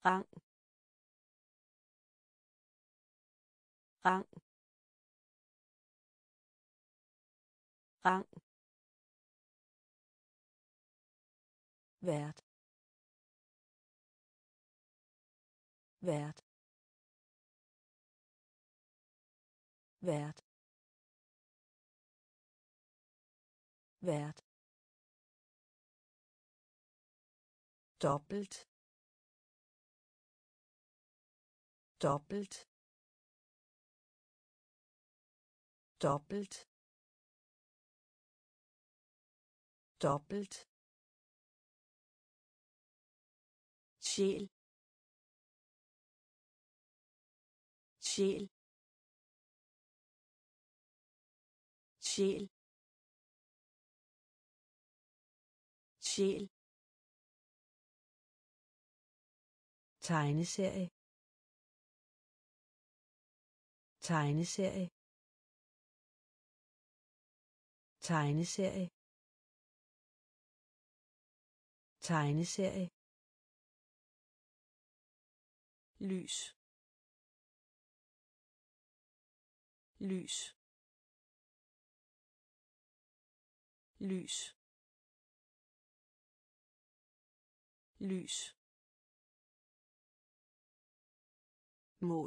rang, rang, rang, vært, vært, vært, vært, dobbelt, dobbelt, dobbelt, dobbelt, sjæl, sjæl, sjæl, sjæl, tegneserie, tegneserie, tegneserie, tegneserie, lys, lys, lys, lys, mål,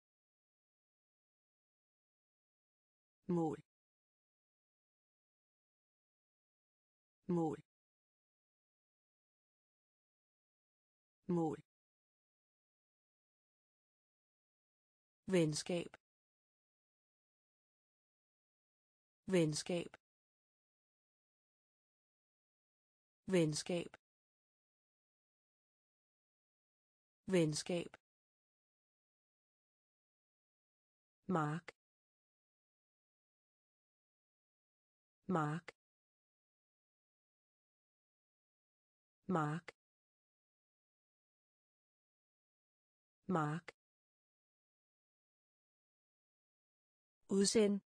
mål, mål, mål, venskab, venskab, venskab, venskab, mark, mark, mark, mark, udsend,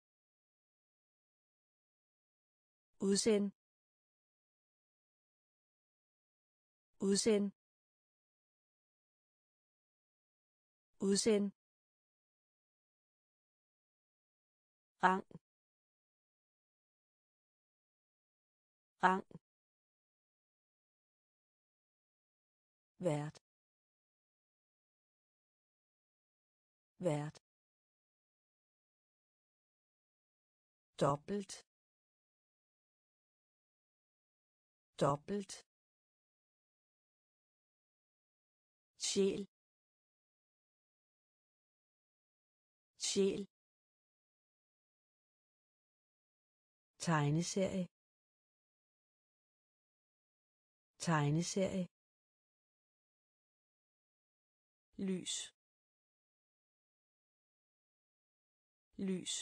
udsend, udsend, udsend, rang, rang, vært, vært, dobbelt, dobbelt, sjæl, sjæl, tegneserie, tegneserie, lys, lys,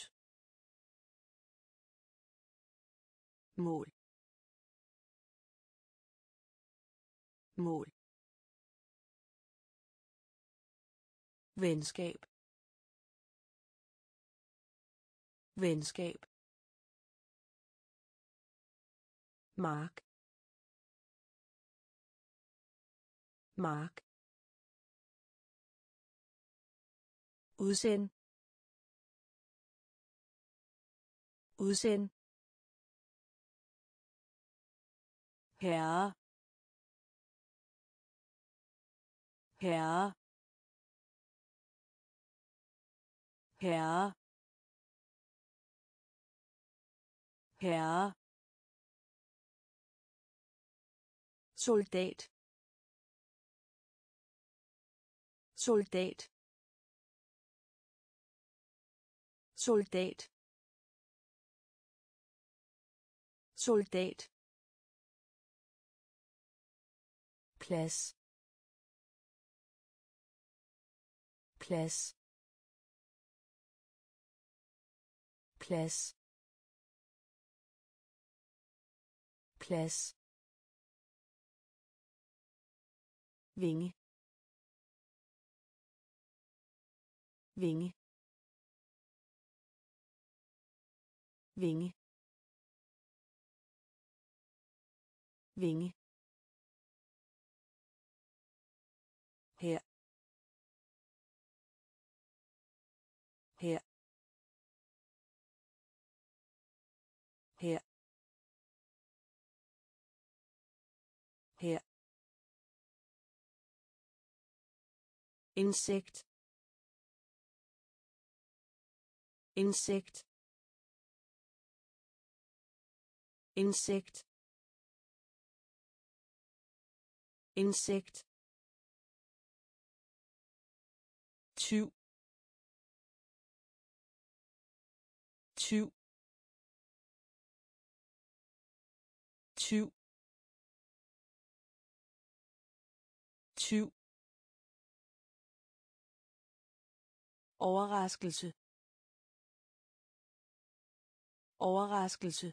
mål, mål, venskab, venskab, mark, mark, udsend, udsend, herre, herre, herre, herre, soldat, soldat, soldat, soldat, plads, plads, plads, plads, vinge, vinge, vinge, vinge, her, her, her, her, insekt, insekt, insekt, insekt, tyv, tyv, tyv, tyv, overraskelse, overraskelse,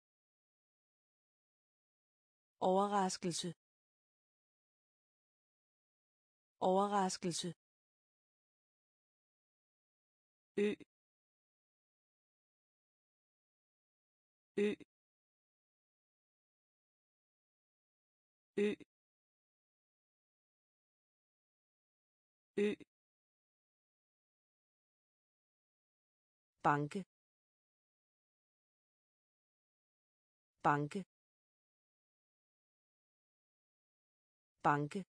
overraskelse, overraskelse, ø, ø, ø, ø, banke, banke, banke,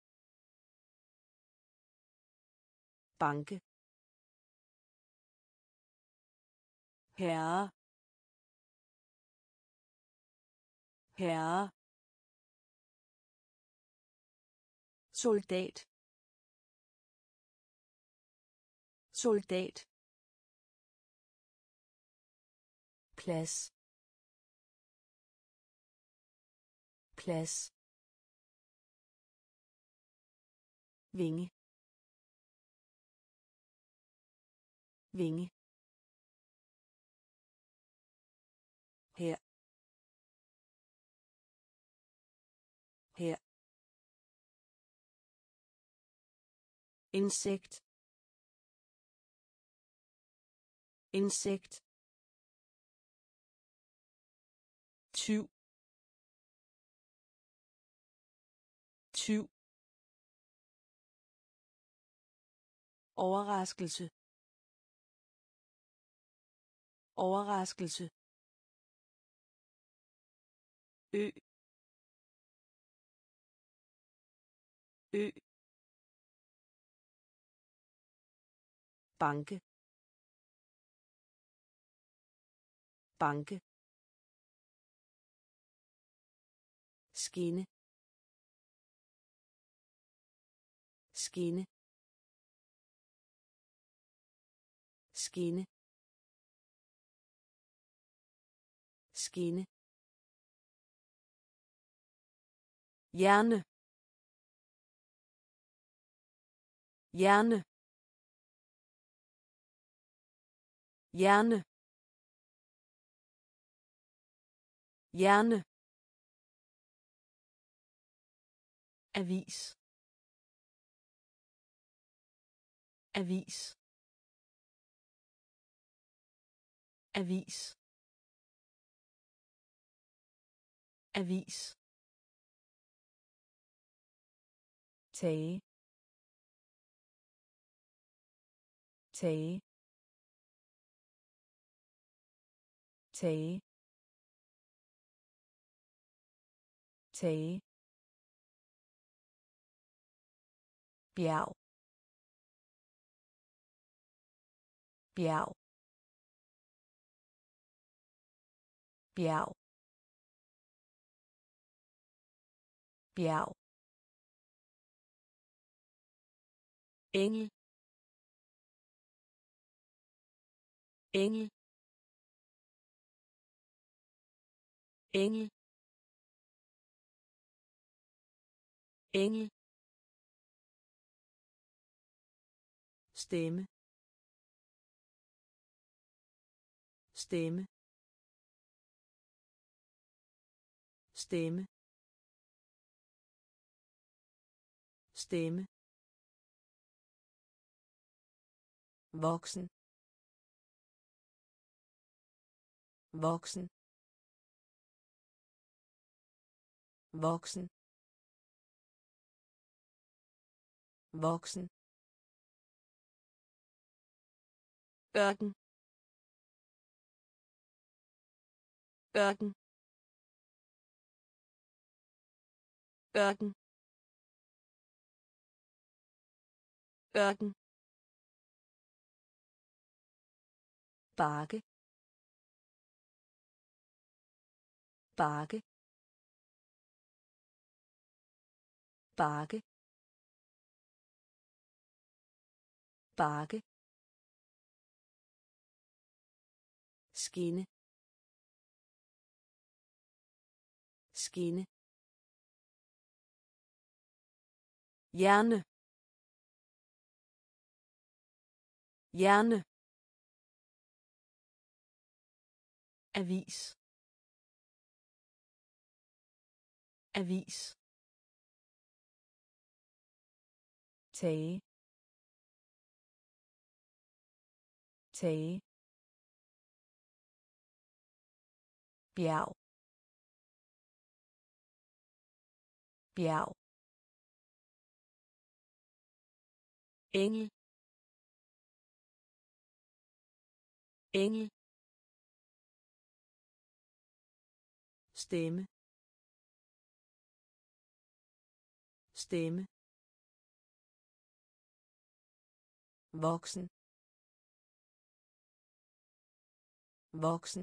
banke, herre, herre, soldat, soldat, plads, plads, vinge, vinge, her, her, insekt, insekt, tyv, tyv, overraskelse, overraskelse, ø, ø, banke, banke, skinne, skinne, skinne, skinne, hjerne, hjerne, hjerne, hjerne, avis, avis, avis, avis, tage, tage, tage, tage, bjerg, bjerg, bjerg, bjerg, engel, engel, engel, engel, stemme, stemme, stemme, stemme, voksen, voksen, voksen, voksen, ørken, ørken, ørken, ørken, bakke, bakke, bakke, bakke, skinne, skinne, hjerne, hjerne, avis, avis, tage, tage, bjerg, bjerg, engel, engel, stemme, stemme, voksen, voksen,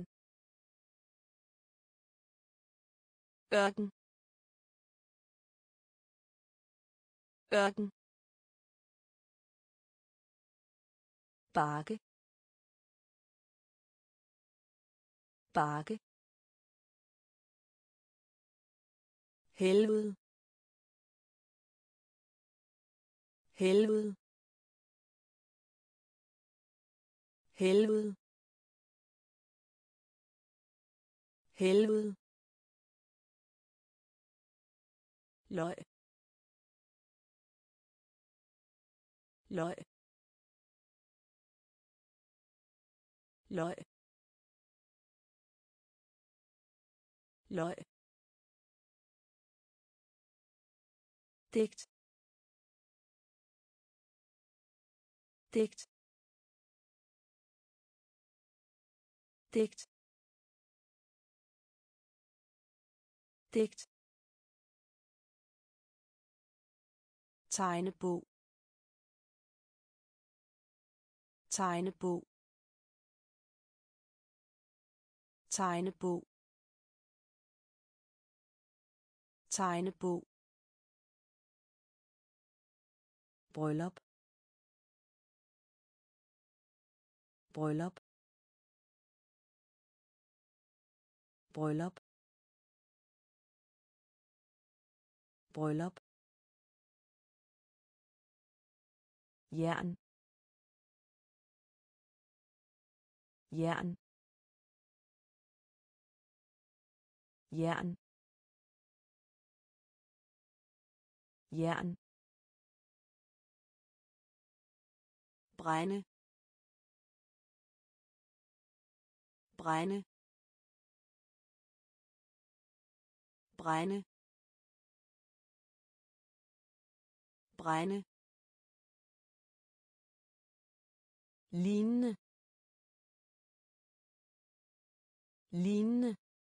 ørken, ørken, bakke, bakke, helvede, helvede, helvede, helvede, løg, løg, løg, løg, digt, digt, digt, digt, tegnebog, tegnebog, tegnebog, tegnebog, bryllup, bryllup, bryllup, bryllup, jern, jern, jern, jern, brænde, brænde, brænde, brænde, lignende, lignende,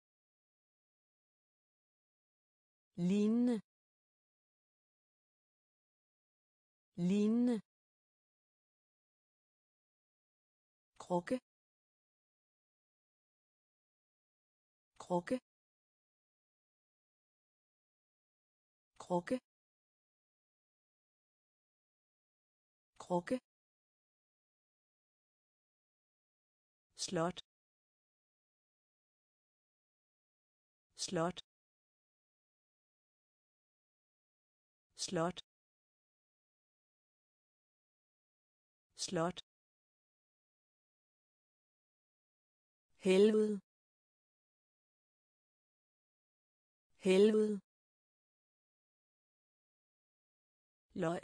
lignende, lignende, krukke, krukke, krukke, krukke, slot, slot, slot, slot, helvede, helvede, løg,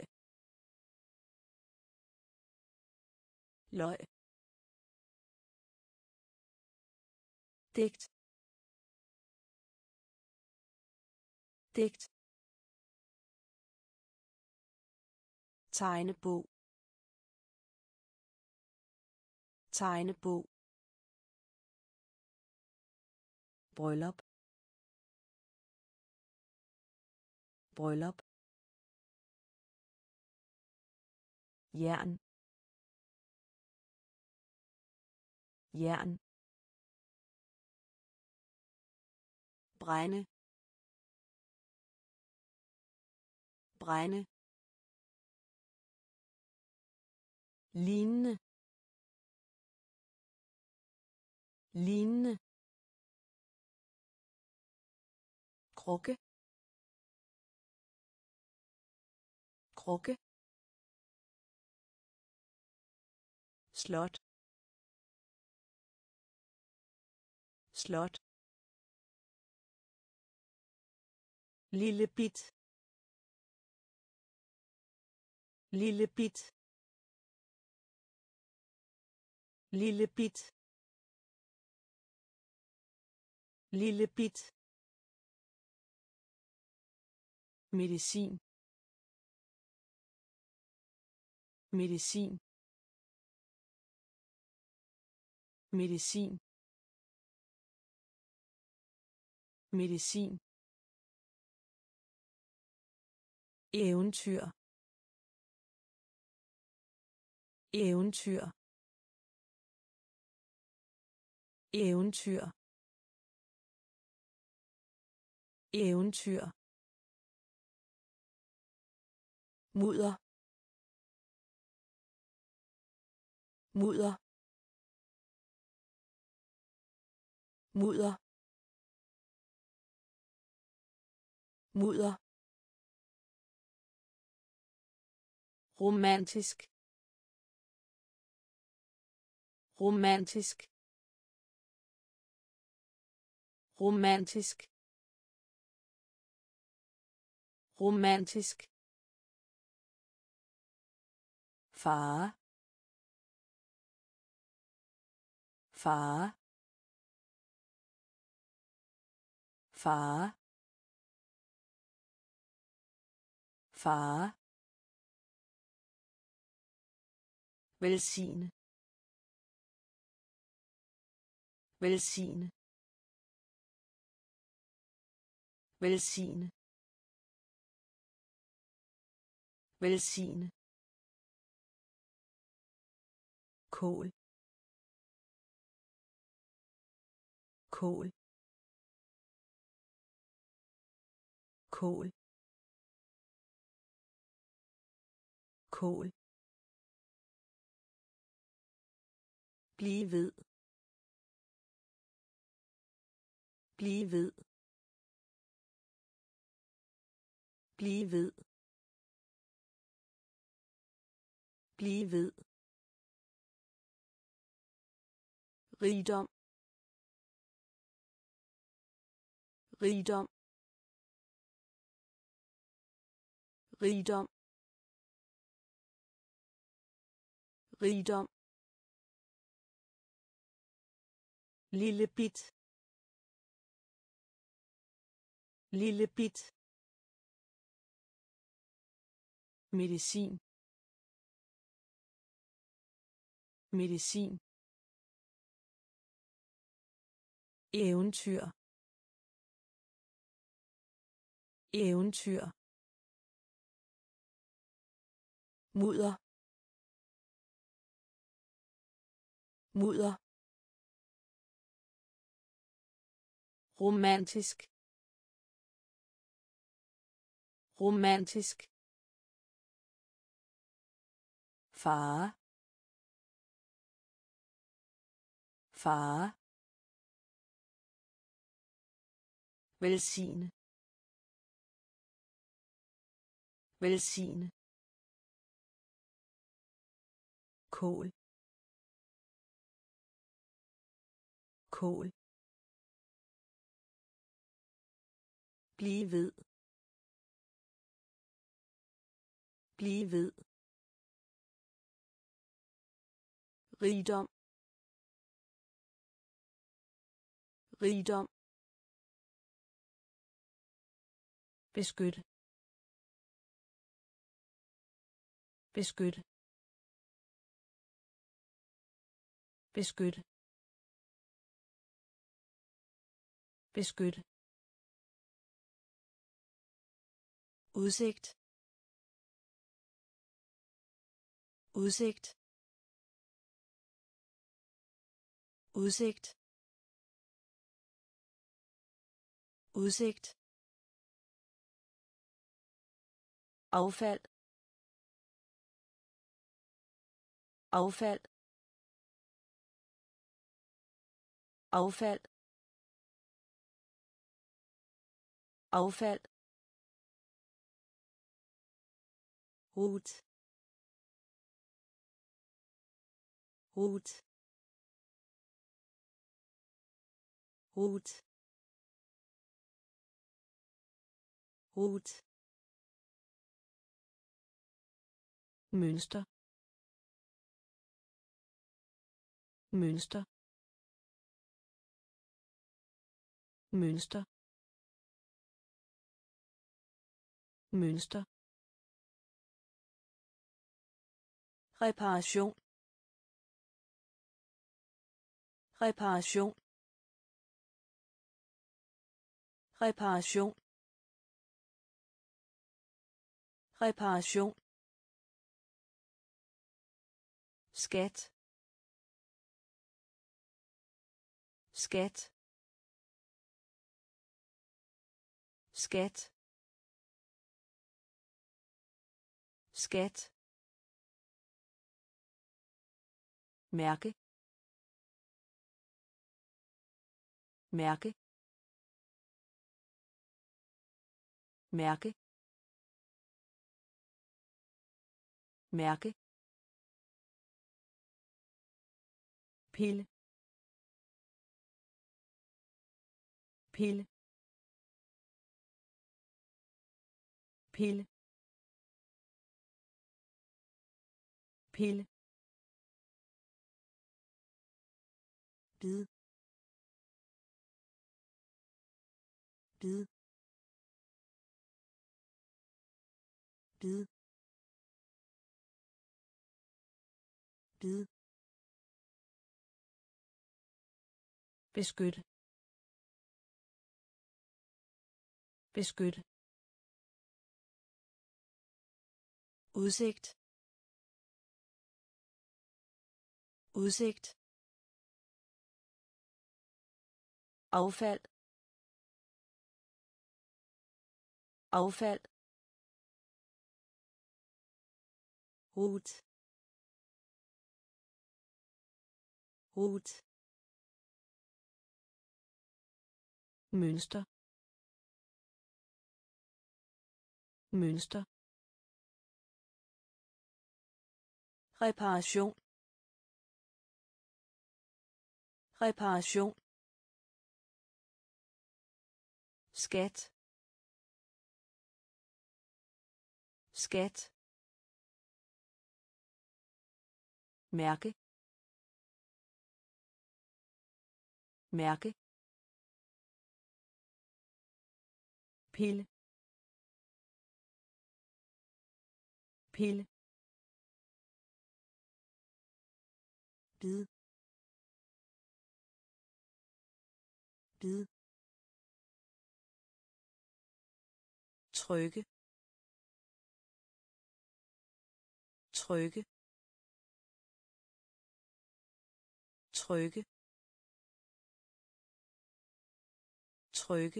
løg, digt, digt, tegnebog, tegnebog, bryllup, bryllup, jern, jern, brænde, brænde, lignende, lignende, krukke, krukke, slot, slot, lille bit, lille bit, lille bit, lille bit, medicin, medicin, medicin, medicin, eventyr, eventyr, eventyr, eventyr, mudder, mudder, mudder, mudder, romantisk, romantisk, romantisk, romantisk, fare, fare, fare, fare, velsigne, velsigne, velsigne, velsigne, kål, kål, kål, kål, blive ved, blive ved, blive ved, blive ved, rigdom, rigdom, rigdom, rigdom, lille bit, lille bit, medicin, medicin, eventyr, eventyr, mudder, mudder, romantisk, romantisk, fare, fare, velsigne, velsigne, kål, kål, blive ved, blive ved, rigdom, rigdom, beskytte, beskytte beskytte beskytte udsigt udsigt udsigt udsigt affald affald affald affald rot rot rot rot mønster mønster mønster mønster reparation reparation reparation reparation skat skat skat skat mærke mærke mærke mærke pille pille pille pille bid bid bid bid beskytte beskytte udsigt udsigt affald affald rot rot mønster mønster reparation reparation skat skat mærke mærke pille pille bid bid trykke trykke trykke trykke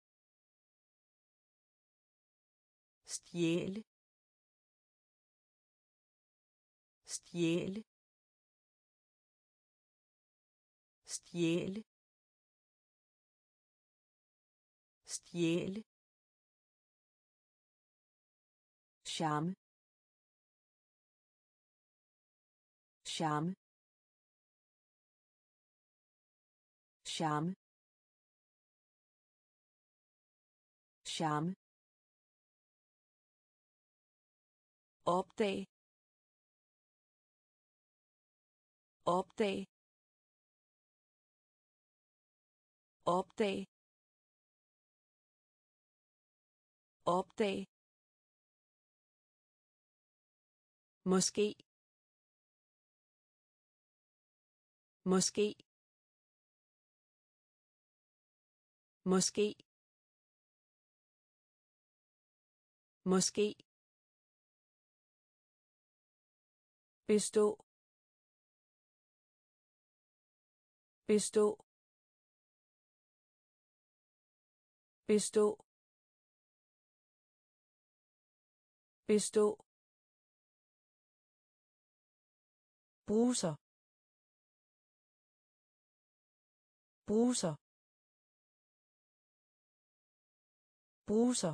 stjæle stjæle stjæle stjæle charme charme charme charme opdag opdag opdag opdag Måske. Måske. Måske. Måske. Bestå. Bestå. Bestå. Bestå. Bruser. Bruser. Bruser.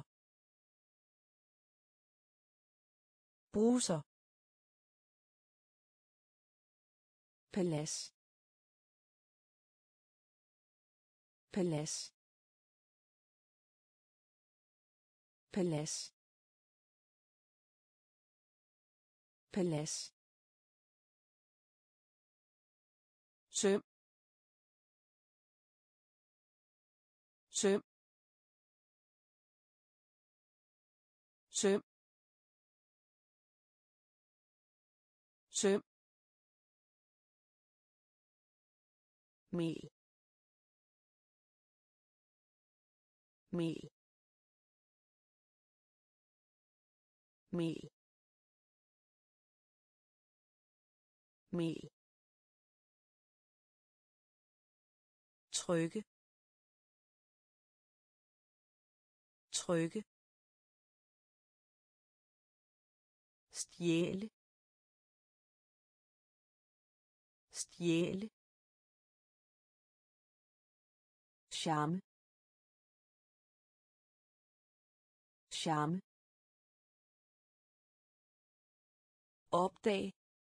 Bruser. Palads. Palads. Palads. Palads. Søm. Søm. Søm. Søm. Mel. Mel. Mel. Mel. Trykke. Trykke. Stjæle. Stjæle. Charme. Charme. Opdag.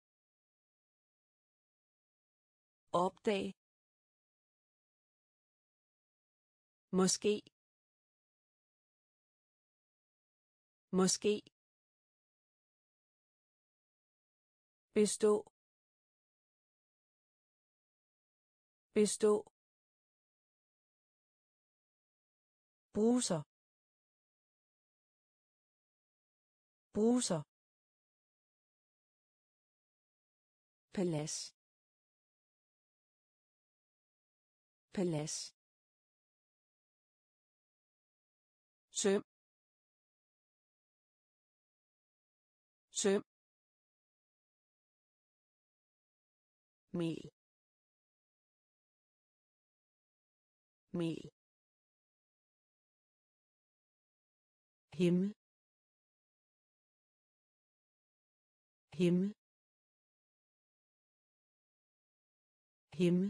Opdag. Måske. Måske. Bestå. Bestå. Bruser. Bruser. Palads. Palads. Søm. Søm. Mel. Mel. Himmel. Himmel. Himmel.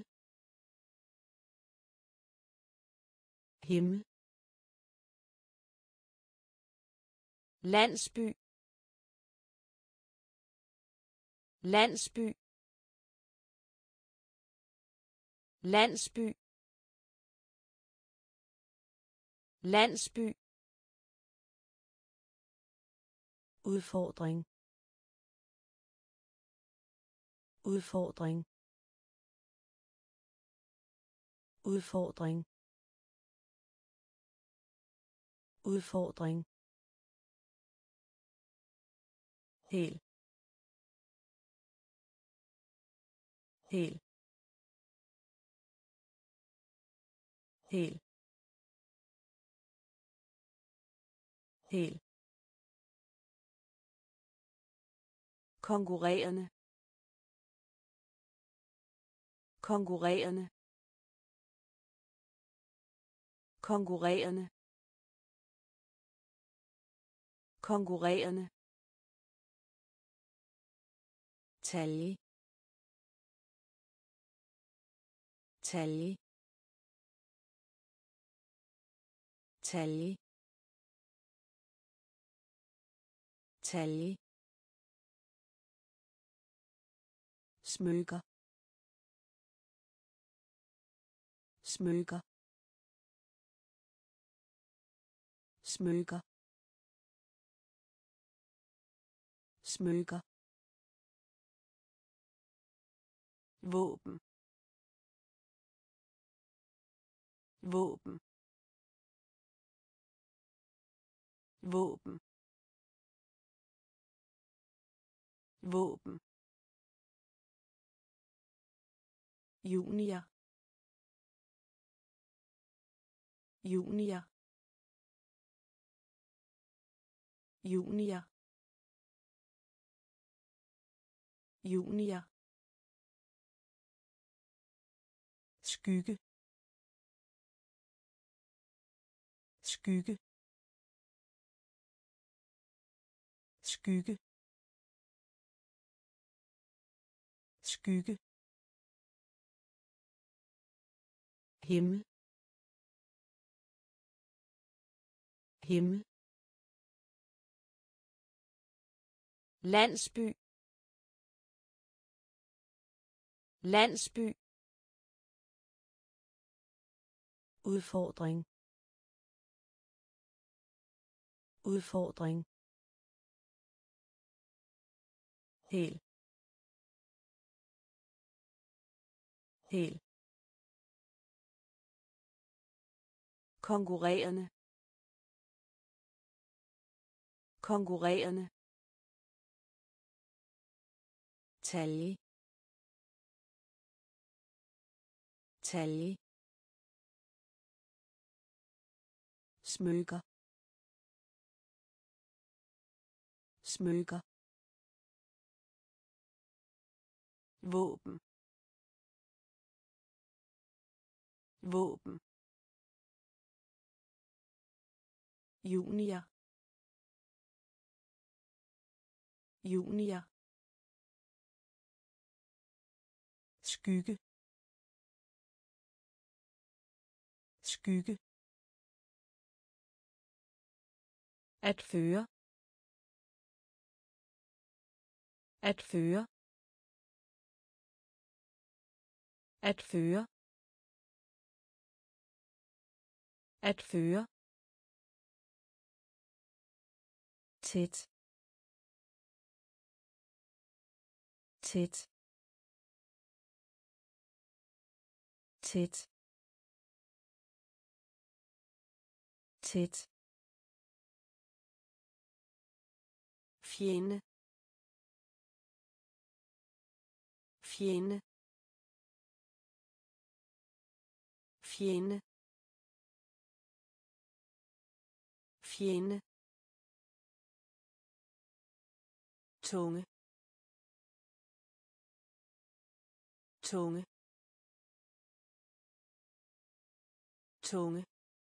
Himmel. Landsby. Landsby. Landsby. Landsby. Udfordring. Udfordring. Udfordring. Udfordring. Hel. Hel. Hel. Hel. Konkurrerende. Konkurrerende. Konkurrerende. Konkurrerende. Talje. Talje. Talje. Talje. Smykker. Smykker. Smykker. Smykker. Våben. Våben. Våben. våben, junior, junior, junior, junior, skygge, skygge, skygge, skygge, himmel, himmel, landsby, landsby, udfordring, udfordring, hel, hel, konkurrerende, konkurrerende, talje, talje, smykker, smykker, våben, våben, junior, junior, skygge, skygge, at føre, at føre, at føre, at føre, tæt, tæt, tæt, tæt, fjende, fjende, fjende, fjende, tunge, tunge, tunge,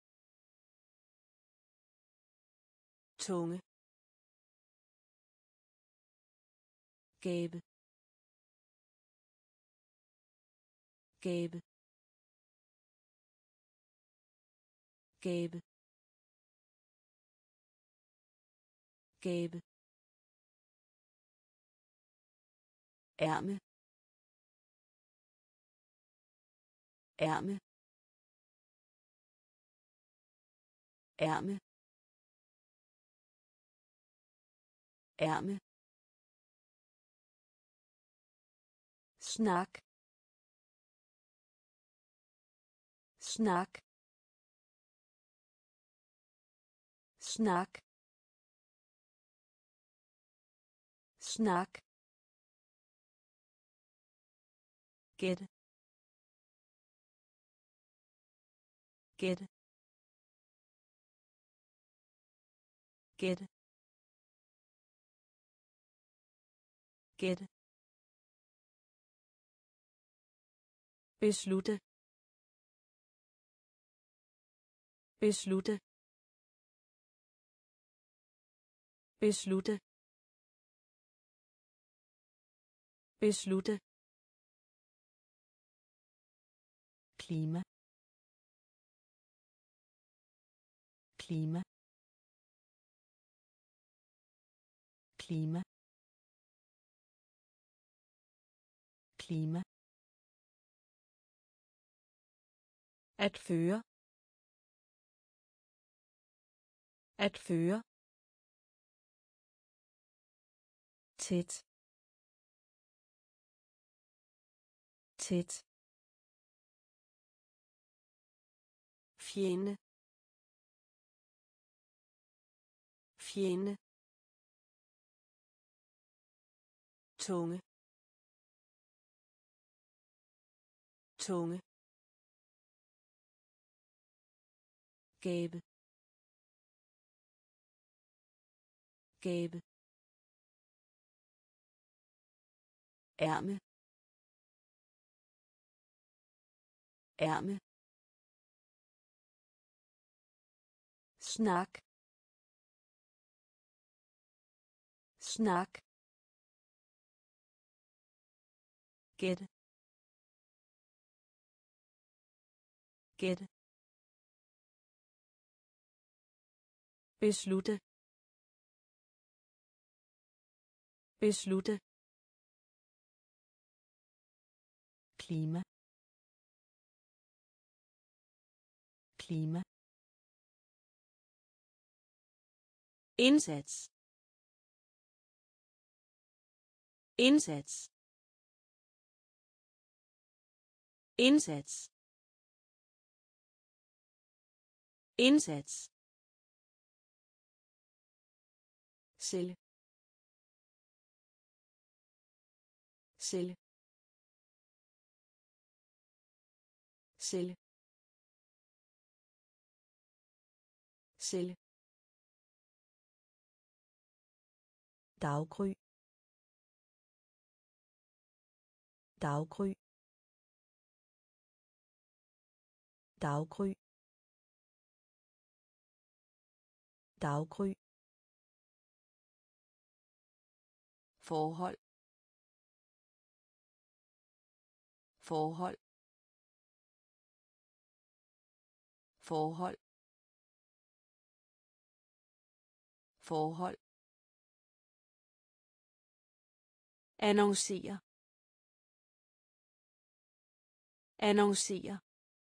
tunge, gabe, gabe, gabe, gabe, ærme, ærme, ærme, ærme, snak, snak, snak, snak, gætte, gætte, gætte, gætte, beslutte, beslutte, beslutte, beslutte, klima, klima, klima, klima, at føre, at føre, tæt, tæt, fjende, fjende, tunge, tunge, gabe, gabe, ærme, ærme, snak, snak, gætte, gætte, beslutte, beslutte, klima, klima, indsats, indsats, indsats, indsats, celle, celle, celle, celle, daggry, daggry, daggry, daggry, forhold, forhold, forhold, forhold, annoncere, annoncere,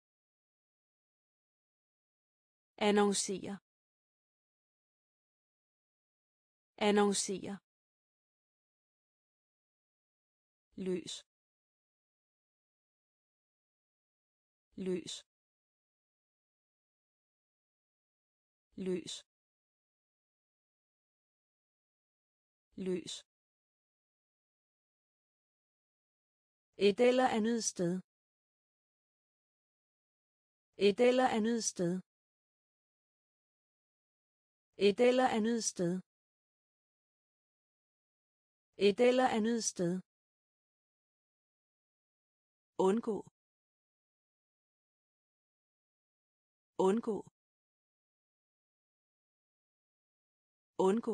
annoncere, annoncere, løs, løs, løs, løs, et eller andet sted, et eller andet sted, et eller andet sted, et eller andet sted, undgå, undgå, undgå,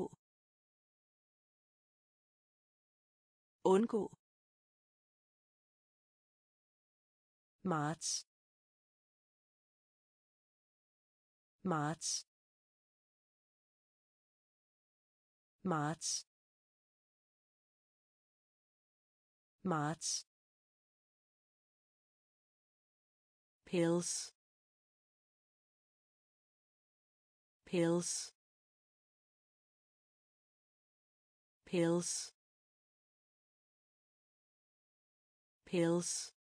undgå, marts, marts, marts, marts, pills, pills, pills, pills,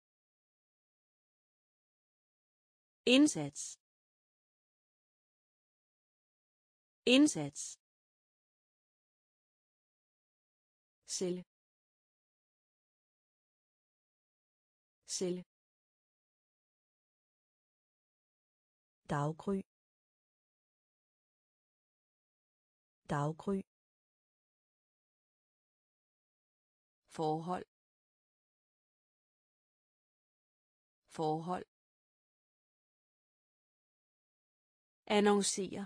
indsats, indsats, celle, celle, daggry, daggry, forhold, forhold, annoncere,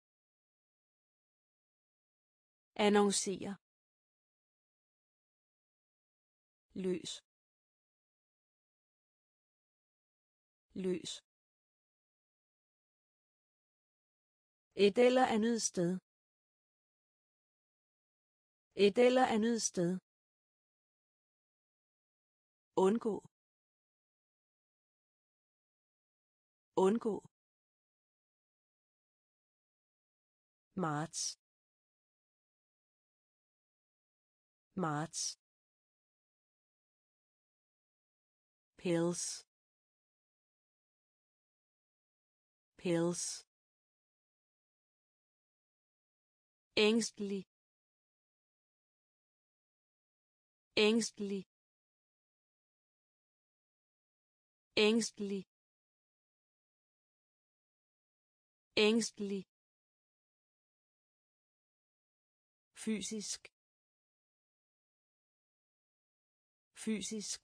annoncere, løs, løs, et eller andet sted, et eller andet sted, undgå, undgå, marts, marts, pills, pills, ængstelig, ængstelig, ængstelig, ængstelig, fysisk, fysisk,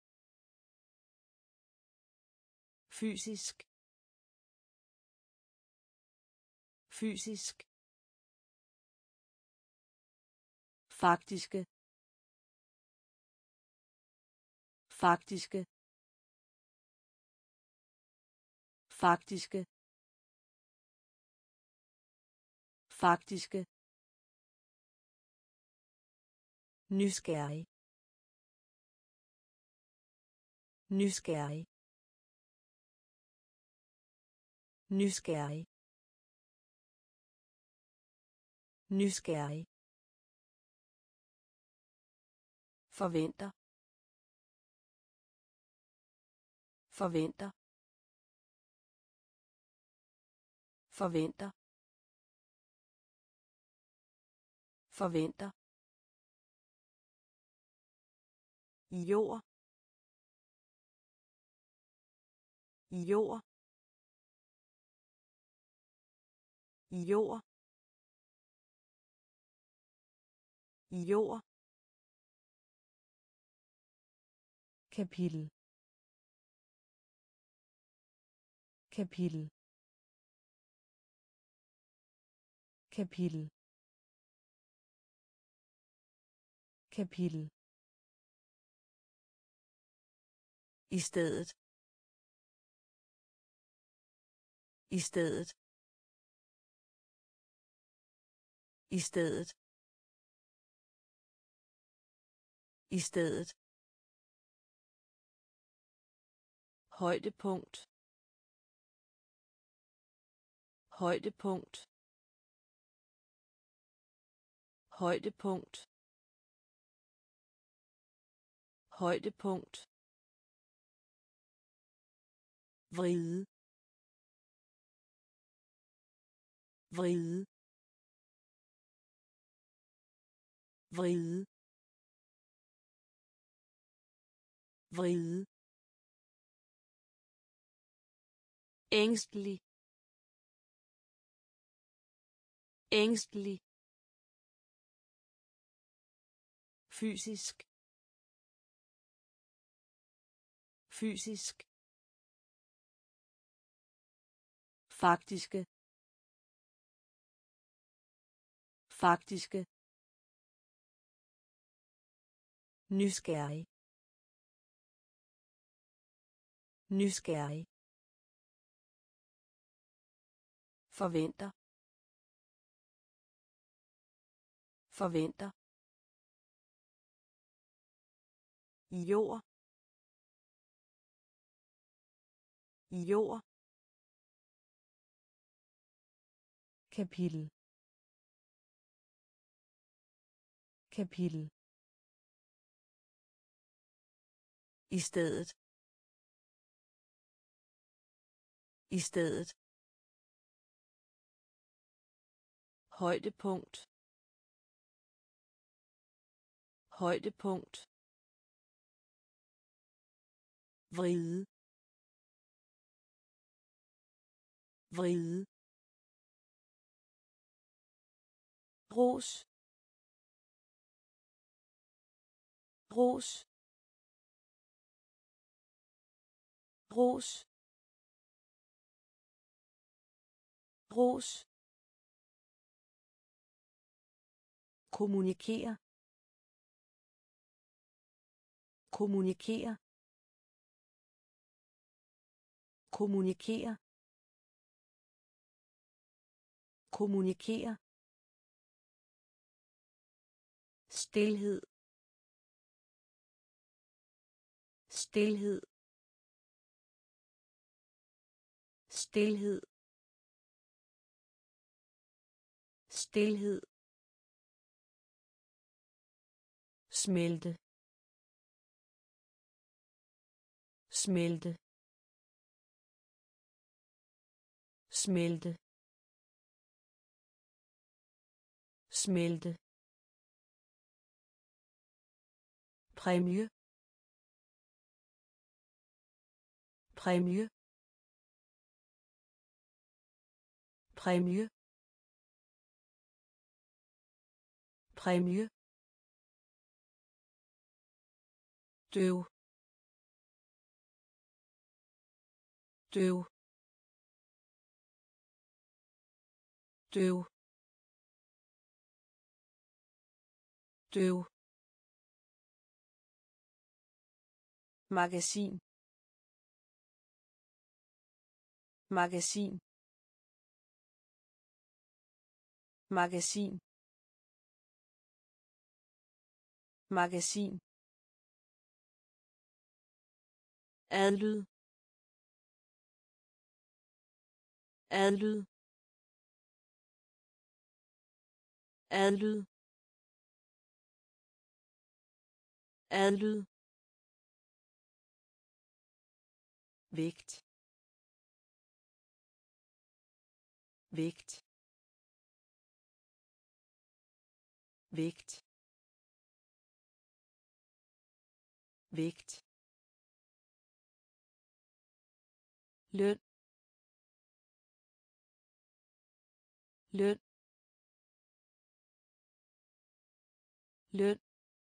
fysisk, fysisk, faktiske, faktiske, faktiske, faktiske, nysgerrig, nysgerrig, nysgerrig, nysgerrig, forventer, forventer, forventer, forventer, jord, jord, jord, jord, kapitel, kapitel, kapitel, kapitel, i stedet, i stedet, i stedet, i stedet, højdepunkt, højdepunkt, højdepunkt, højdepunkt, vride, vride, vride, vride, ængstelig, ængstelig, fysisk, fysisk, faktiske, faktiske, nysgerrig, nysgerrig, forventer, forventer, jord, jord, kapitel, kapitel, i stedet, i stedet, højdepunkt, højdepunkt, vride, vride, ros, ros, ros, ros, kommunikere, kommunikere, kommunikere, kommunikere, stilhed, stilhed, stilhed, stilhed, smelte, smelte, smelte, smelte, præmie, præmie, præmie, præmie, døv, døv, døv, døv, magasin, magasin, magasin, magasin, adlyd, adlyd, adlyd, adlyd, vægt, vægt, vægt, vægt, løn, løn, løn,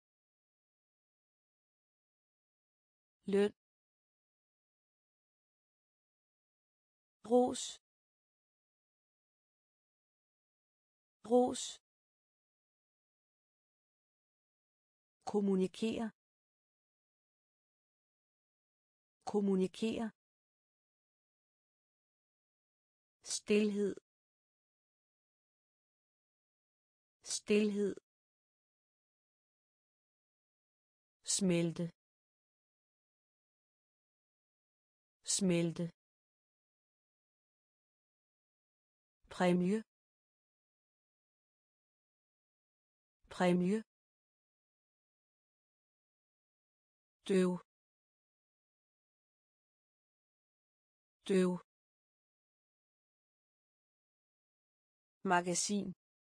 løn, ros, ros, kommunikere, kommunikere, stilhed, stilhed, smelte, smelte, præmie, præmie, døv, døv, magasin,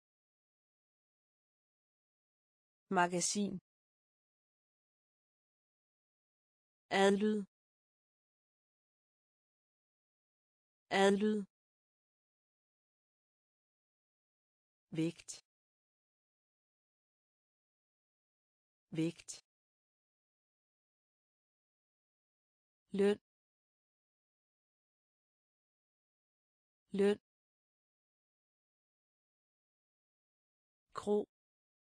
magasin, adlyd, adlyd, vægt, vægt, løn, løn, krog,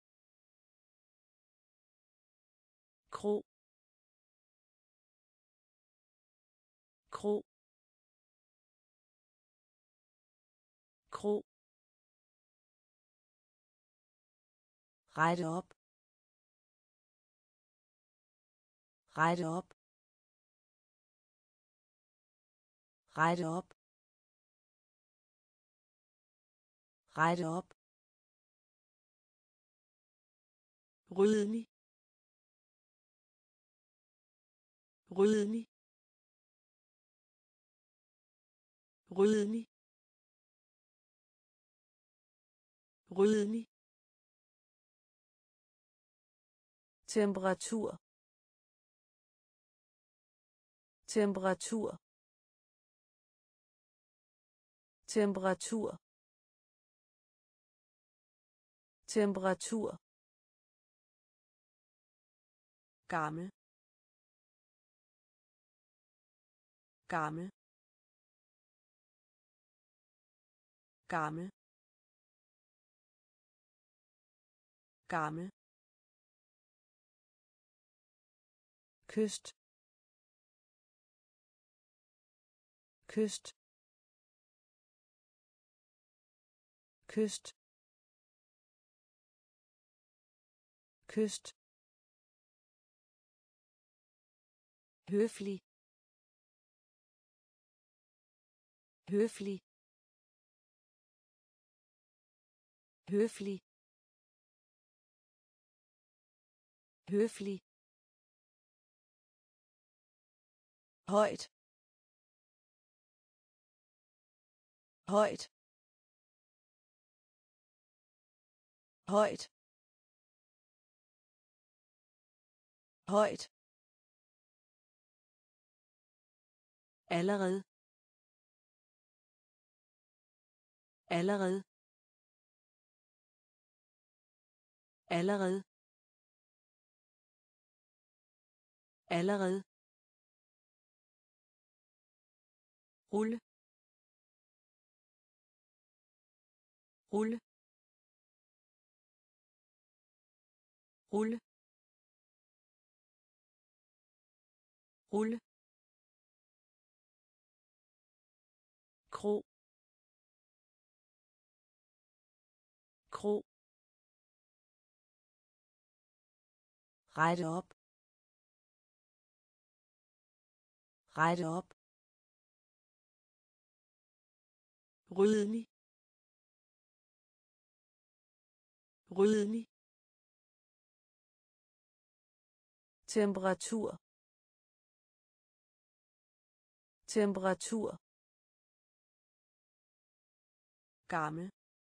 krog, krog, krog, rette op, rette op, rette op, rette op, ryddelig, ryddelig, ryddelig, ryddelig, temperatur, temperatur, temperatur, temperatur, gammel, gammel, gammel, gammel, kyst, kyst, kyst, kyst, høflig, høflig, høflig, høflig, højt, højt, højt, højt, allerede, allerede, allerede, allerede, rulle, rulle, rulle, rulle, krog, krog, rette op, rette op, ryddelig, ryddelig, temperatur, temperatur, gammel,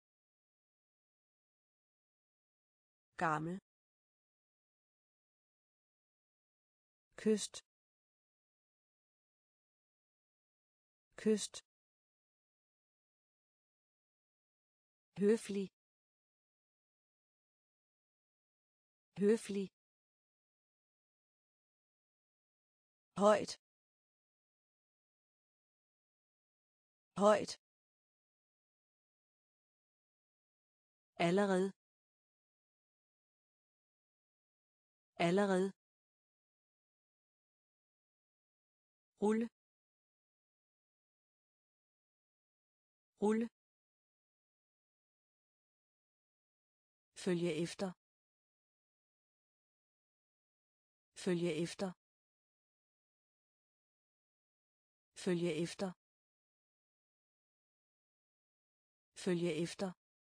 gammel, kyst, kyst, høflig, høflig, højt, højt, allerede, allerede, rulle, rulle, følge efter, følge efter, følge efter, følge efter,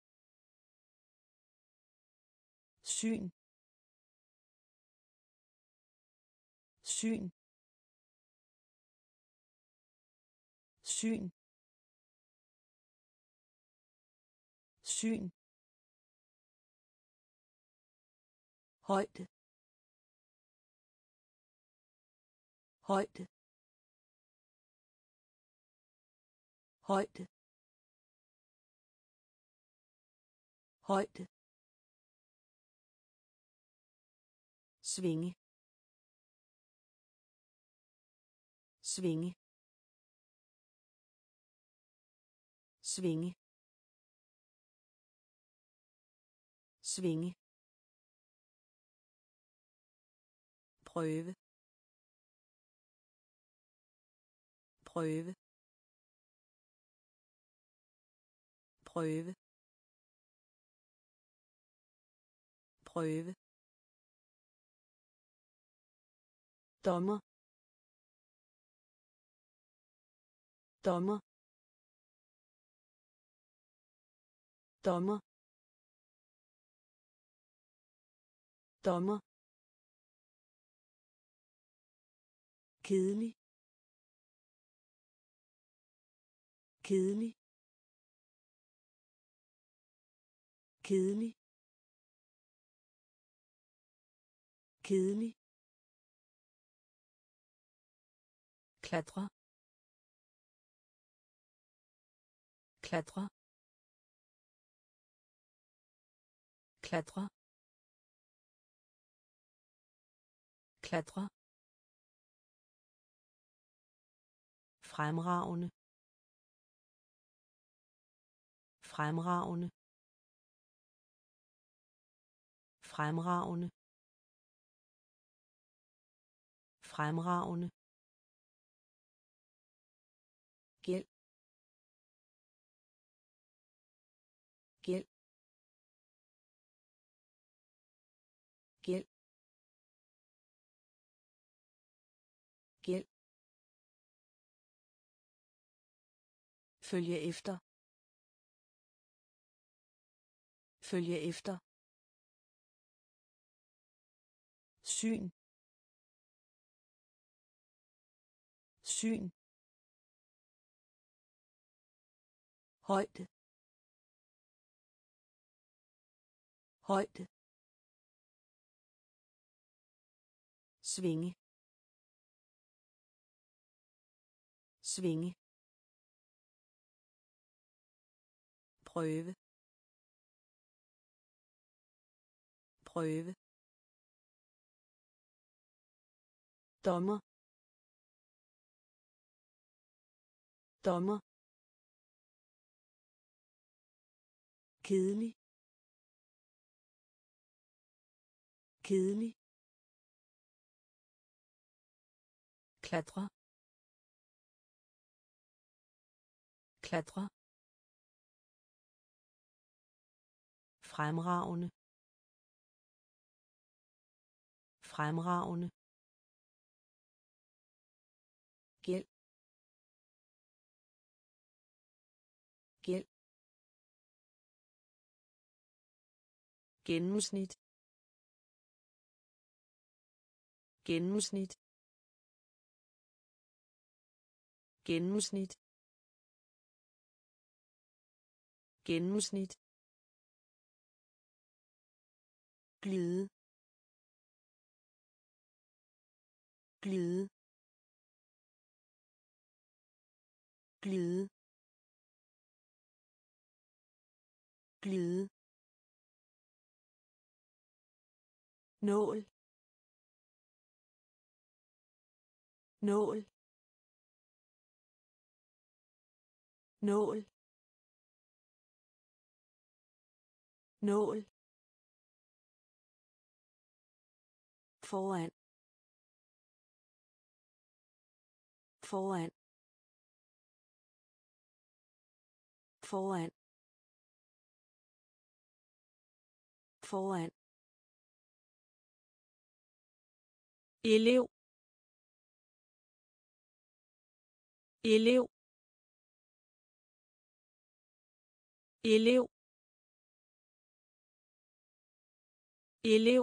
syn, syn, syn, syn, højde, højde, højde, højde, svinge, svinge, svinge, svinge, prøve, prøve, prøve, prøve, dommer, dommer, dommer, dommer, kedelig, kedelig, kedelig, kedelig, klatre, klatre, klatre, klatre, fremragende, fremragende, fremragende, fremragende, gæld, gæld, gæld, gæld, følge efter, følge efter, syn, syn, højde, højde, svinge svinge prøve prøve dommer dommer kedelig kedelig klatre klatre fremragende fremragende gæld gæld gennemsnit gennemsnit gennemsnit gennemsnit glide glide glide glide nål nål nål nål foran foran foran foran elev elev elev elev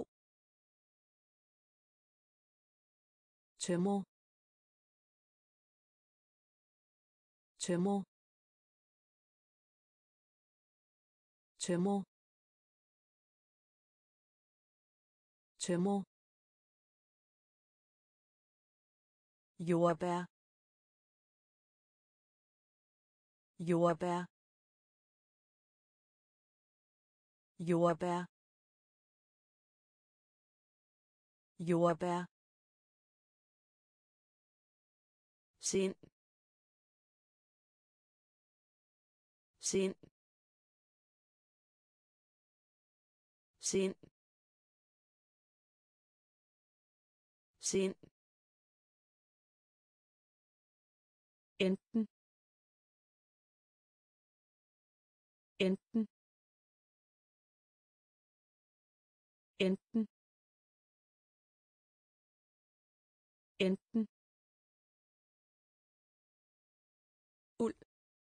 tømmer tømmer tømmer tømmer jordbær jordbær jordbær jordbær sind sind sind sind enten enten enten enten uld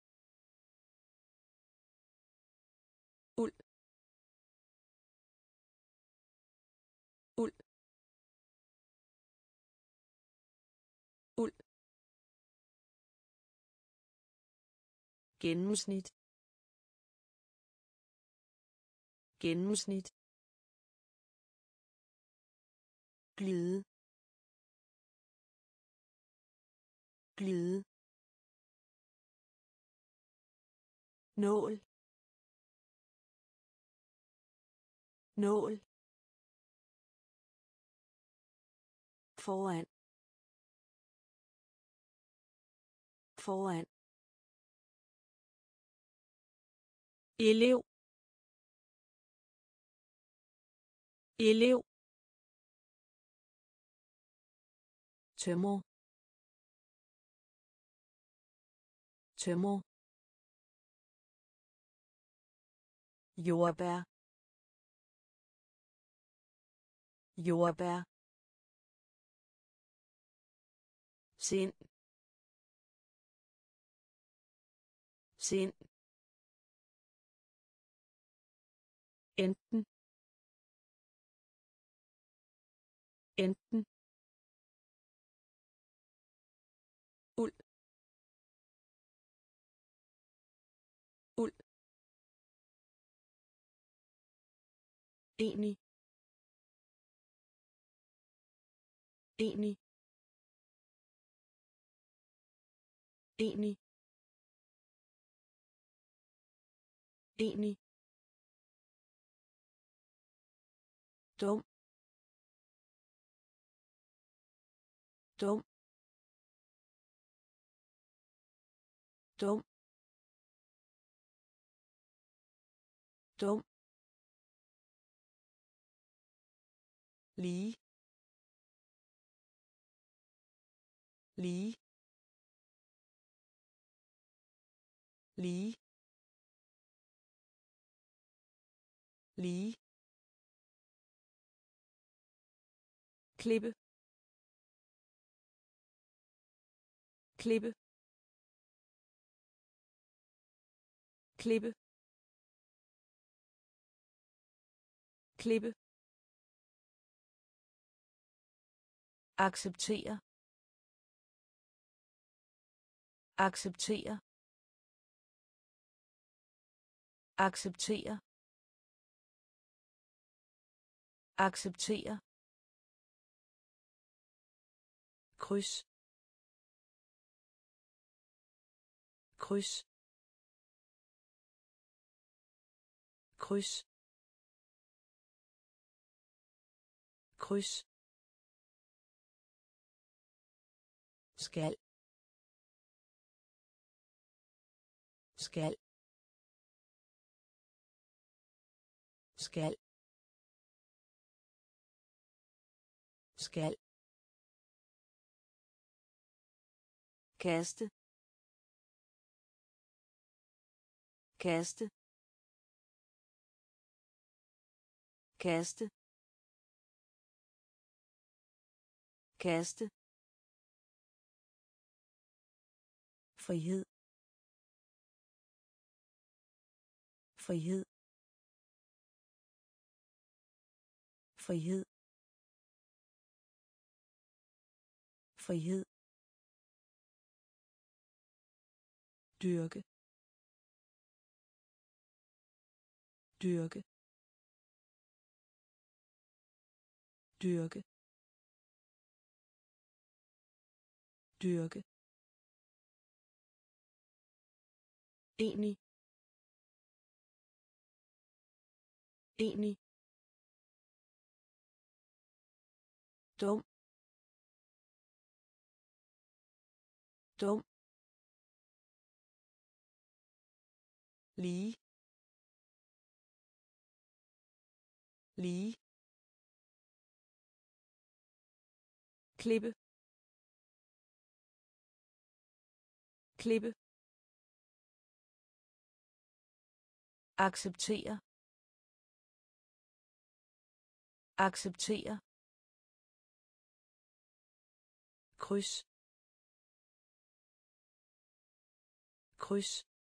uld uld uld gennemsnit gennemsnit glide glide nål nål foran foran elev elev tømmer tømmer jordbær jordbær sind sind enten enten uld uld enig enig, enig, enig, dum, dum, dum, dum, lige, lige, lige, lige, klippe, klippe, klippe, klippe, acceptere, acceptere, acceptere, acceptere, kryds, kryds, kryds, kryds, skal, skal, skal, skal, kaste, kaste, kaste, kaste, frihed, frihed, frihed, frihed, dyrke, dyrke, dyrke, dyrke, enig, enig, dum, dum, lige, lige, klippe, klippe, acceptere, acceptere, kryds, kryds,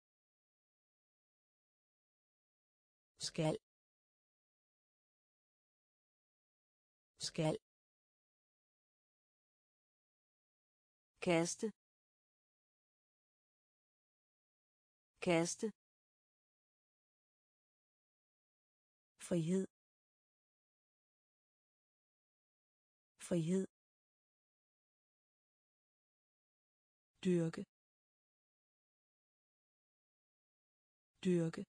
skal, skal, kaste, kaste, frihed, frihed, dyrke, dyrke,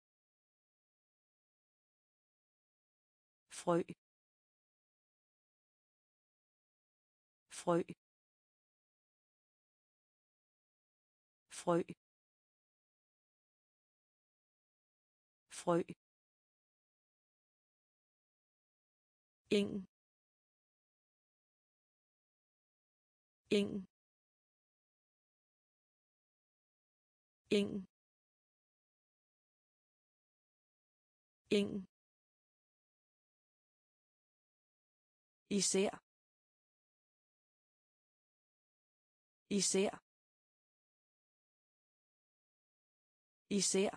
frø, frø, frø, frø, ing, ing, ing, ing, især, især, især,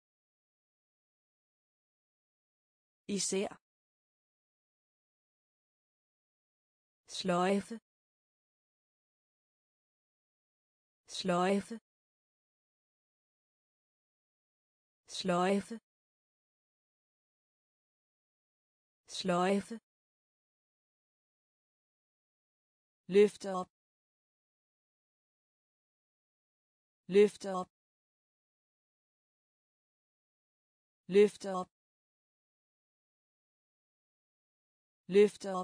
især, sløjfe, sløjfe, sløjfe, sløjfe, Løfte op. Løfte op. Løfte op. Løfte op.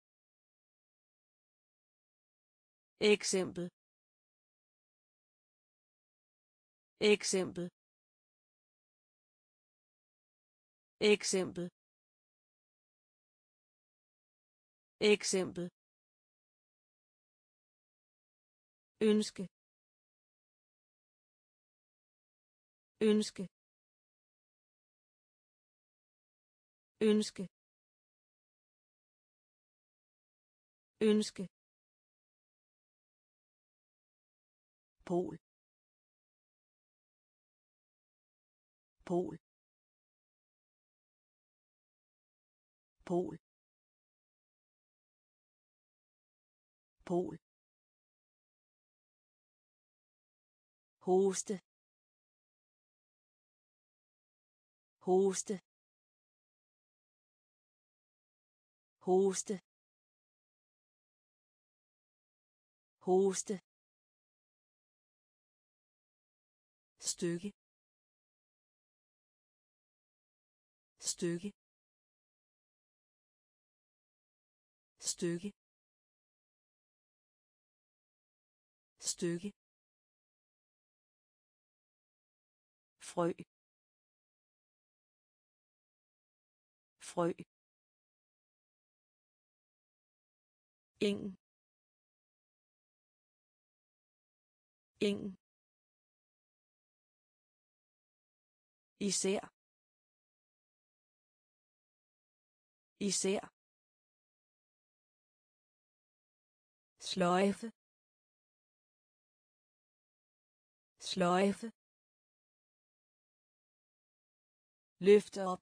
Eksempel. Eksempel. Eksempel. Eksempel. Ønske. Ønske. Ønske. Ønske. Pol. Pol. Pol. Pol. Hoste. Hoste. Hoste. Hoste. Stykke. Stykke. Stykke. Stykke. Frø. Frø. Ingen. Ingen. Især. Især. Sløjfe. Sløjfe. Løfte op.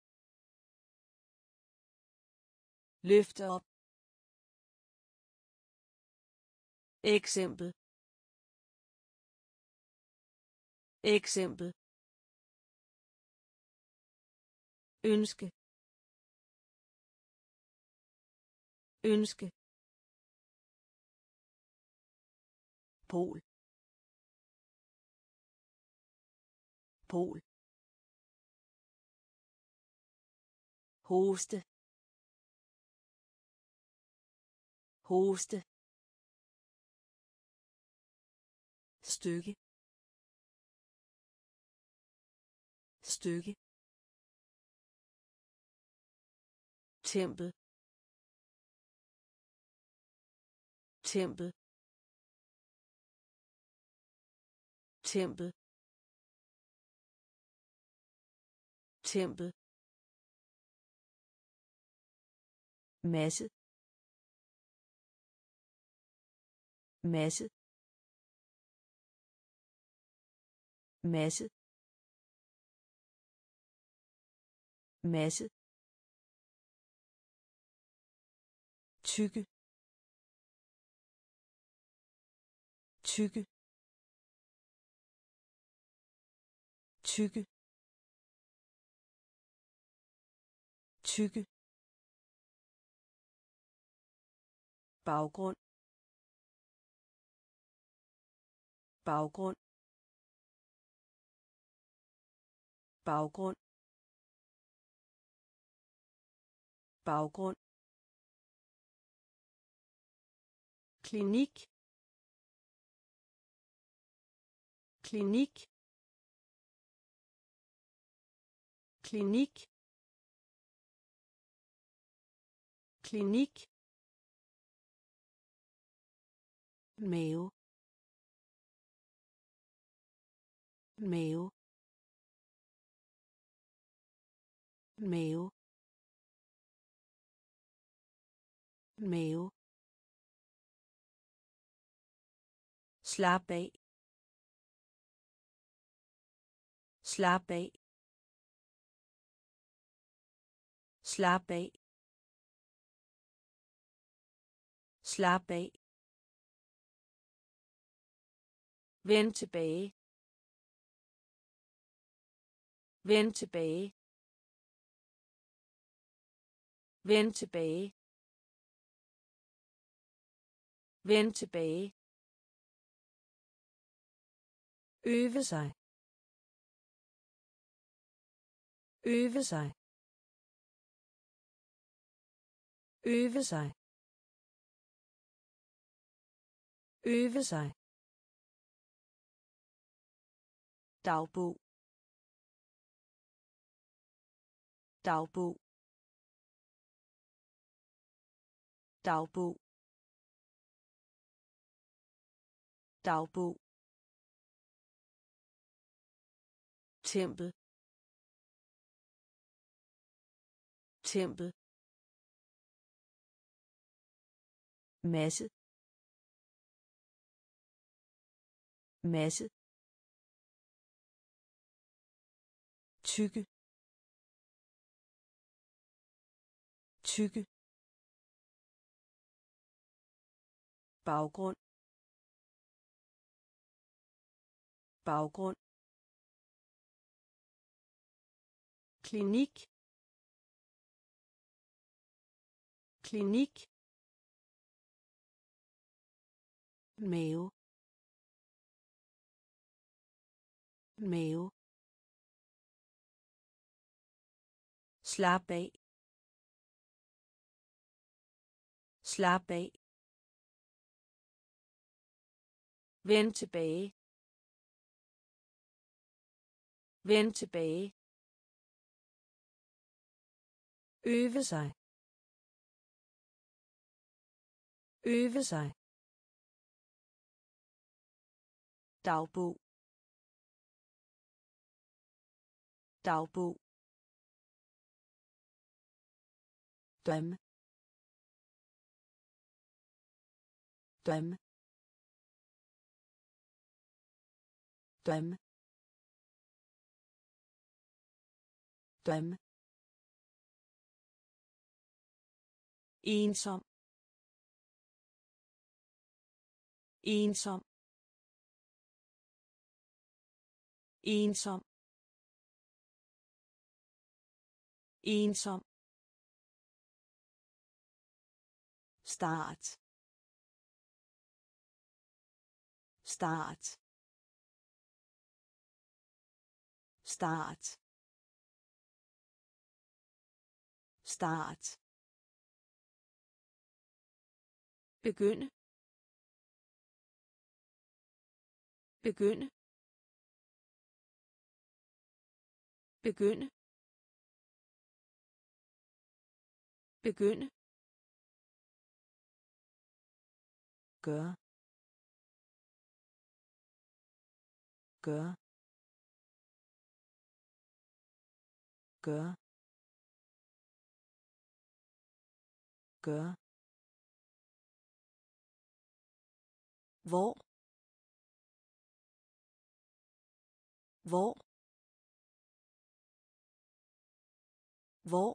Løfte op. Eksempel. Eksempel. Ønske. Ønske. Pol. Pol. Hoste. Hoste. Stykke. Stykke. Tempel. Tempel. Tempel. Tempel. Masse. Masse. Masse. Masse. Tykke. Tykke. Tykke. Tykke. Baggrund. Baggrund. Baggrund. Baggrund. Klinik. Klinik. Klinik. Klinik. Mave. Mave. Mave. Mave. Slap af. Slap af. Slap af. Slap af. Vend tilbage. Vend tilbage. Vend tilbage. Vend tilbage. Øve sig. Øve sig. Øve sig. Øve sig. Dagbog. Dagbog. Dagbog. Dagbog. Tempel. Tempel. Masse. Masse. Tykke. Tykke. Baggrund. Baggrund. Klinik. Klinik. Mave. Mave. Slap af. Slap af. Vend tilbage. Vend tilbage. Øve sig. Øve sig. Dagbog. Dagbog. Drøm. Drøm. Drøm. Drøm. Ensom. Ensom. Ensom. Ensom. Start. Start. Start. Start. Begynde. Begynde. Begynde. Begynde. Gør. Gør. Gør. Gør. Hvor. Hvor. Hvor.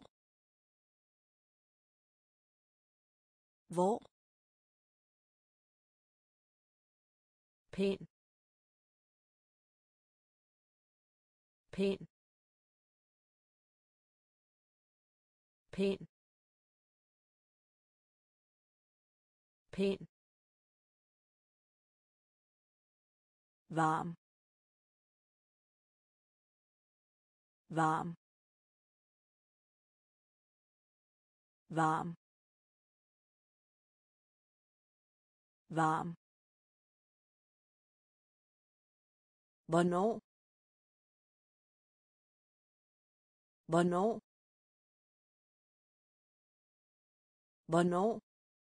Hvor. Pæn. Pæn. Pæn. Pæn. Varm. Varm. Varm. Varm. Hvornår. Hvornår. Hvornår.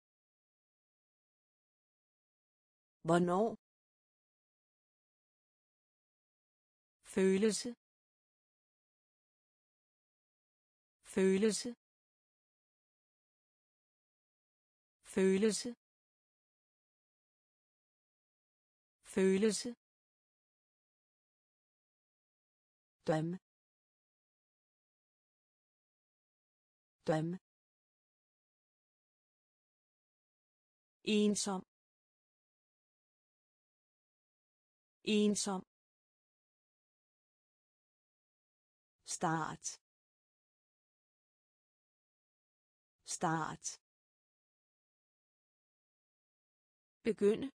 Hvornår. Følelse. Følelse. Følelse. Følelse. Drøm. Drøm. Ensom. Ensom. Start. Start. begynde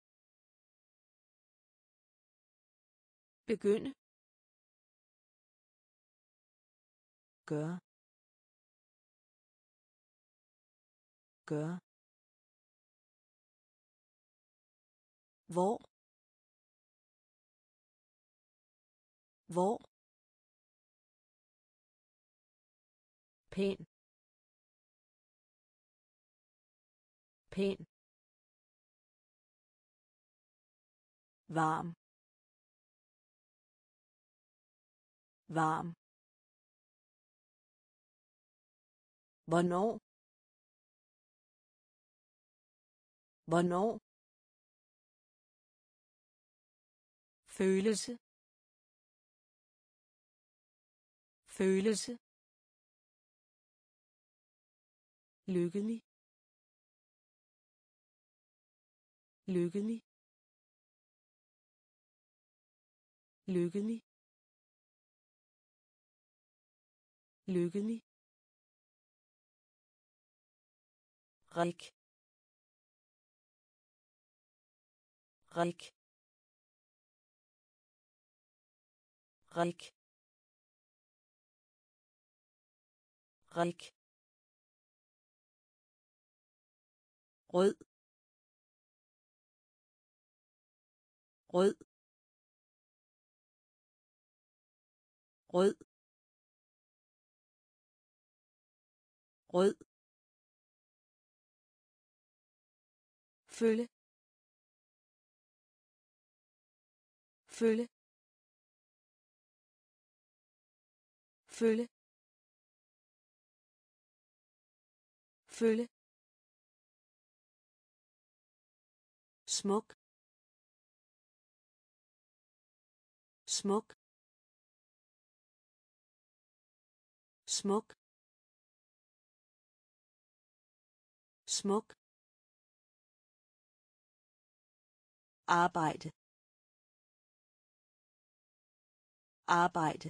begynde gør gør hvor pæn pæn varm varm hvornår hvornår følelse følelse lykkelig lykkelig lykkelig lykkelig rik rik rik rik rød rød rød rød følge følge følge følge smuk smuk smuk smuk arbejde arbejde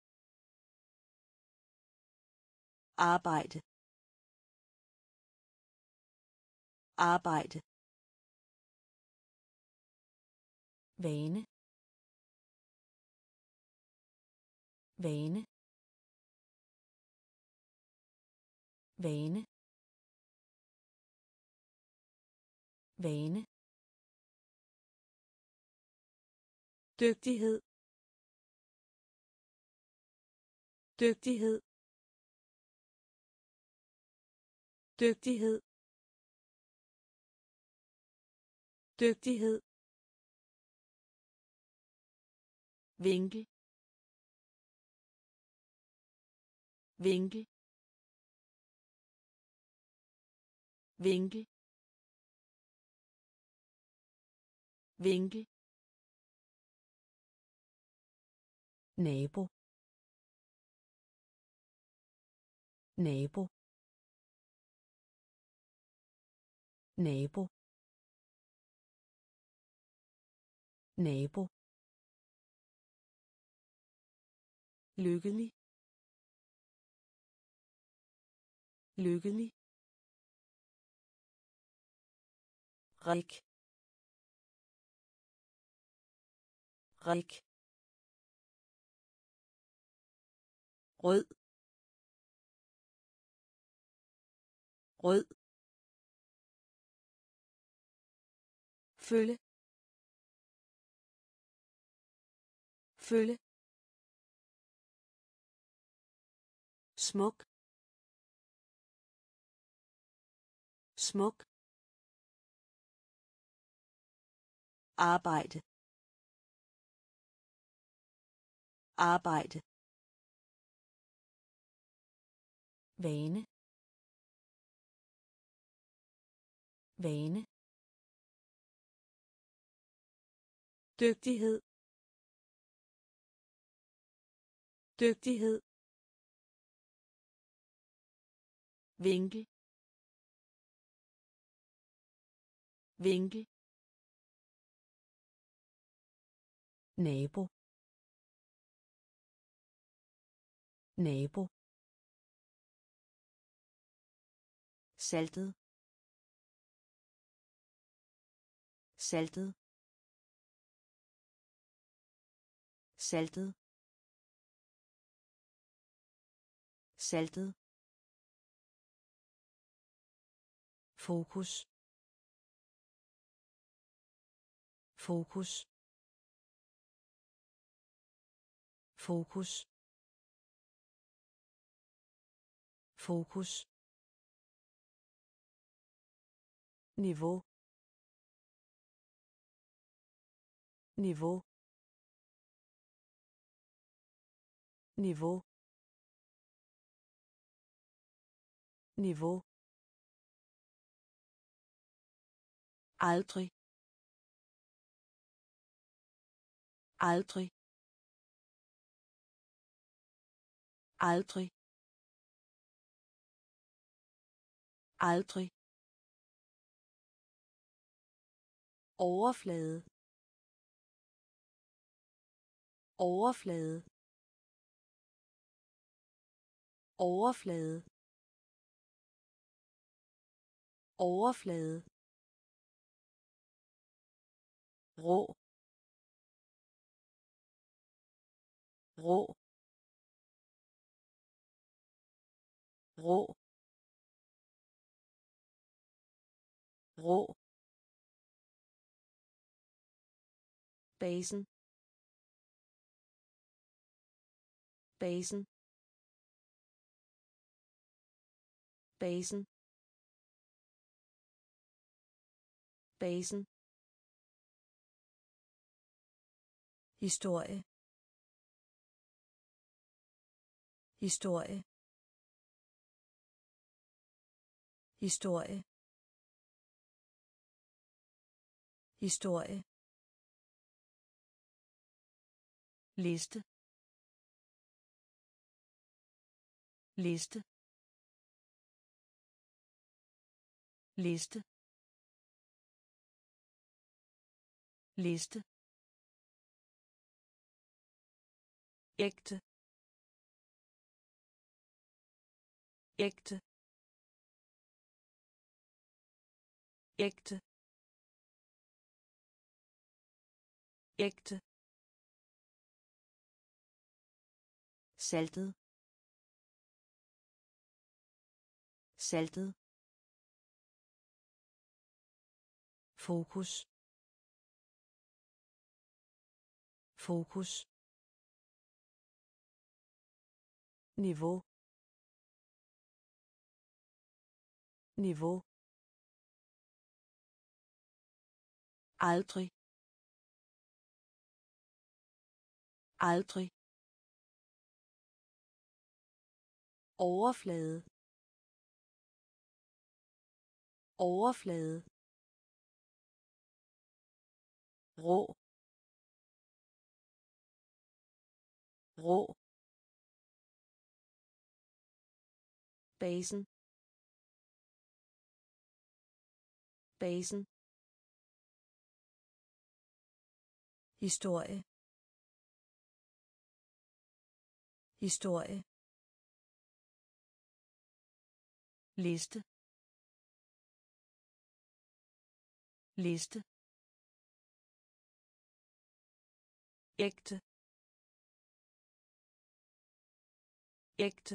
arbejde arbejde vane vane vane vane dygtighed dygtighed dygtighed dygtighed vinkel vinkel vinkel vinkel nabo nabo nabo nabo lykkelig lykkelig rik rik rød rød følge følge smuk smuk arbejde arbejde vane vane dygtighed dygtighed vinkel vinkel nabo nabo saltet saltet saltet saltet fokus fokus fokus fokus niveau niveau niveau niveau aldrig aldrig aldrig aldrig overflade overflade overflade overflade rå rå rå rå basen basen basen basen historie historie historie historie liste liste liste liste ægte ægte ægte ægte saltet saltet fokus fokus niveau niveau aldrig aldrig overflade overflade rå rå basen basen historie historie liste liste ægte ægte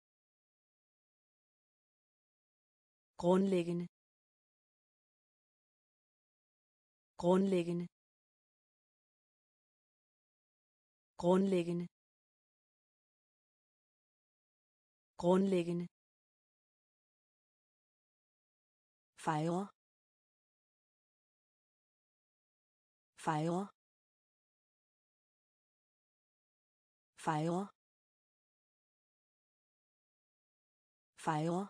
grundlæggende grundlæggende grundlæggende grundlæggende fejre fejre fejre fejre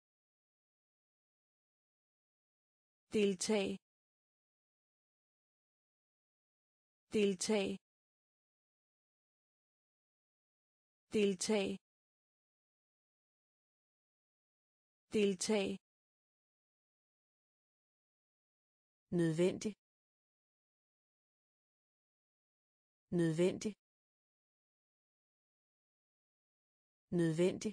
deltag deltag deltag deltag nødvendig nødvendig nødvendig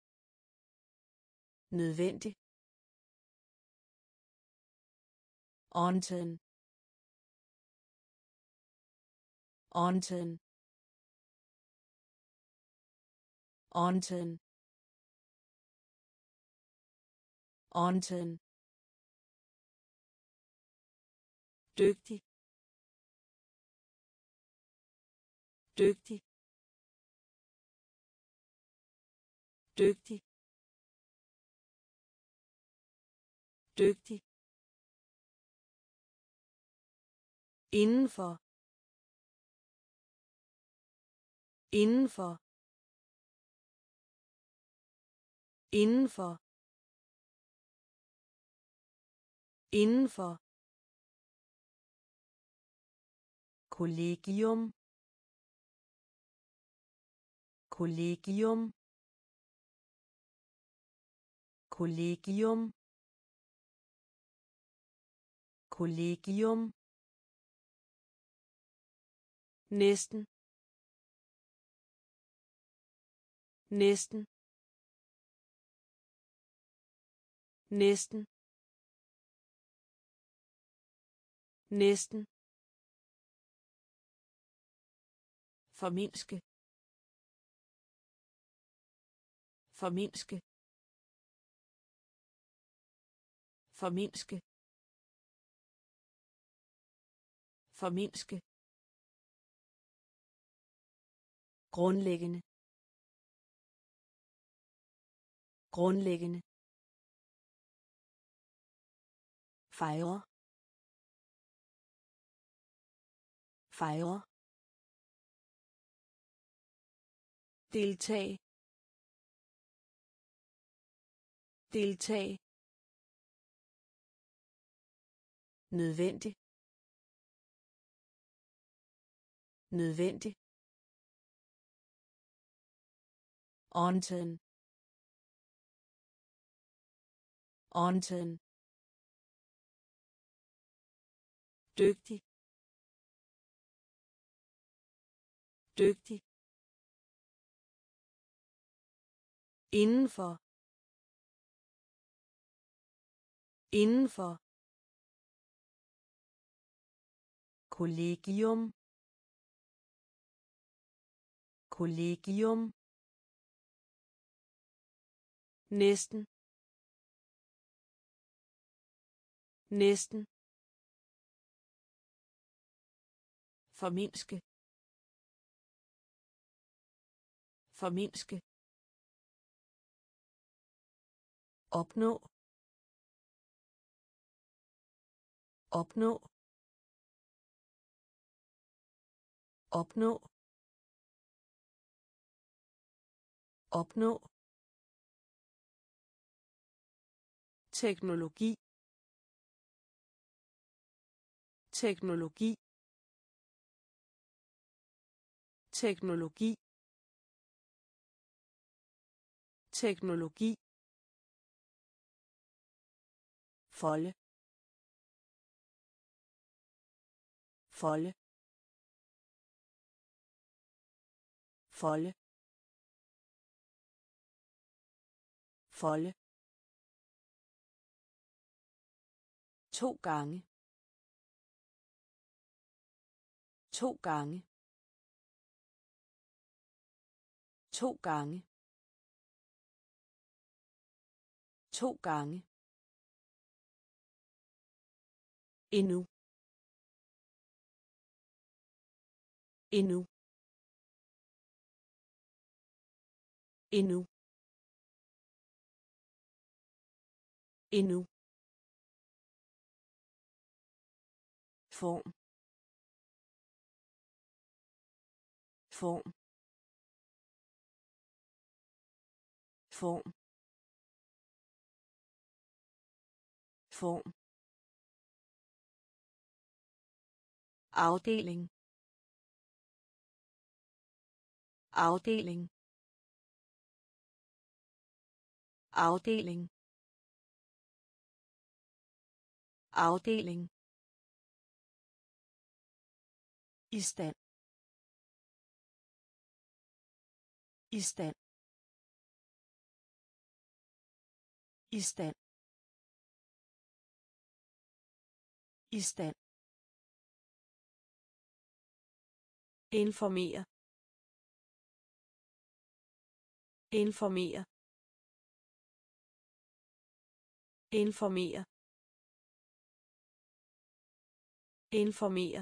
nødvendig Orientering. Orientering. Orientering. Orientering. Dygtig. Dygtig. Dygtig. Dygtig. Indenfor. Indenfor. Indenfor. Indenfor. Kollegium. Kollegium. Kollegium. Kollegium. Næsten. Næsten. Næsten. Næsten. Formindske. Formindske. Formindske. Formindske. Grundlæggende. Grundlæggende. Fejre. Fejre. Deltag. Deltag. Nødvendig. Nødvendig. Orientering. Orientering. Dygtig. Dygtig. Indenfor. Indenfor. Kollegium. Kollegium. Næsten. Næsten. Formindske. Formindske. Opnå. Opnå. Opnå. Opnå. Teknologi. Teknologi. Teknologi. Teknologi. Folde. Folde. Folde. Folde. 2 gange. 2 gange. 2 gange. 2 gange. Endnu. Endnu. Endnu. Endnu. Form. Form. Form. Form. Afdeling. Afdeling. Afdeling. Afdeling. I stand. I stand. I stand. I stand. Informere. Informere. Informere. Informere.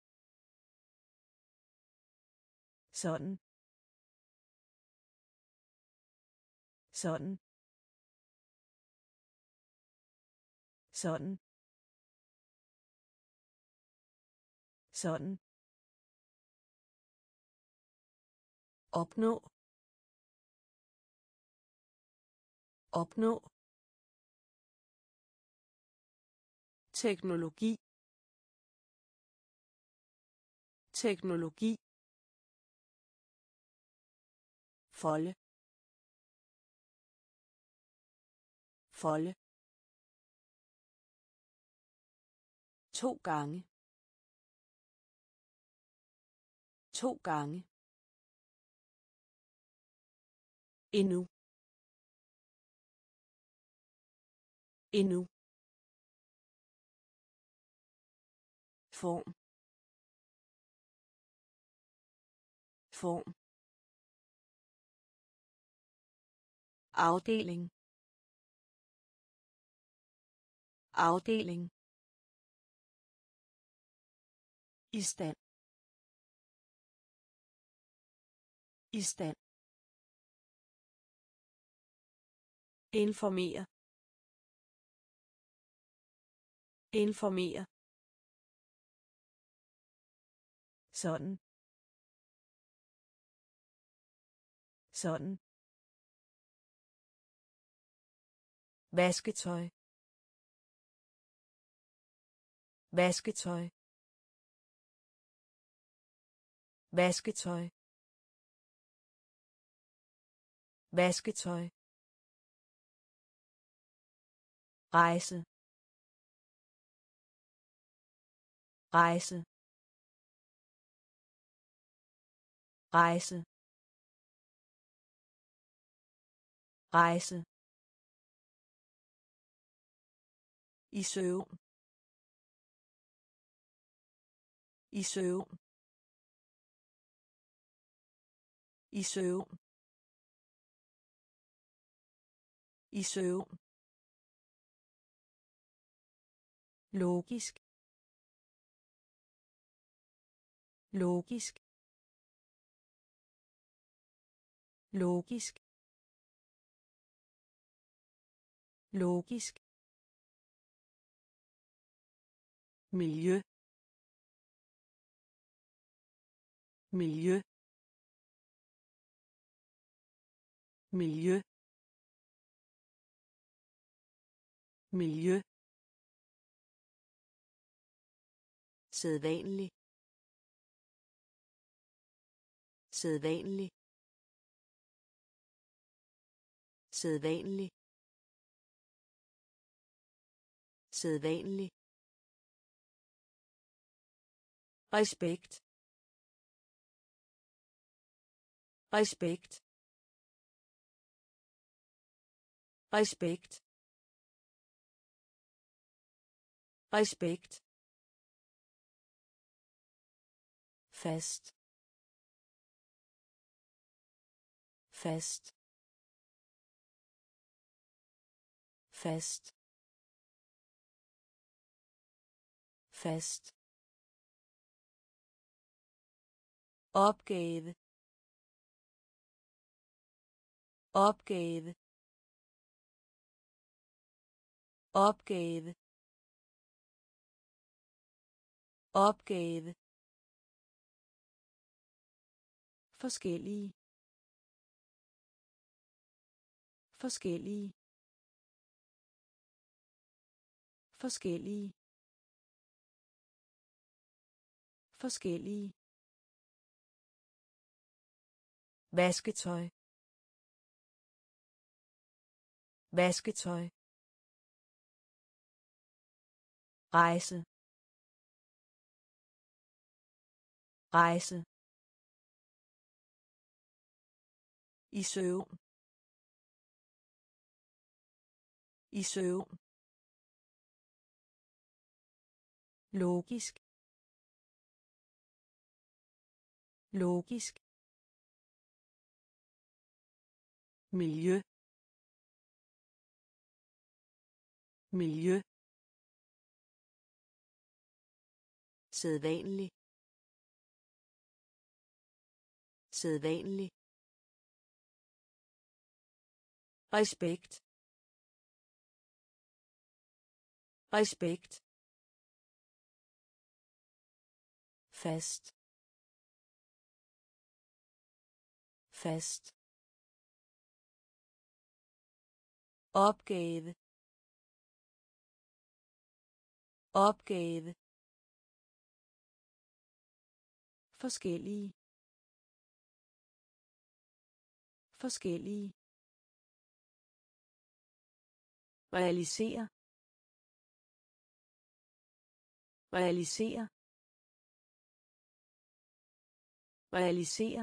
Sådan. Sådan. Sådan. Sådan. Opnå. Opnå. Teknologi. Teknologi. Folde. Folde. 2 gange. 2 gange. Endnu. Endnu. Form. Form. Afdeling. Afdeling. I stand. I stand. Informere. Informere. Sådan. Sådan. Vasketøj. Vasketøj. Vasketøj. Vasketøj. Rejse. Rejse. Rejse. Rejse. I søvn. I søvn. I søvn. I søvn. Logisk. Logisk. Logisk. Logisk. Miljø. Miljø. Miljø. Miljø. Sædvanlig. Sædvanlig. Sædvanlig. Sædvanlig. Respekt. Respekt. Respekt. Respekt. Fast. Fast. Fast. Fast. Opgave. Opgave. Opgave. Opgave. Forskellige. Forskellige. Forskellige. Forskellige. Vasketøj. Vasketøj. Rejse. Rejse. I søvn. I søvn. logisk, logisk, miljø, miljø, sædvanlig, sædvanlig, respekt, respekt, fast, fast, opgave, opgave, forskellige, forskellige, realisere, realisere, realisere,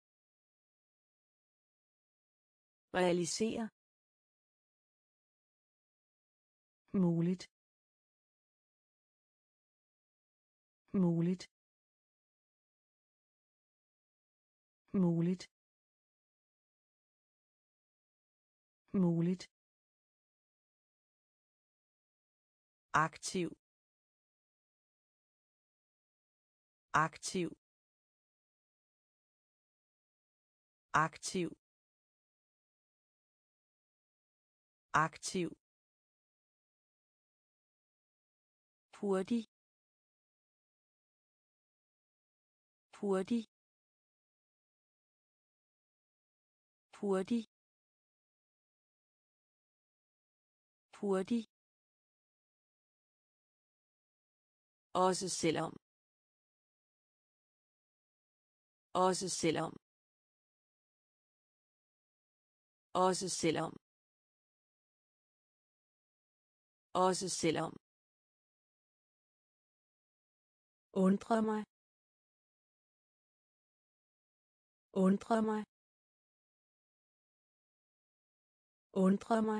realisere, muligt, muligt, muligt, muligt, aktiv, aktiv, aktiv, aktiv, hurtig, hurtig, hurtig, hurtig, også selvom, også selvom, også selvom, også selvom, undre mig, undre mig, undre mig,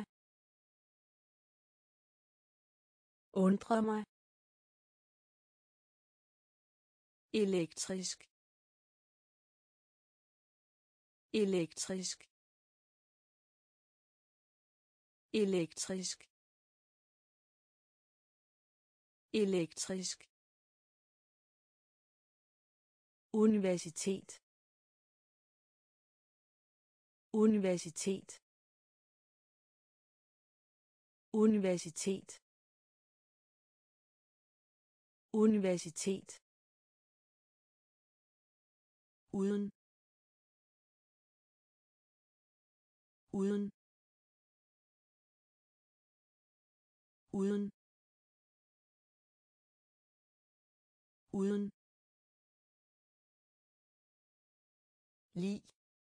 undre mig, elektrisk, elektrisk, elektrisk, elektrisk, universitet, universitet, universitet, universitet, uden, uden, uden, uden, lig,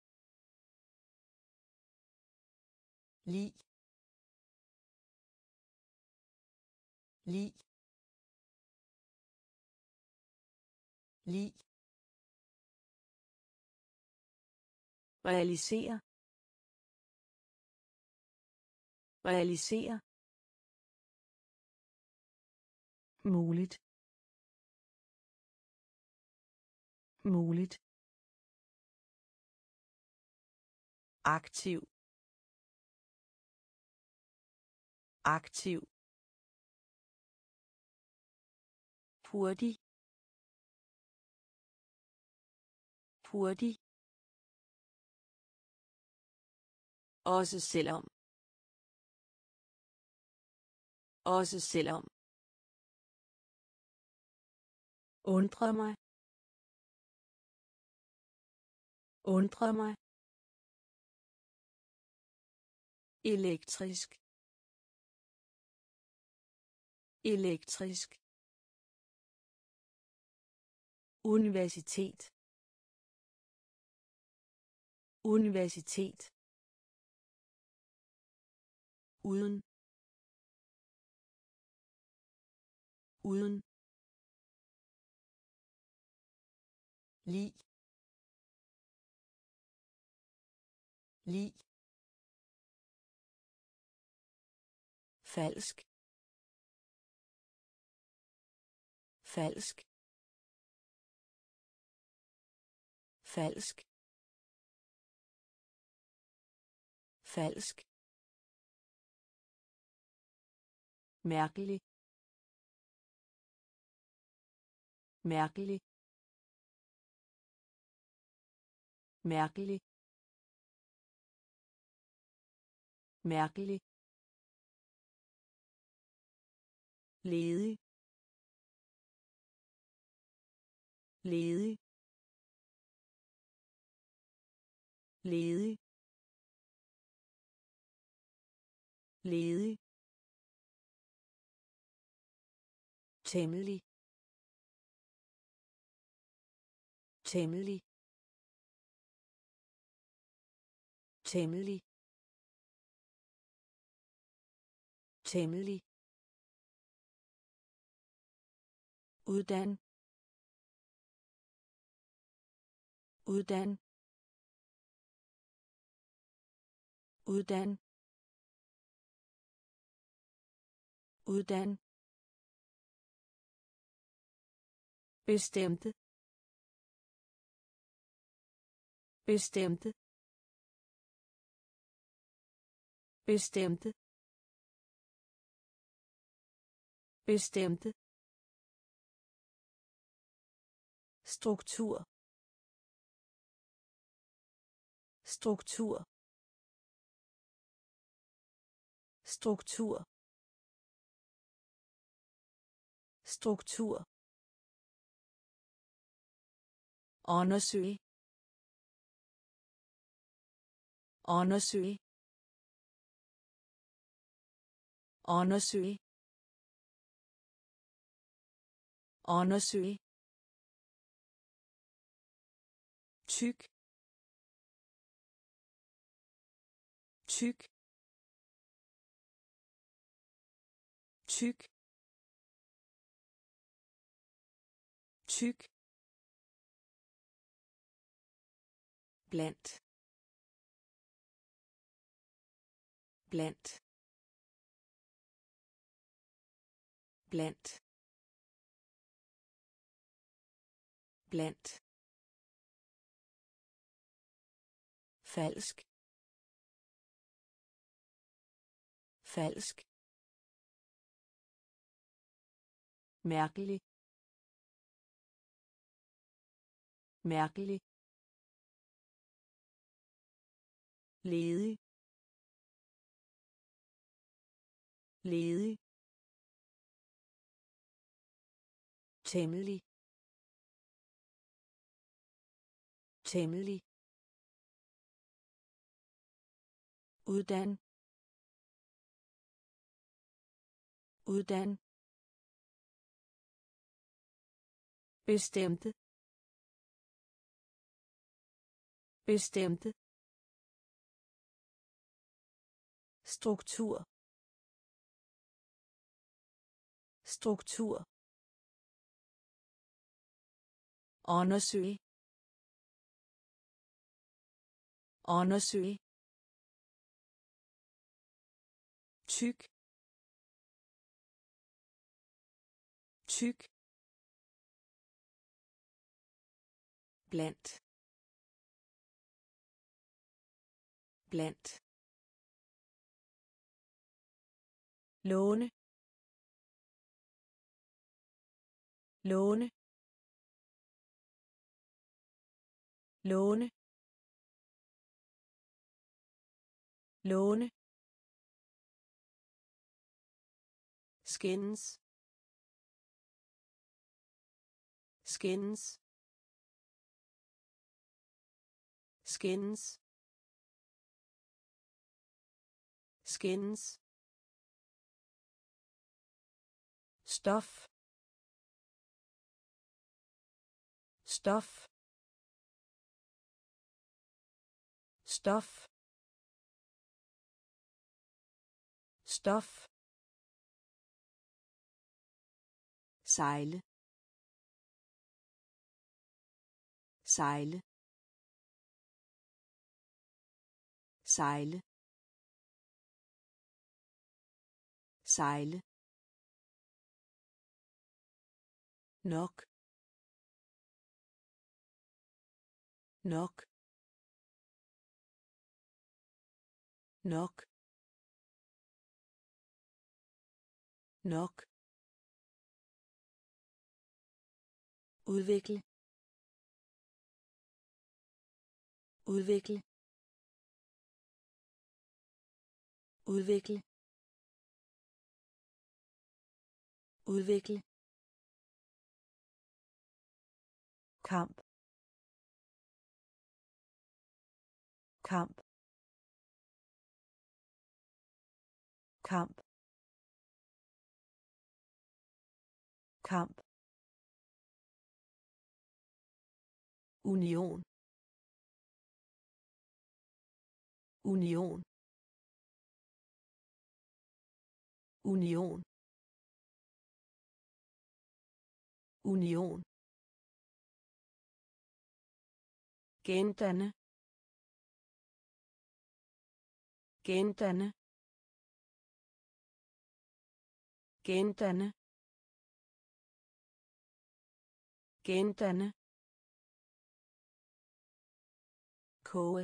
lig, lig, lig, realisere, realisere, muligt, muligt, aktiv, aktiv, hurtig, hurtig, også selvom, også selvom, undre mig, undre mig, elektrisk, elektrisk, universitet, universitet, uden, uden, lig, lig, falsk, falsk falsk falsk mærkelig mærkelig mærkelig mærkelig ledig ledig ledig ledig temmelig temmelig temmelig temmelig uddan uddan uddan uddan bestemte bestemte bestemte bestemte struktur struktur struktur struktur undersøge undersøge undersøge undersøge tyk tyk tyk tyk blandt blandt blandt blandt falsk falsk mærkelig mærkelig ledig ledig temmelig temmelig uddan uddan bestemte bestemte struktur struktur undersøge undersøge tyk tyk blandt blandt låne låne låne låne skins skins skins skins stof stof stof stof sejle sejle sejle sejle nok, nok, nok, nok, udvikle, udvikle, udvikle, udvikle, kamp, kamp, kamp, kamp, union, union, union, union, gendanne, gendanne, gendanne, gendanne, koge,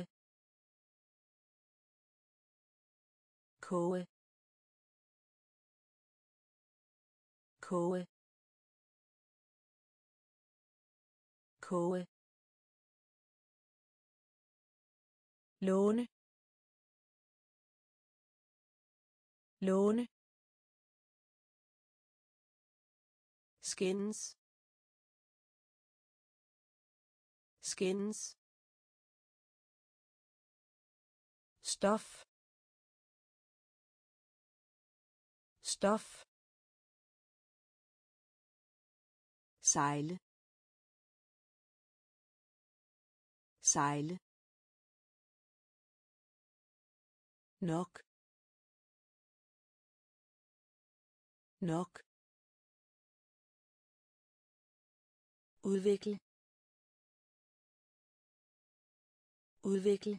koge, koge, koge, låne, låne, skændes, skændes, stof, stof, sejle, sejle, nok, nok, udvikle, udvikle,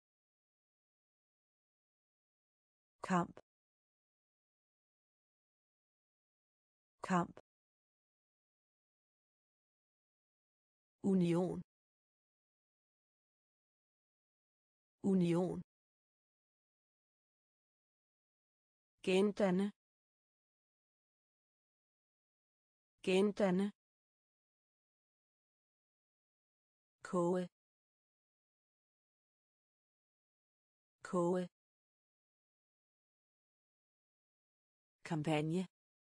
kamp, kamp, union, union, gendanne, gendanne, koge, koge, kampagne,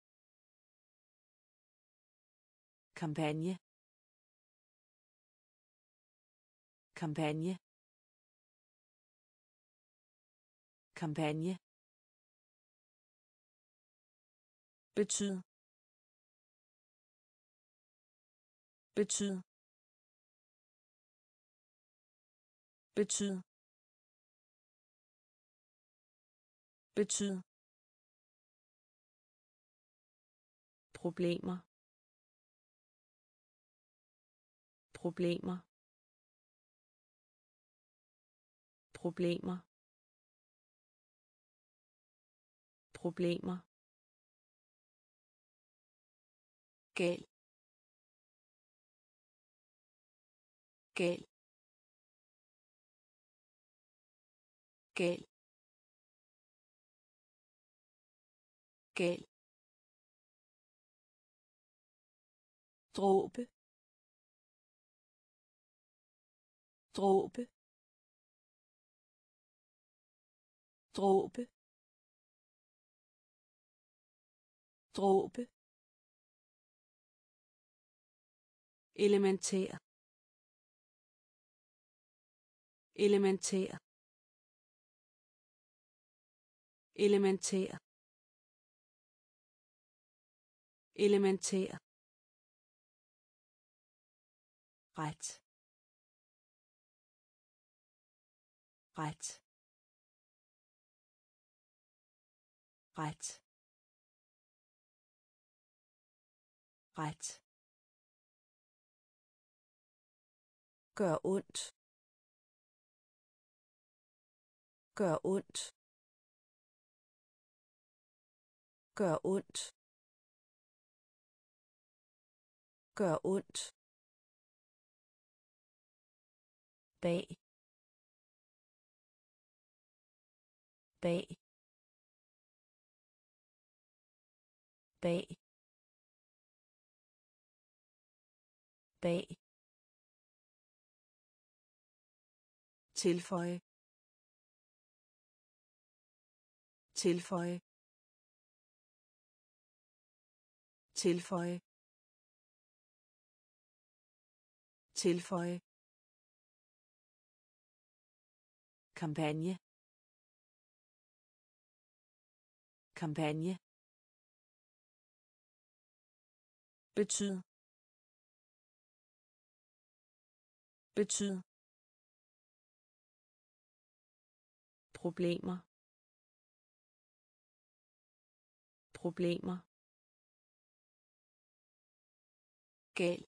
kampagne, kampagne, kampagne, betyd, betyd, betyd, betyd, problemer, problemer, problemer, problemer, gal, gal, gal, gal, dråbe, dråbe, dråbe, dråbe, elementær, elementær, elementær, elementær, ret, ret, ret, ret, gør ondt, gør ondt, gør ondt, Gør ondt. Bag. Bag. Bag. Bag. Tilføje. Tilføje. Tilføje. Tilføje. Kampagne. Kampagne. Betyd. Betyd. Problemer. Problemer. Gal.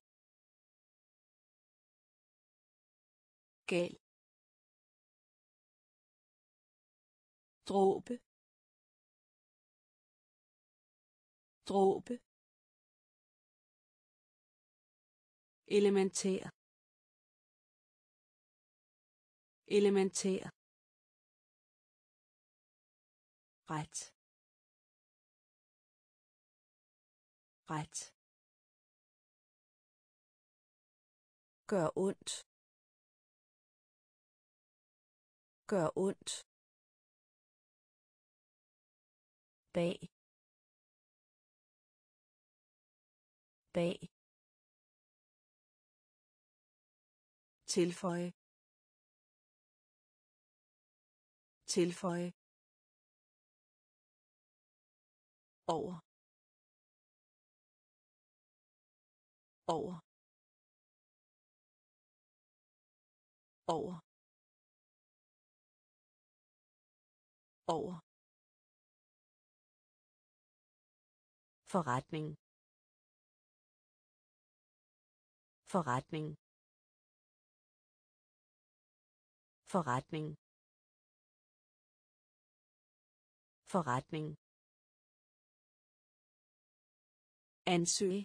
Gal. Dråbe. Dråbe. Elementær. Elementær. Ret. Ret. Gør ondt. Gør ondt. Bag. Bag. Tilføje. Tilføje. Over. Over. Over. Over. Forretning. Forretning. Forretning. Forretning. Ansøge.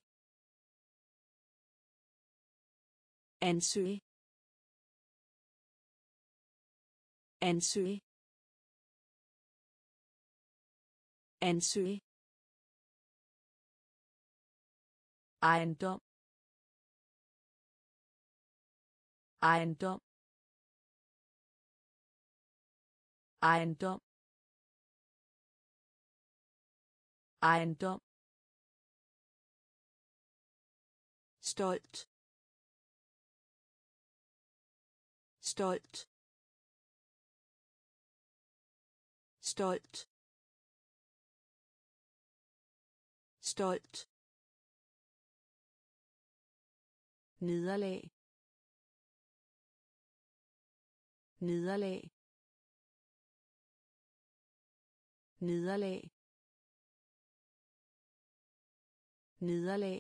Ansøge. Ansøge. Ansøge. Ejendom. Ejendom. Ejendom. Ejendom. Stolt. Stolt. Stolt. Stolt. Nederlag. Nederlag. Nederlag. Nederlag.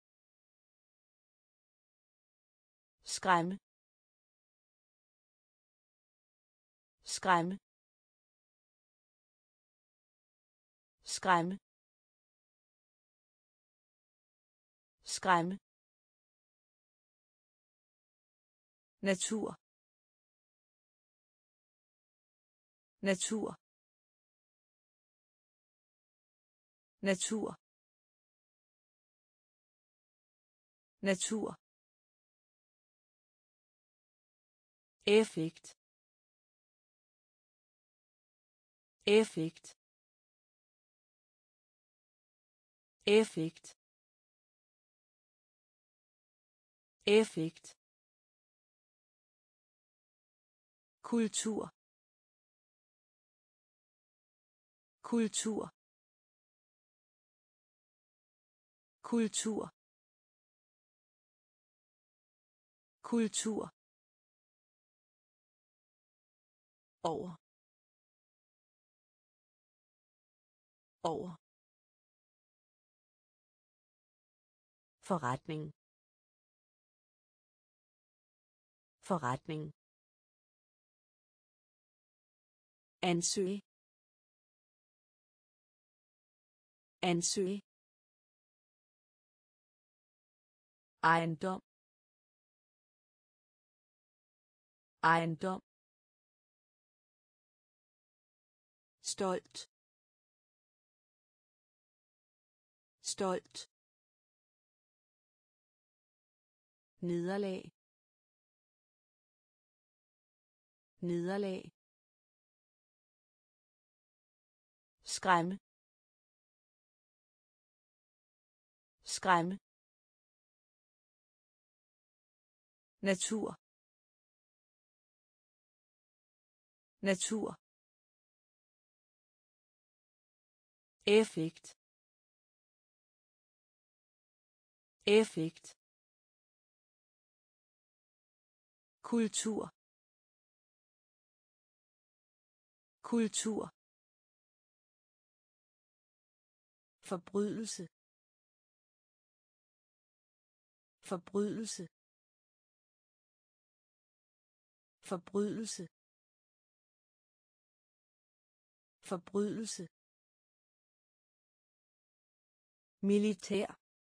Skræmme. Skræmme. Skræmme. Skræmme. Natur. Natur. Natur. Natur. Effekt. Effekt. Effekt. Effekt. Kultur. Kultur. Kultur. Kultur. Over. Over. Forretning. Forretning. Ansøge. Ansøge. ejendom, ejendom, stolt, stolt, nederlag, nederlag, skræmme, skræmme, natur, natur, effekt, effekt, kultur, kultur, forbrydelse, forbrydelse, forbrydelse, forbrydelse, militær,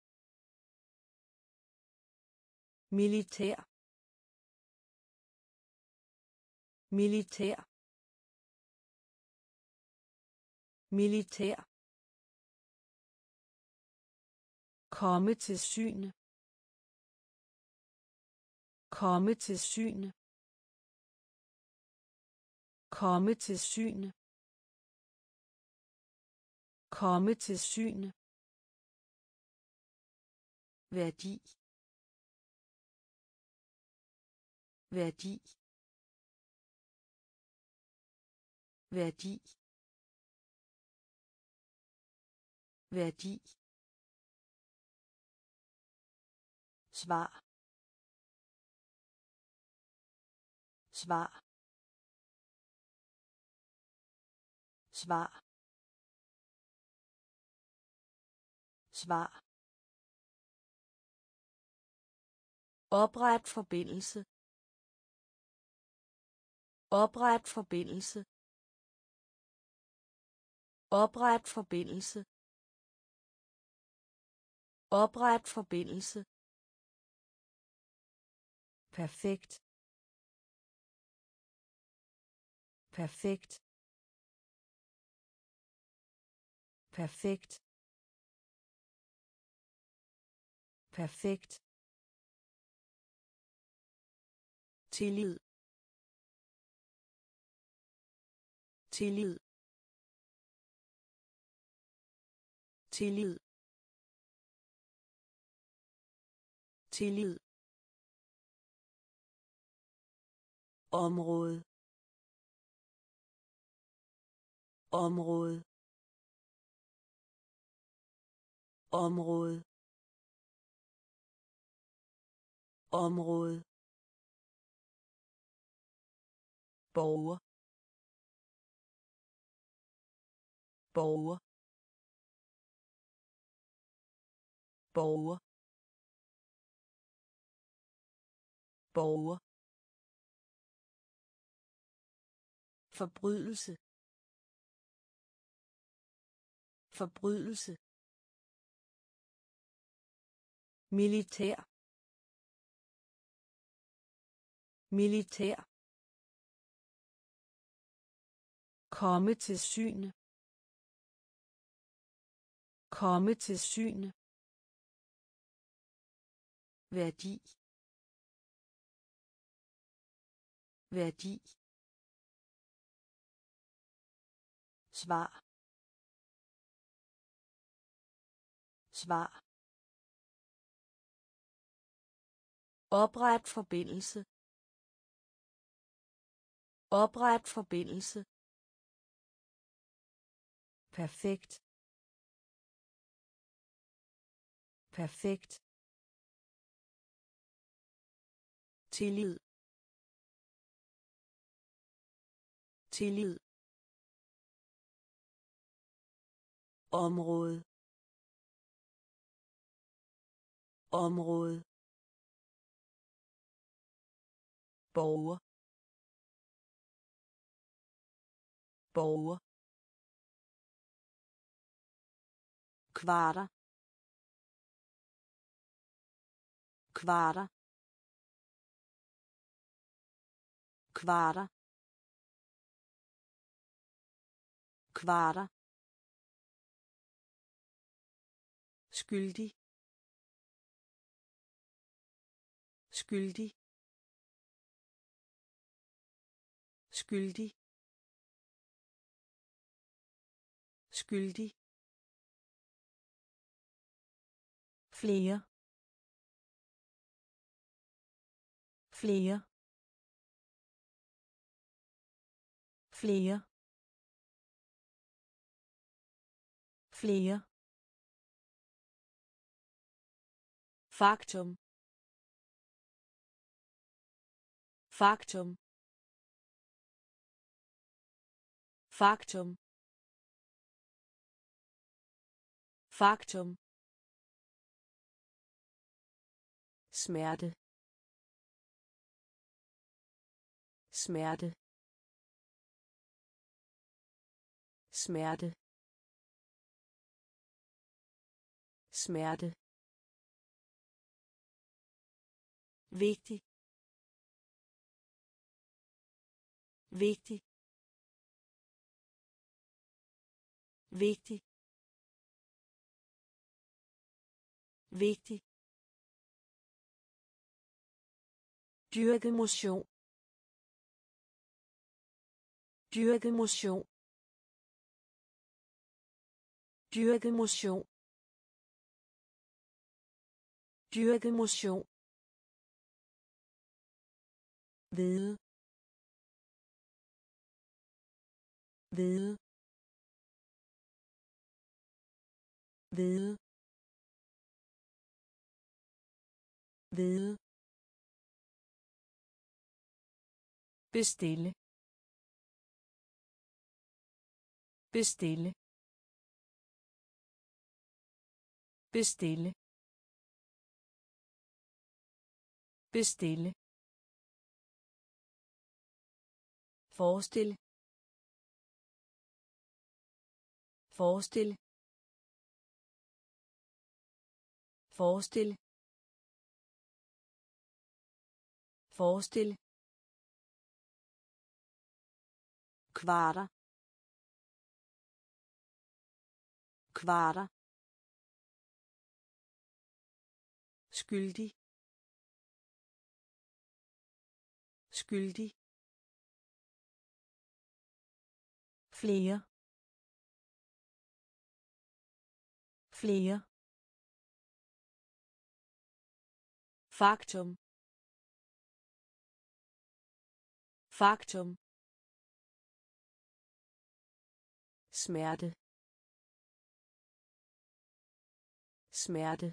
militær, militær, militær, komme til syne, komme til syne, komme til syne, komme til syne, værdi, værdi, værdi, værdi, svar, svar, svar, svar, opret forbindelse, opret forbindelse, opret forbindelse, opret forbindelse, perfekt, perfekt, perfekt, perfekt, tillid, tillid, tillid, tillid, område, område, område, område, borger, borger, borger, borger, forbrydelse, forbrydelse, militær, militær, komme til syne, komme til syne, værdi, værdi, svar, svar, opret forbindelse, opret forbindelse, perfekt, perfekt, tillid, tillid, område, område, borger, borger, kvarter, kvarter kvarter kvarter skyldig skyldig skyldig skyldig flere flere flere flere faktum faktum faktum faktum smerte smerte smerte smerte vigtig vigtig vigtig vigtig dyrke motion dyrke motion dyrke motion dyrke motion vide vide vide vide bestille bestille bestille bestille forestil forestil forestil forestil kvarter kvarter skyldig skyldig flere flere faktum faktum smerte smerte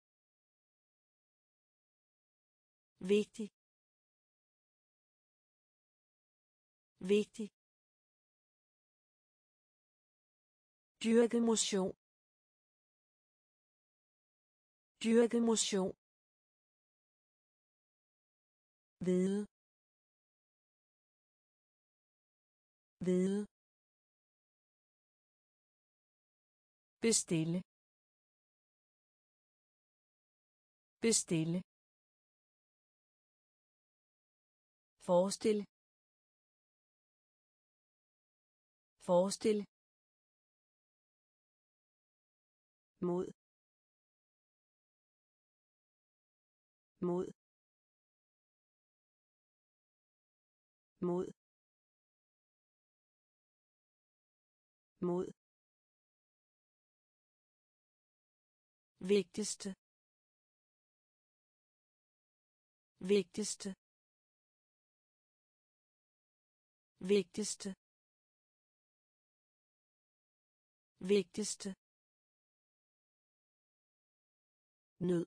vigtig vigtig dyrke motion dyrke motion vide vide bestille bestille forestil forestil mod mod mod mod vigtigste vigtigste vigtigste vigtigste nød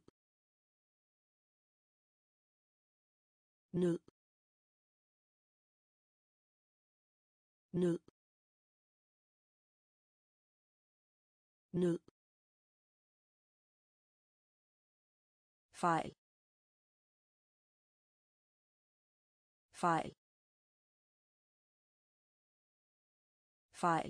nød nød nød fejl fejl fejl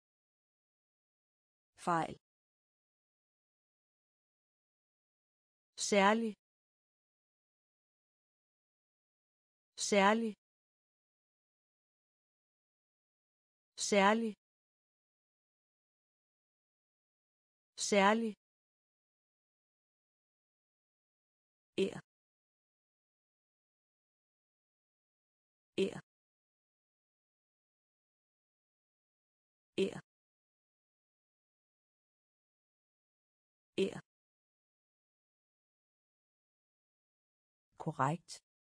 fejl særlig særlig særlig særlig er er er er korrekt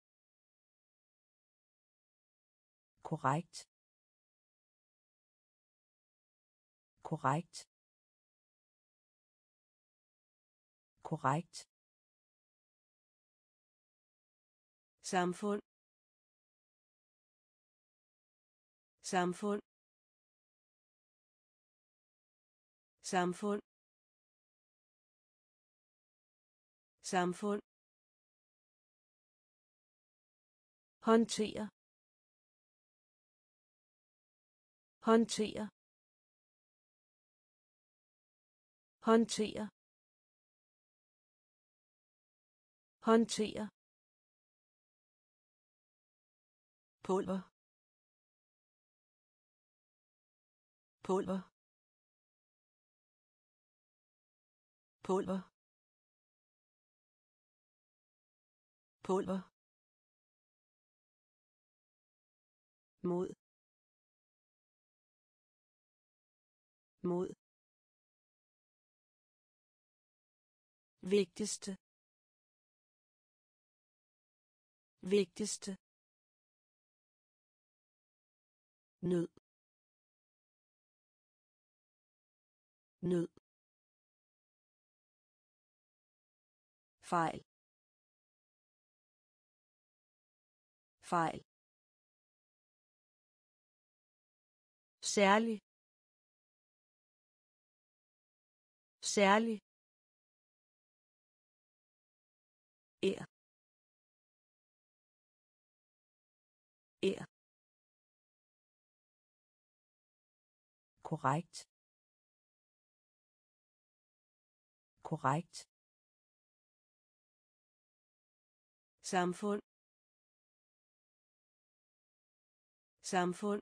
korrekt korrekt korrekt samfund samfund samfund samfund håndtere håndtere håndtere håndtere pulver pulver pulver pulver mod mod vigtigste vigtigste nød nød fejl fejl særlig særlig er er korrekt korrekt samfund samfund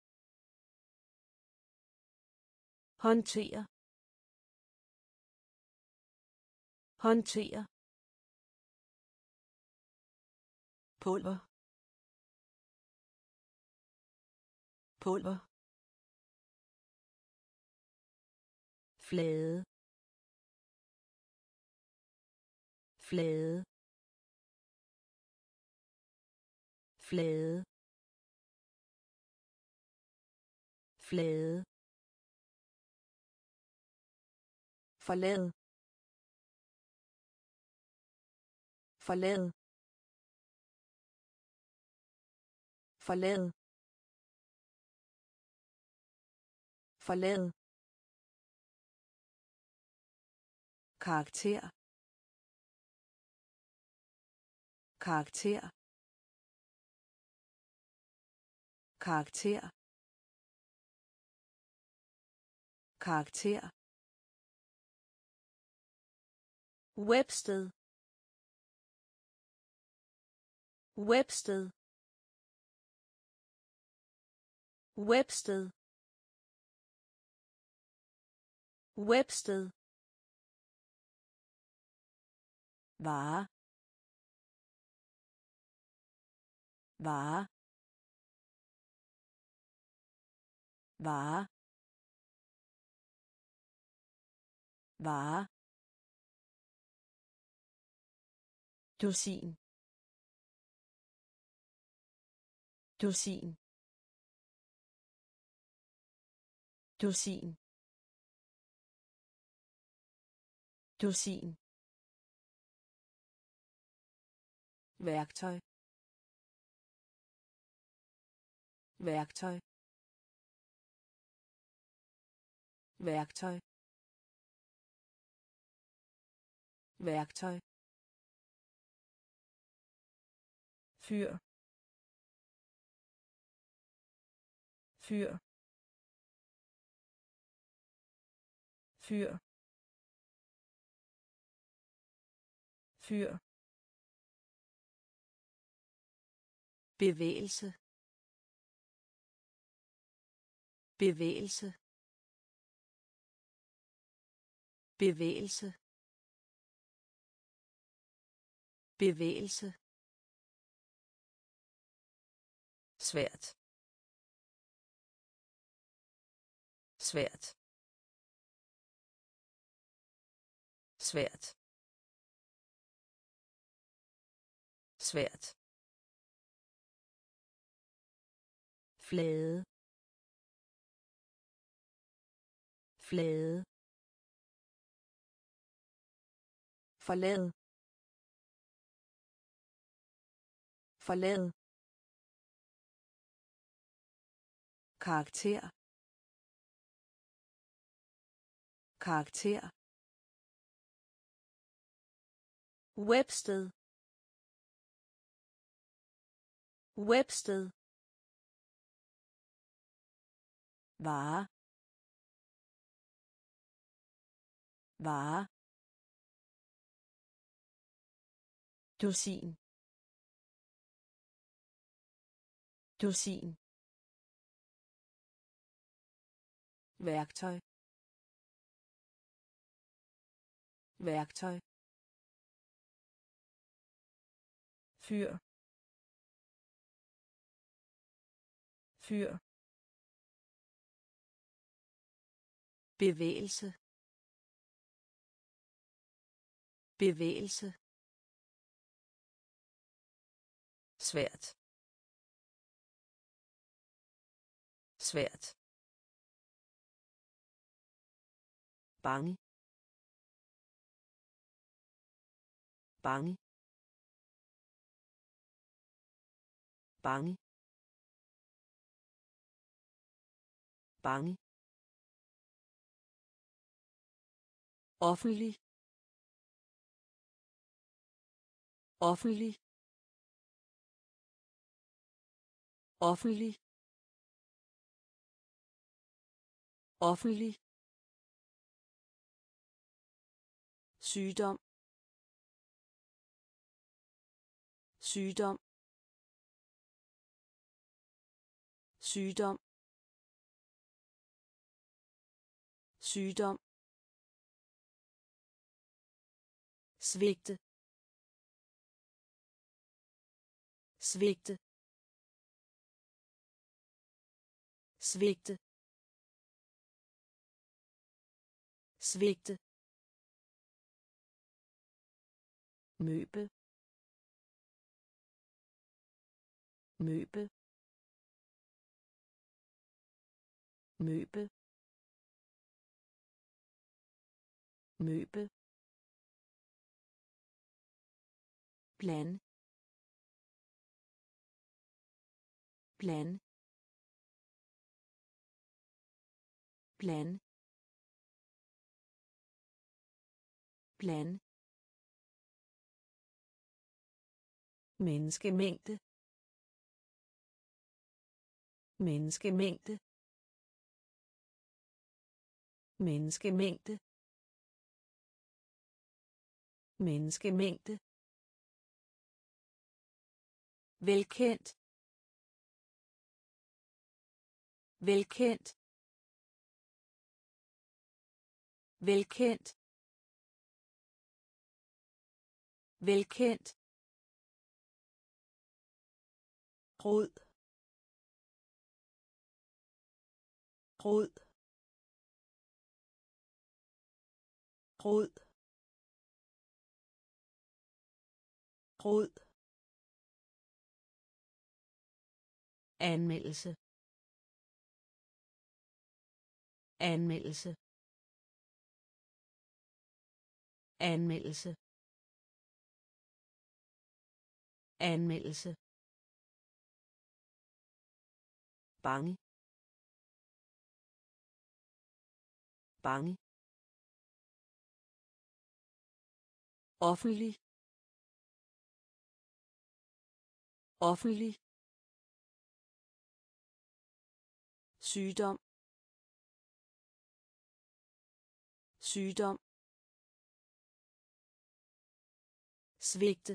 håndtere håndtere pulver pulver flade flade flade flade forlade forlade forlade forlade karakter karakter karakter karakter Websted Websted Websted Websted vare vare vare vare dusin dusin dusin dusin værktøj værktøj værktøj værktøj fyr fyr fyr fyr, bevægelse, bevægelse, bevægelse, bevægelse, svært, svært, svært, svært, flade, flade, forlad, forlad, karakter, karakter, websted, websted, vare, vare, dusin, dusin, værktøj, værktøj, fyr, fyr, bevægelse, bevægelse, svært, svært, bange, bange, bange, bange, offentlig, offentlig, offentlig, offentlig, sygdom, sygdom, sygdom, sygdom, svigte, svigte, svigte, svigte, møbel, møbel, møbel, møbel, plan, plan, plan, plan, menneskemængde, menneskemængde, menneskemængde, menneskemængde, velkendt, velkendt, velkendt, velkendt, rod, rod, rod, rod, anmeldelse, anmeldelse, anmeldelse, anmeldelse, bange, bange, offentlig, offentlig, sygdom, sygdom, svigte,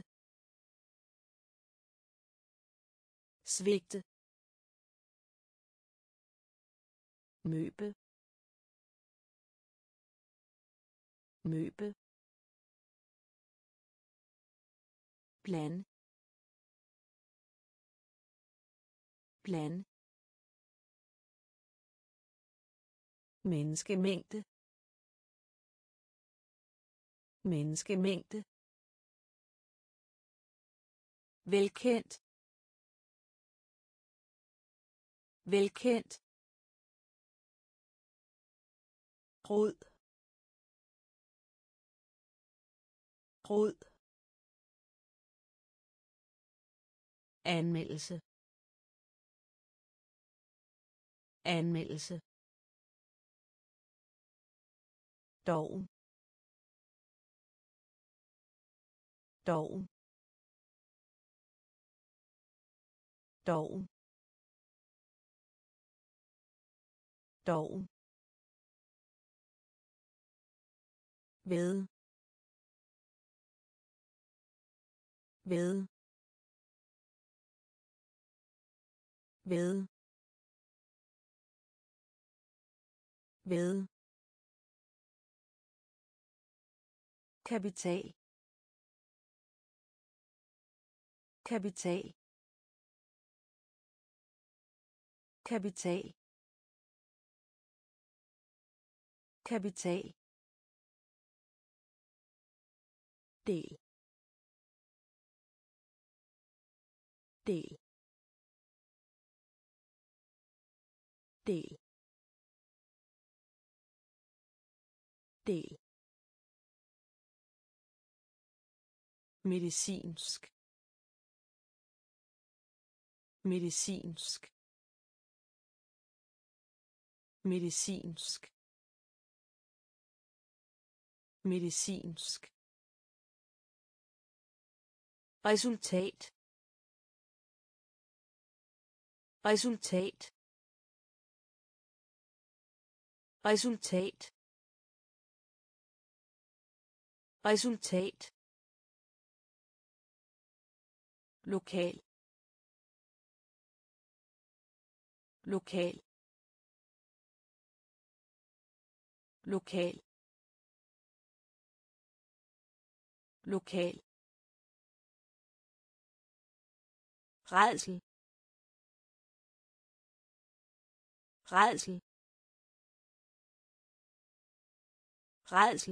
svigte, møbel, møbel, plan, plan, menneskemængde, menneskemængde, velkendt, velkendt, rod, rod, anmeldelse, anmeldelse, doven, doven, doven, doven, ved, ved, ved, ved, kapital, kapital, kapital, kapital, del, del, del, del, medicinsk, medicinsk, medicinsk, medicinsk, resultat, resultat, resultat, resultat, lokal, lokal, lokal, lokal, rædsel, rædsel, rædsel,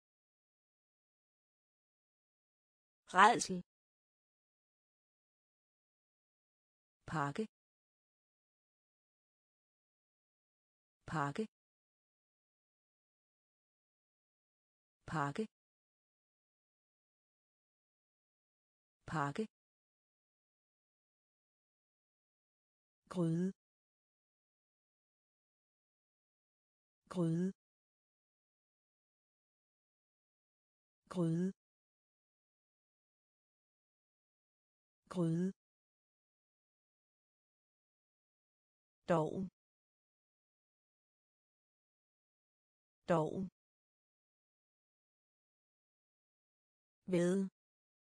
rædsel, pakke, pakke, pakke, pakke, gryde, gryde, gryde, gryde, doven, doven, ved,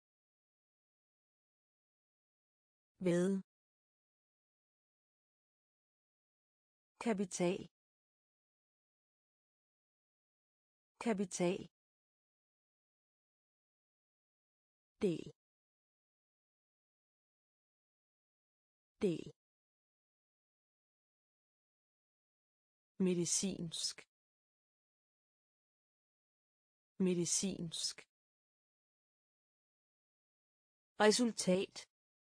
ved, kapital, kapital, del, del, medicinsk, medicinsk, resultat,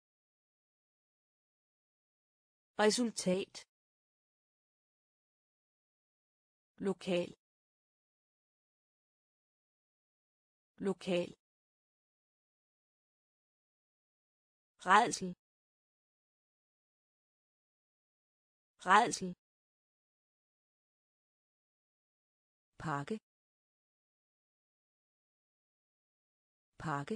resultat, lokal, lokal, rædsel, rædsel, pakke, pakke,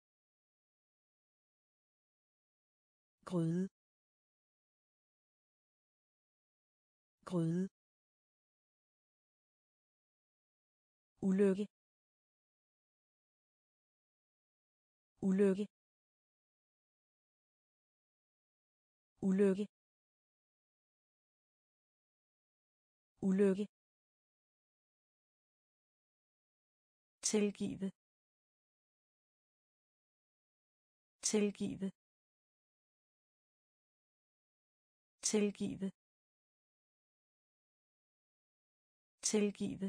gryde, gryde, ulykke, ulykke ulykke ulykke tilgive tilgive tilgive tilgive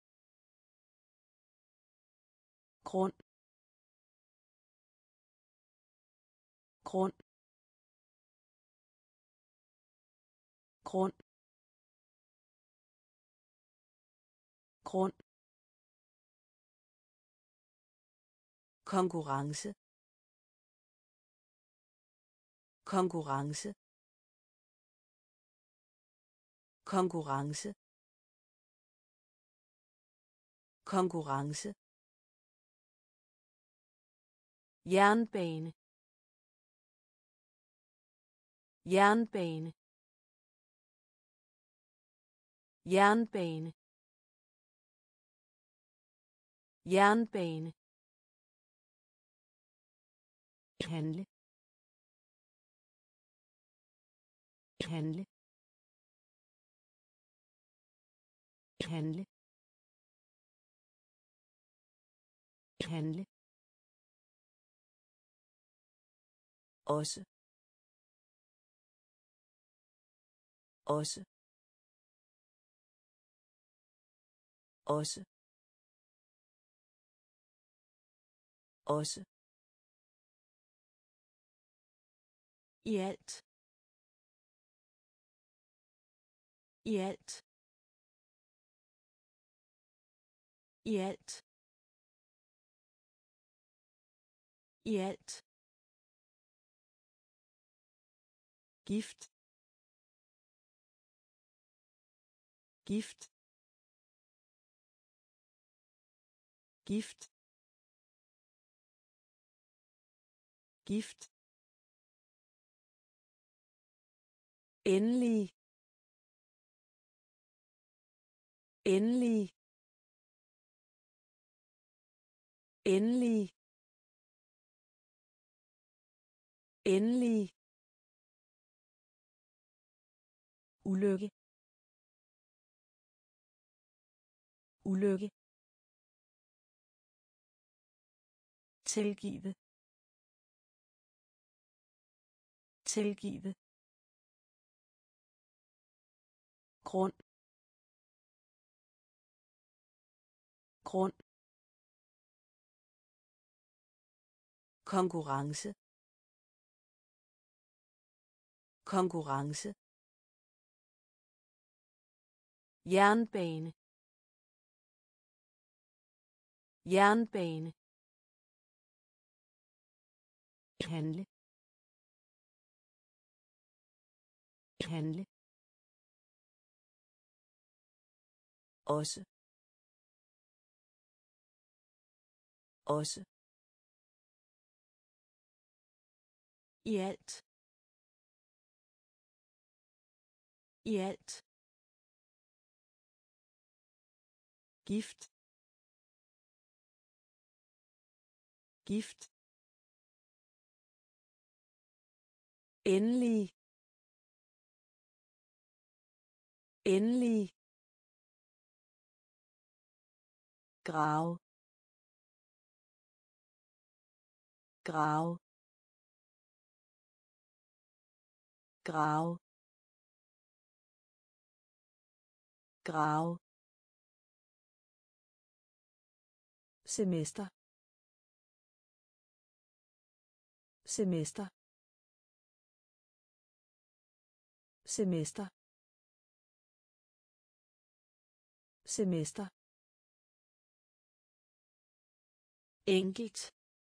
grund grund grund grund konkurrence konkurrence konkurrence konkurrence jernbane jernbane jernbane jernbane handle handle handle handle også også også også i alt i alt i alt i alt gift gift gift gift endelig endelig endelig endelig ulykke ulykke tilgive tilgive grund grund konkurrence konkurrence jernbane jernbane handle handle også også i alt i alt gift gift endelig endelig grav grav grav grav semester semester semester semester enkelt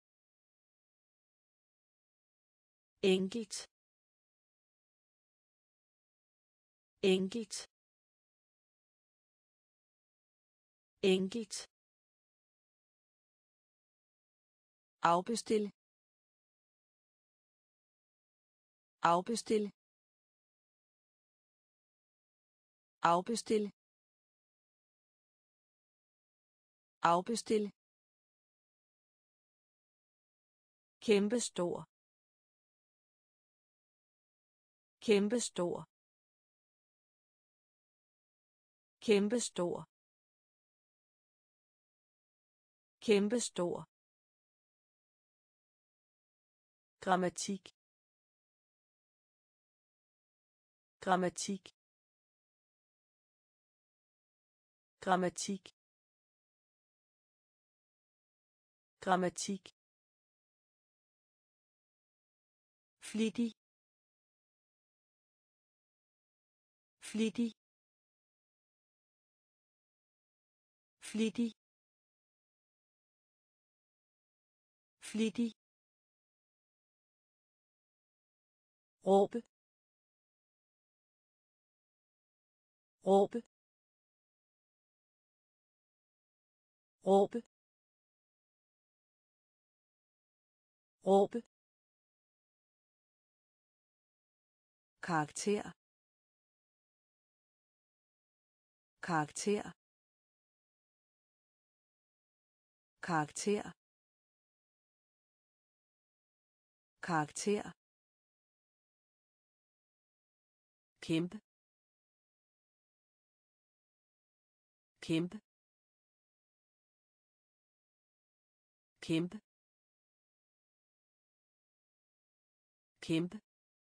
enkelt enkelt enkelt afbestil afbestil afbestil afbestil kæmpestor, kæmpestor, kæmpestor, kæmpestor, grammatik, grammatik, grammatik, grammatik, flittig, flittig, flittig, flittig, råbe, råbe, råbe, råbe, karakter, karakter, karakter, karakter, kæmpe, kæmpe, kæmpe, kæmpe,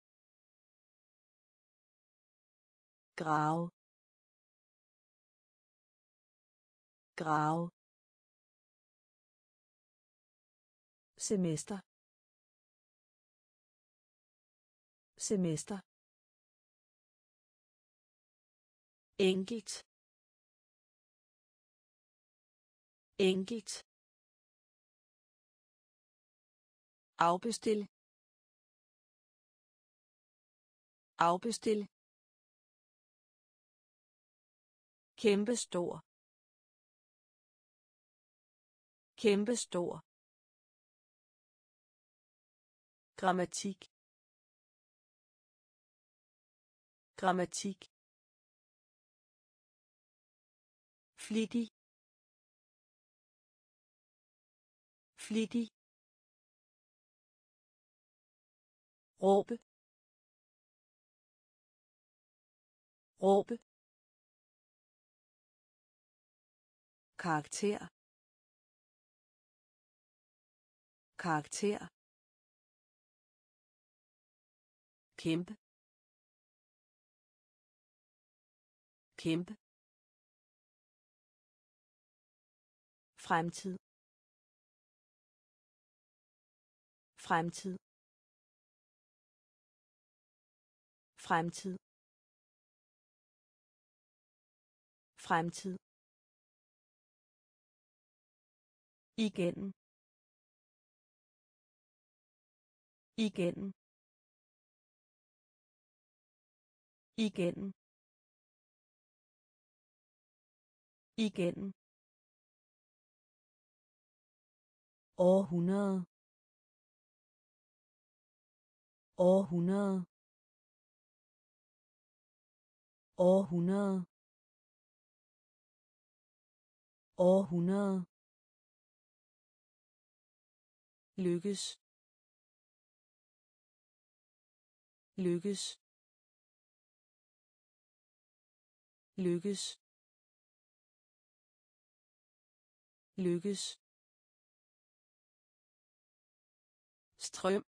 grave, grave, semester, semester, enkelt, enkelt, afbestil, afbestil, kæmpestor, kæmpestor, grammatik, grammatik, flittig, flittig, råbe, råbe, karakter, karakter, kæmpe, kæmpe, fremtid, fremtid, fremtid, fremtid, igennem, igennem, igennem, igennem, århundrede, århundrede, århundrede, århundrede, lykkes, lykkes, lykkes, lykkes, strøm,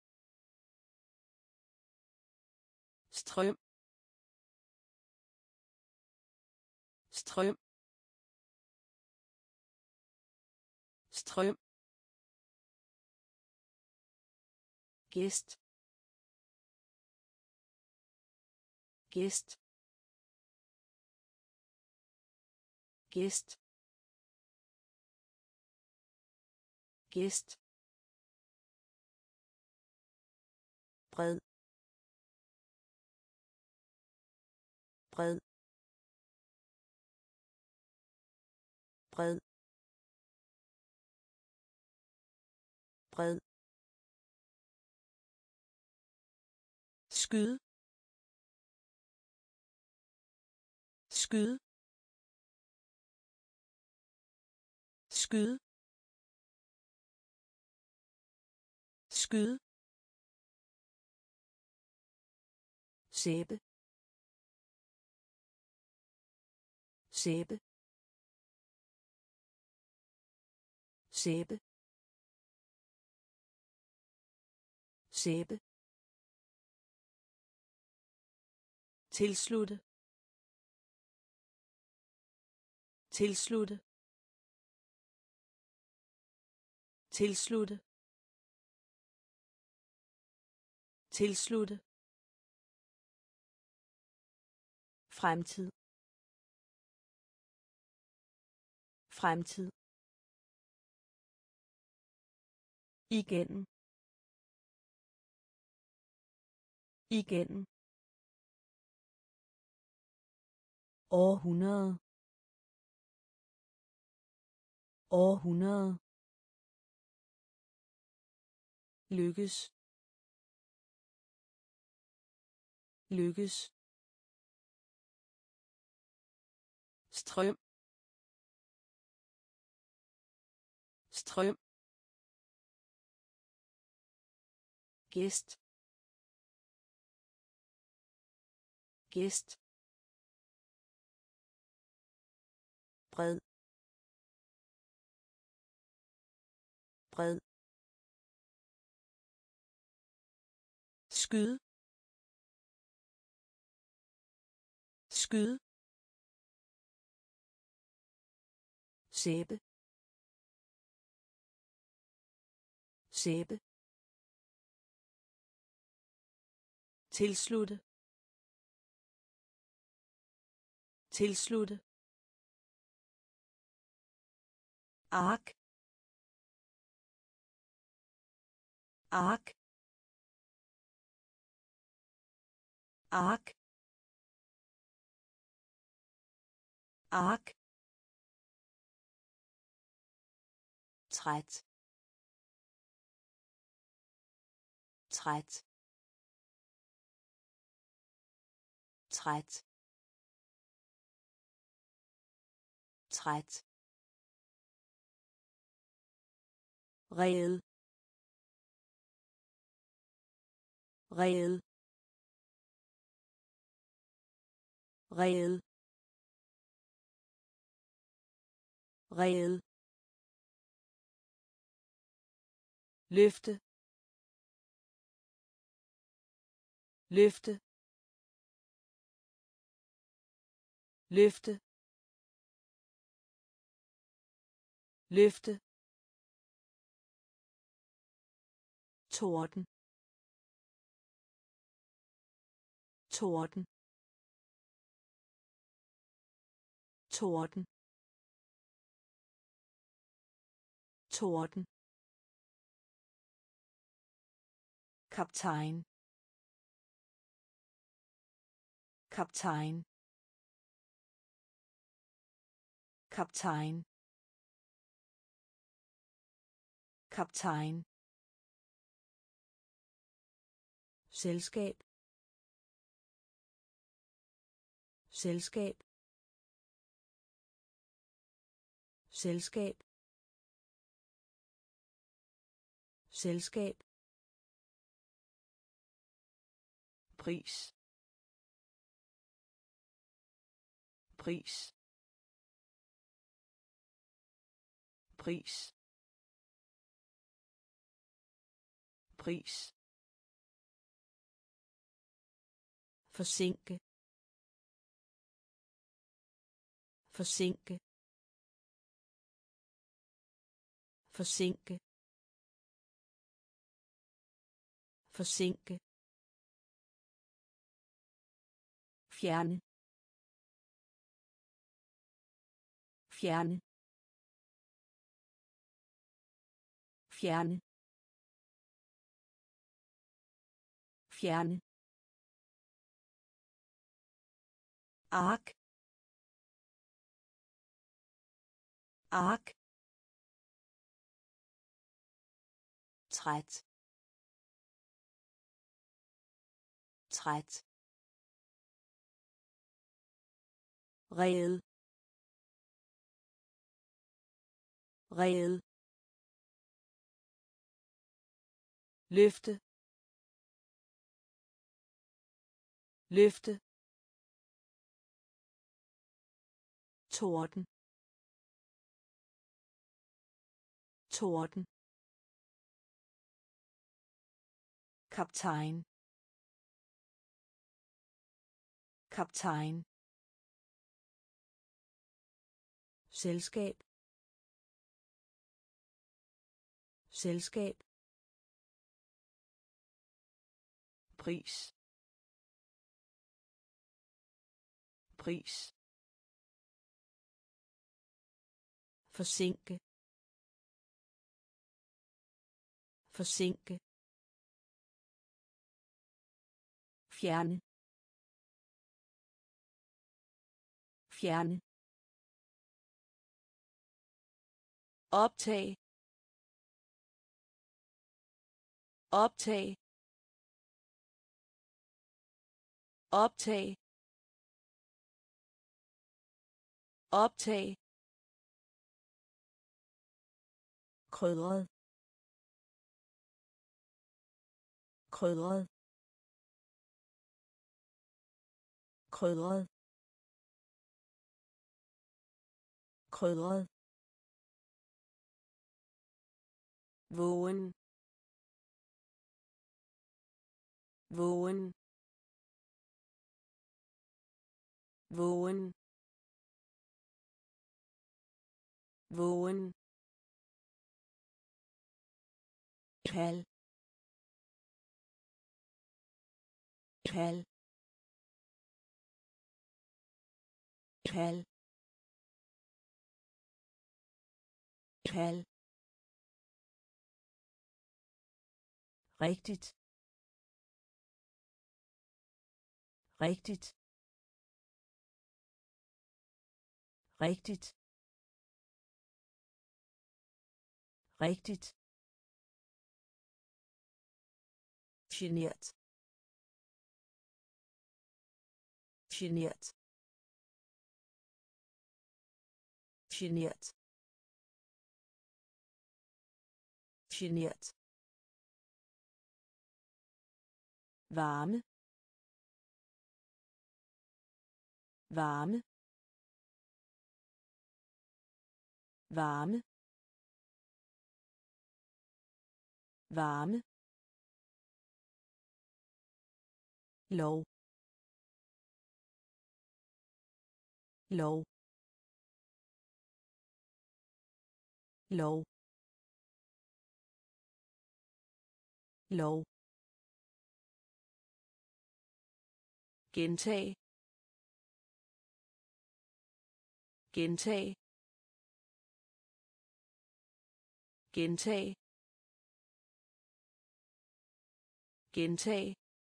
strøm, strøm, strøm, gæst, gæst, gæst, gæst, bred, bred, bred, bred, skyde, skyde, skyde, skyde, sæbe, sæbe, sæbe, sæbe, tilslutte, tilslutte, tilslutte, tilslutte, fremtid, fremtid, igennem, igennem, århundrede, århundrede, lykkes, lykkes, strøm, strøm, gæst, gæst, bred, bred, skyde, skyde, sæbe, sæbe, tilslutte, tilslutte, ark, ark, ark, ark, træt, træt, træt, træt, reel, reel, reel, reel, løfte, løfte, løfte, løfte, torden, torden, torden, torden, kaptajn, kaptajn, kaptajn, kaptajn, selskab, selskab, selskab, selskab, pris, pris, pris, pris, forsinke, forsinke, forsinke, forsinke, fjerne, fjerne, fjerne, fjerne, ark, ark, træt, træt, reel, reel, løfte, løfte, torden, torden, kaptajn, kaptajn, selskab, selskab, pris, pris, forsinke, forsinke, fjerne, fjerne, optag, optag, optag, optag, krydret, krydret, krydret, krydret, vågen, vågen, vågen, vågen, kald, kald, kald, kald, rigtigt, rigtigt, rigtigt, rigtigt, genert, genert, genert, genert, varme, varme, varme, varme, lov, lov, lov, lov, gentag, gentag, gentag, gentag,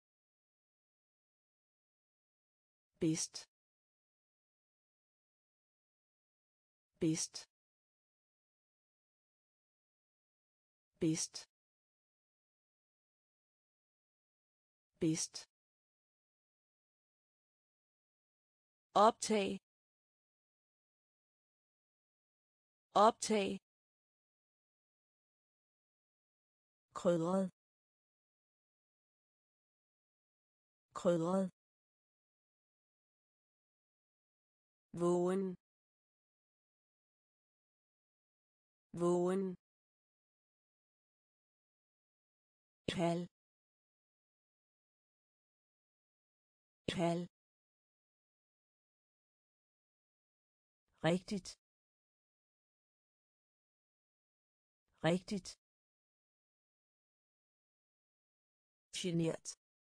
bedst, bedst, bedst, bedst, optag, optag, krydret, krydret, vågen, vågen, kald, kald, rigtigt, rigtigt, genert,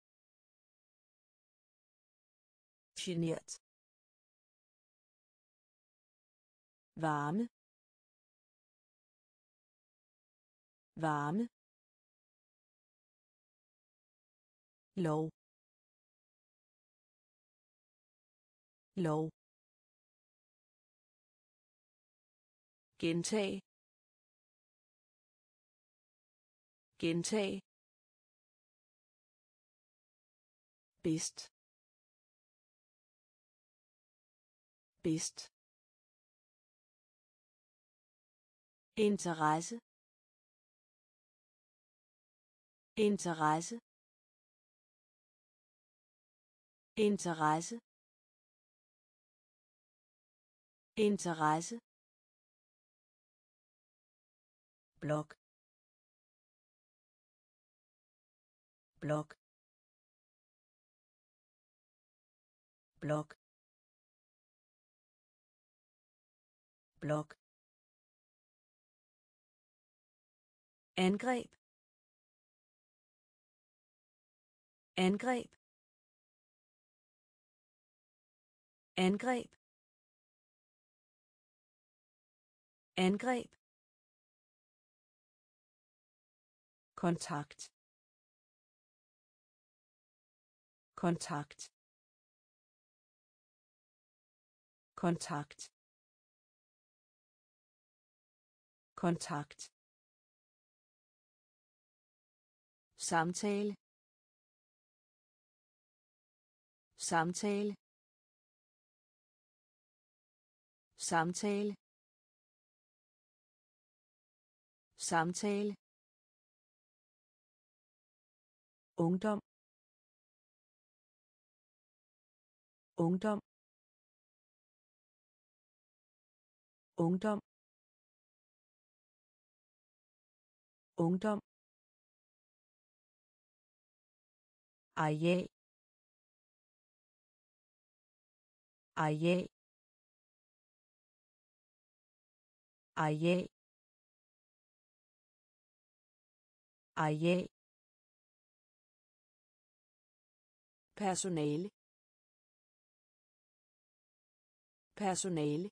genert, varme, varme, lov, lov, gentag, gentag, bedst, bedst, interesse, interesse, interesse, interesse, blok, blok, blok, blok, angreb, angreb, angreb, angreb, kontakt, kontakt, kontakt, kontakt, samtale, samtale, samtale, samtale, ungdom, ungdom, ungdom, ungdom, areal, areal, areal, areal, personale, personale,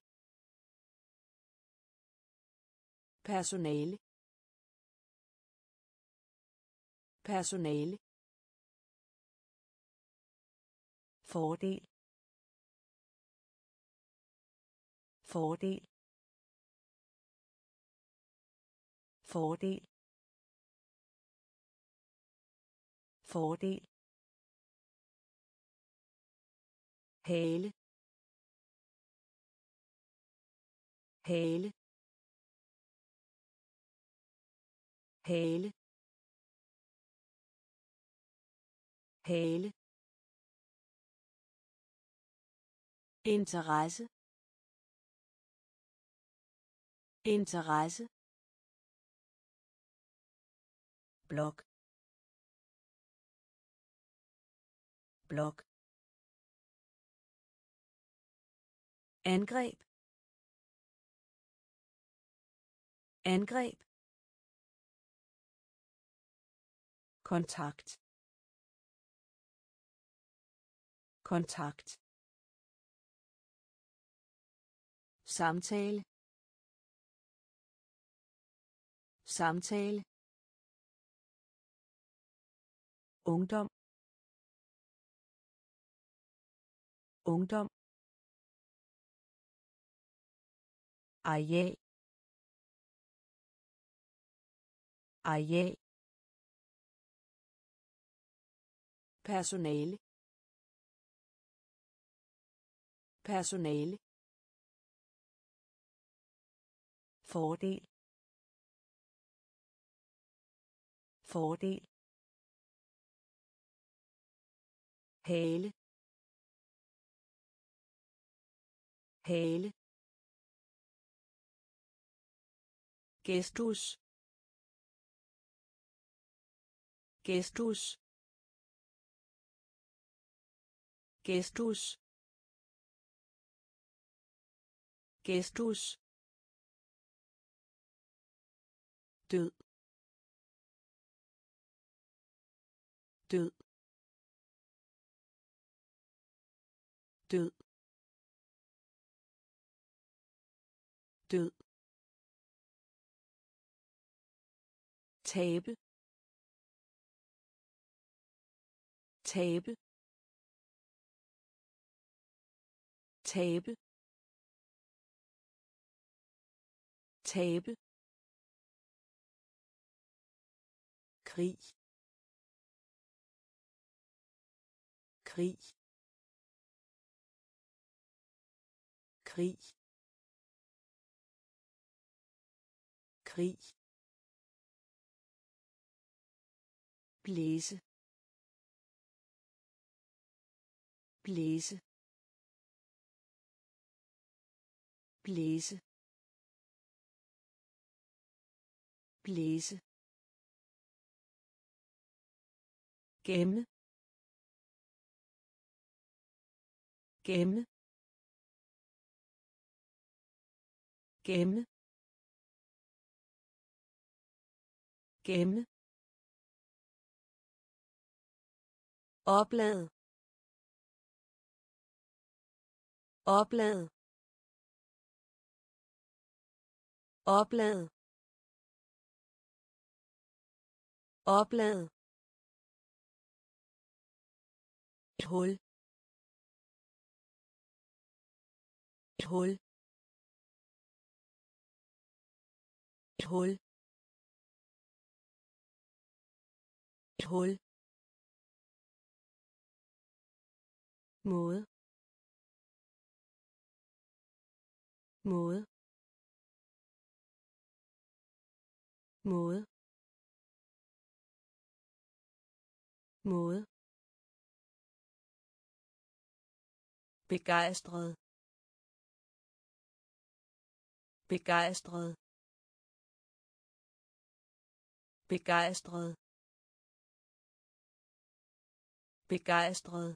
personale, personale, fordel, fordel, fordel, fordel, hale, hale, hale, hale, interesse, interesse, blok, blok, angreb, angreb, kontakt, kontakt, samtale, samtale, ungdom, ungdom, areal, areal, personale, personale, fordel, fordel, hale, hale, gestus, gestus, gestus, gestus, død, død, død, død, tabe, tabe, tabe, tabe, krig, krig, krig, krig, blæse blæse blæse blæse gemme gemme gemme gemme oplad oplad oplad oplad et hul et hul et hul et hul måde måde måde måde begejstret begejstret begejstret begejstret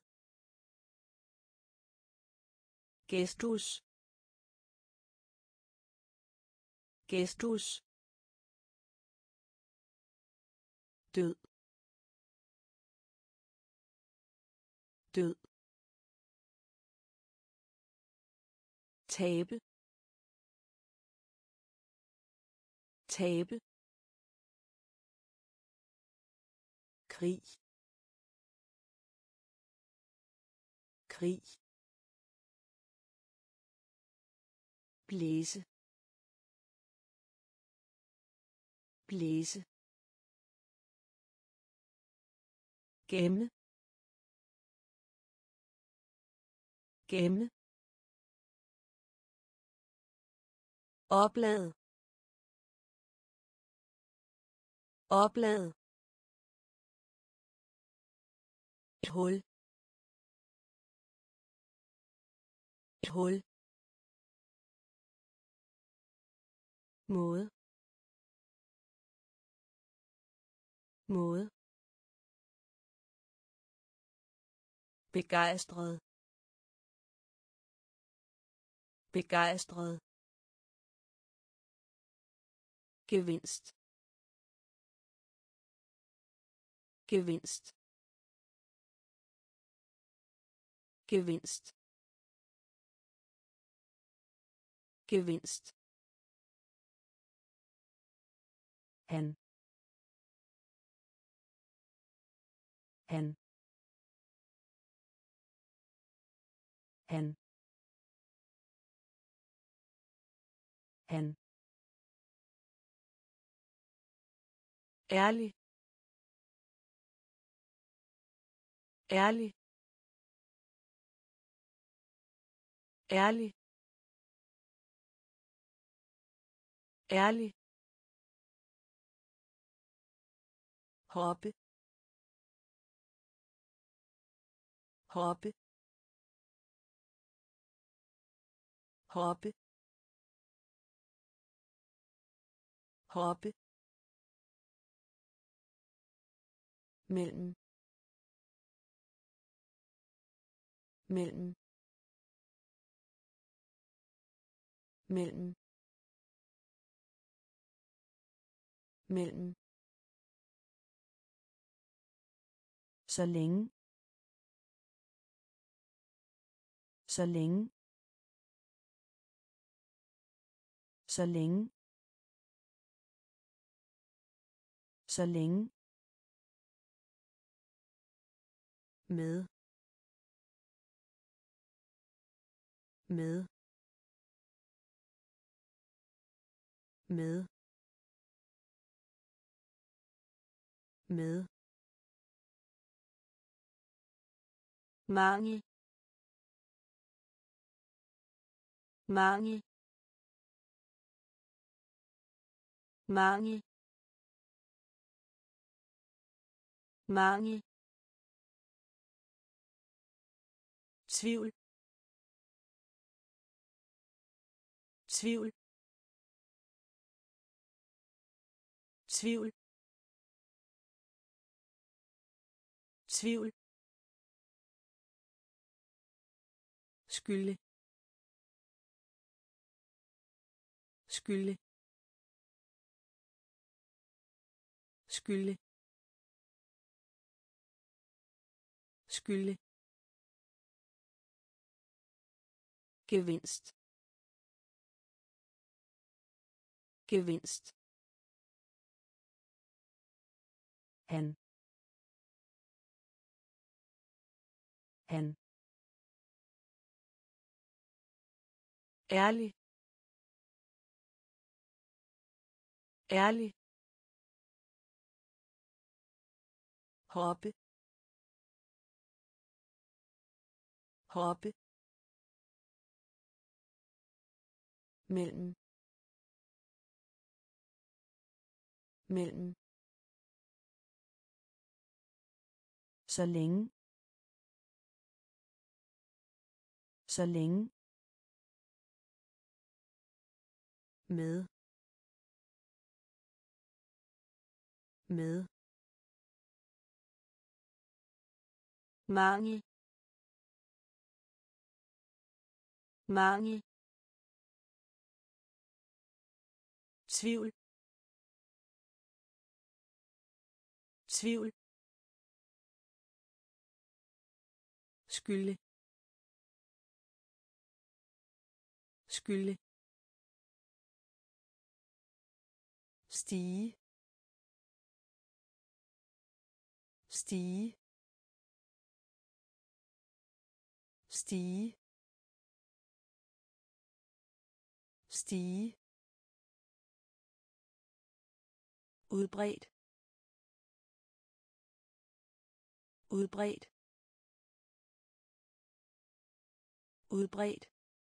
gestus gestus død død tabe tabe krig krig blæse blæse gemme gemme oplad oplad et hul et hul måde måde begejstret begejstret gevinst gevinst gevinst gevinst han han han han ærlig ærlig ærlig ærlig hoppe hoppe hoppe hoppe mellem mellem mellem mellem så længe så længe så længe så længe med med med med mangel mangel mangel mangel, tvivl, tvivl, tvivl, tvivl, skylde, skylde, skylde, skylde, gevinst, gevinst, han, han, ærlig, ærlig, hoppe, hoppe, mellem, mellem, så længe, så længe, med, med, mangel, mangel, tvivl, tvivl, skylde, skylde, stige, stige, stige, stige, udbredt, udbredt, udbredt,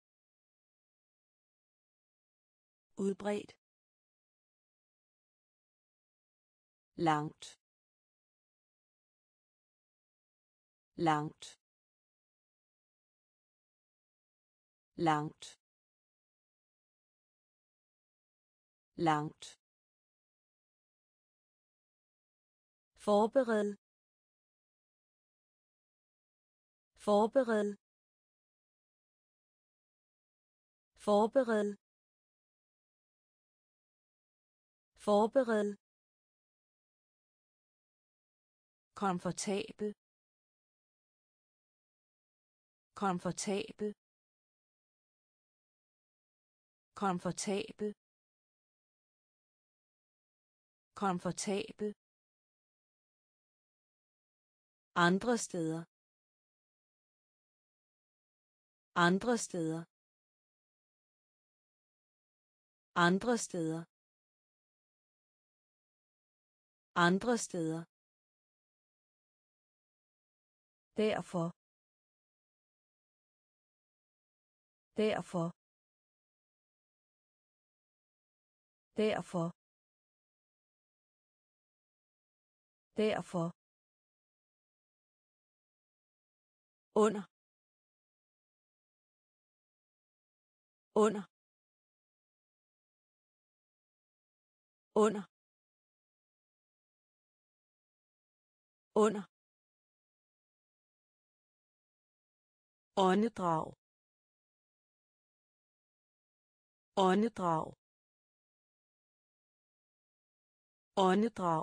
udbredt, langt, langt, langt, langt, forbered, forbered, forbered, forbered, komfortabel, komfortabel, komfortabel, komfortabel, andre steder, andre steder, andre steder, andre steder, derfor, derfor, derfor, derfor, under, under, under, under, åndedrag, åndedrag, åndedrag,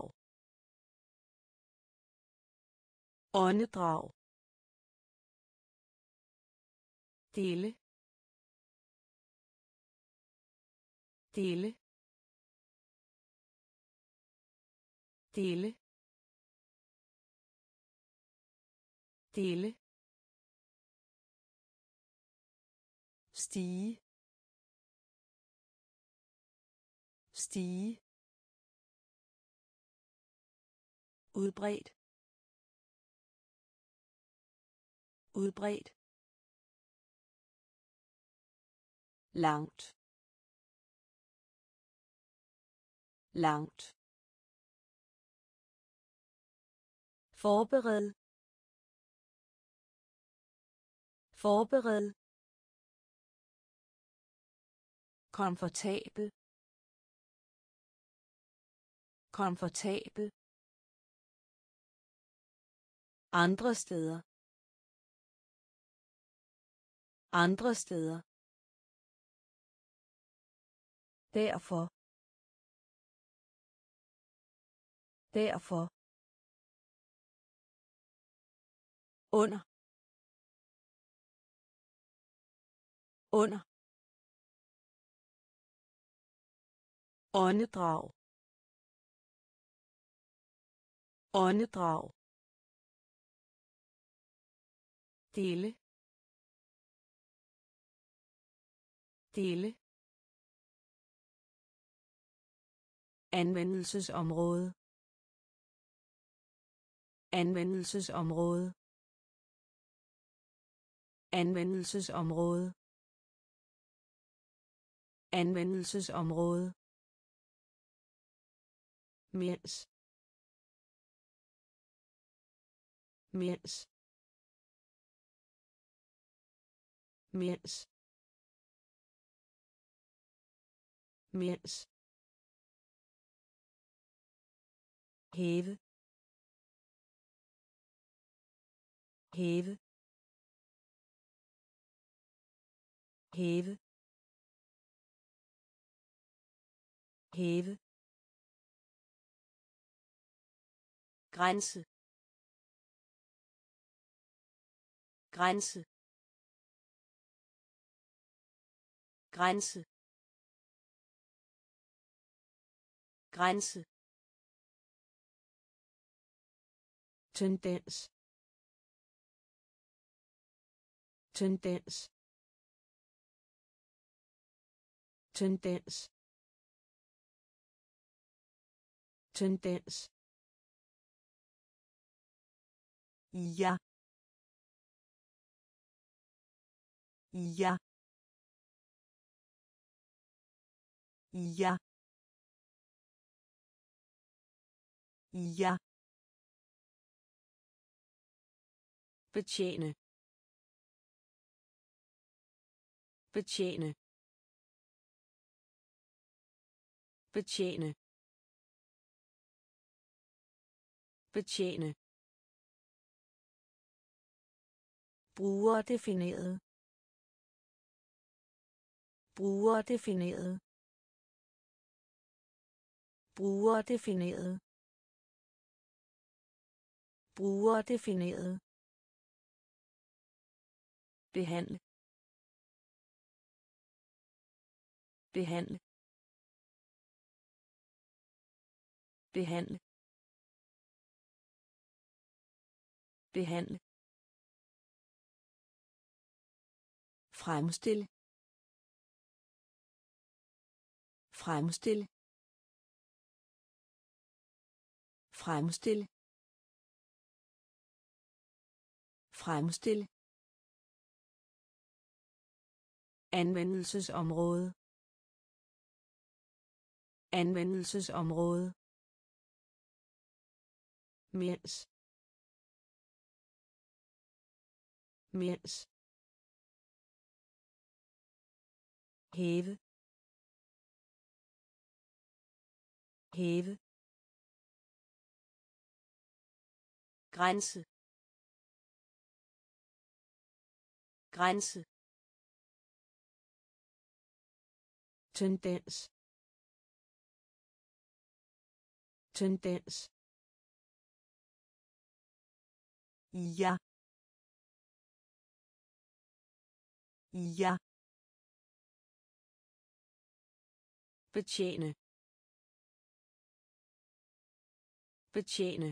åndedrag, dele, dele, dele, dele, stige, stige, udbredt, udbredt, langt, langt, forbered, forbered, komfortabel, komfortabel, andre steder, andre steder, derfor, derfor, under, under, åndedrag, åndedrag, dele, dele, anvendelsesområde, anvendelsesområde, anvendelsesområde, anvendelsesområde, mens, mens, mens, mens, hæve, hæve, hæve, hæve, grænse, grænse, grænse, grænse, tendens, tendens, tendens, tendens, ja, ja, ja, ja, betjene, betjene, betjene, betjene, brugerdefineret, brugerdefineret, brugerdefineret, brugerdefineret, behandle, behandle, behandle, behandle, fremstille, fremstille, fremstille, fremstille, anvendelsesområde, anvendelsesområde, mens, mens, hæve, hæve, grænse, grænse, tendens, tendens, ja, ja, betjene, betjene,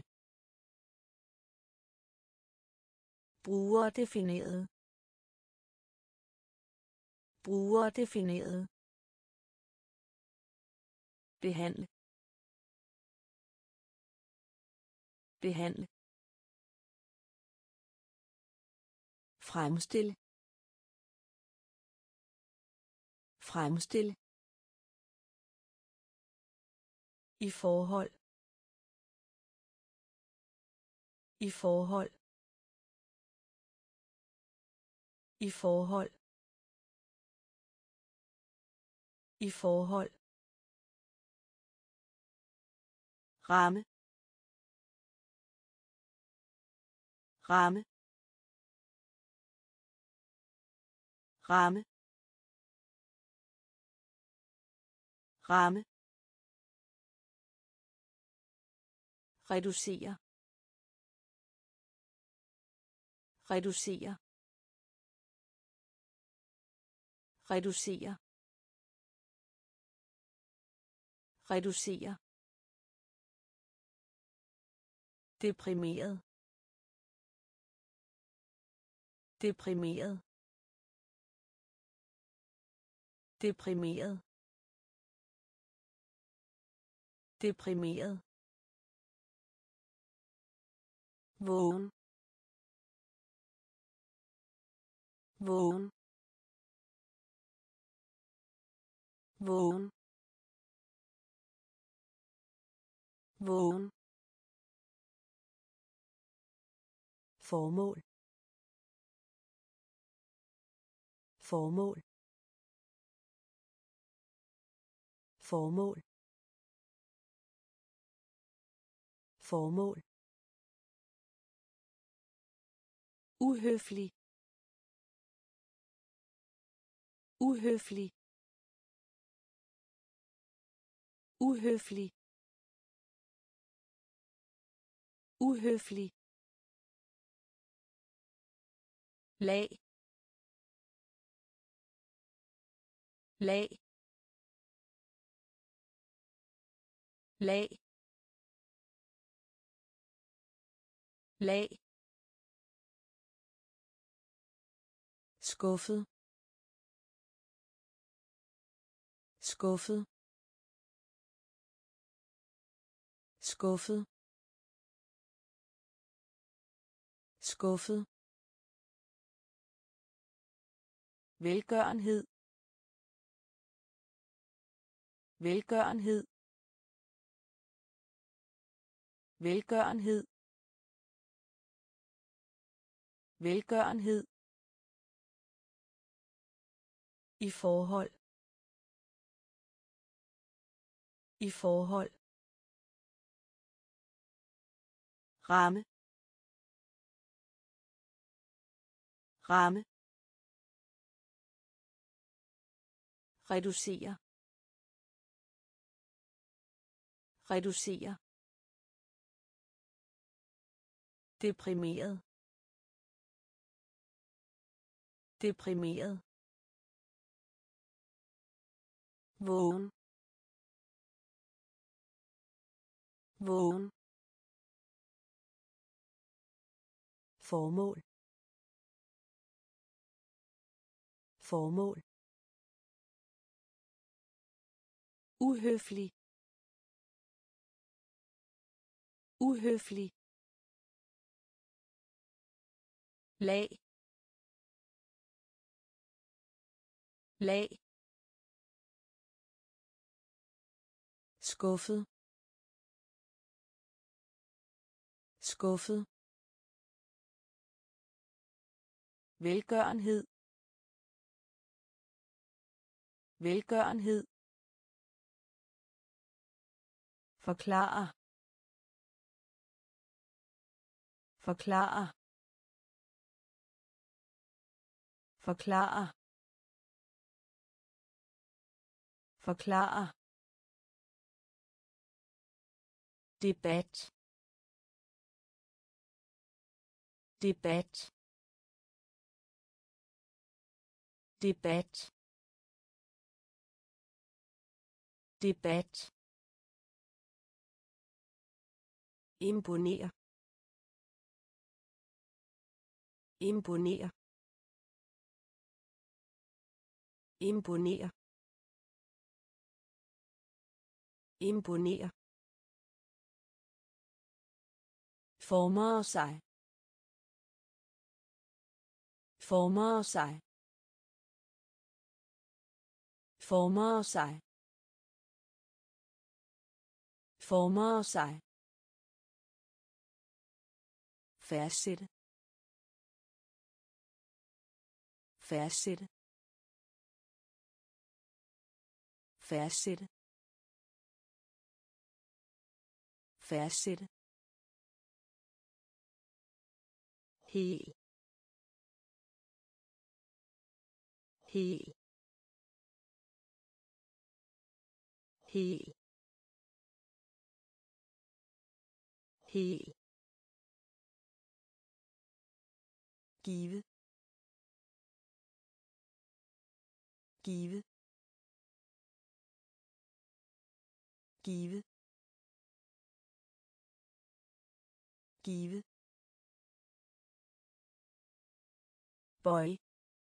brugerdefineret, brugerdefineret, behandle, behandle, fremstille, fremstille, i forhold, I forhold. I forhold. I forhold. ramme ramme ramme ramme reducere reducere reducere reducere deprimeret deprimeret deprimeret deprimeret vågen vågen vågen vågen formål formål formål formål uhøflig uhøflig uhøflig uhøflig lag lag lag lag skuffet skuffet skuffet skuffet velgørenhed velgørenhed velgørenhed velgørenhed i forhold i forhold ramme ramme reducere reducere deprimeret deprimeret vågen vågen formål formål uhøflig uhøflig lag lag skuffet skuffet velgørenhed velgørenhed forklare forklare forklare forklare debat debat debat debat imponere imponere imponere imponere former sig former sig former sig former sig Fastsætte. Fastsætte. Fastsætte. Fastsætte. Hel. Hel. Hel. Hel. Give. Give. Give. Give. Boy.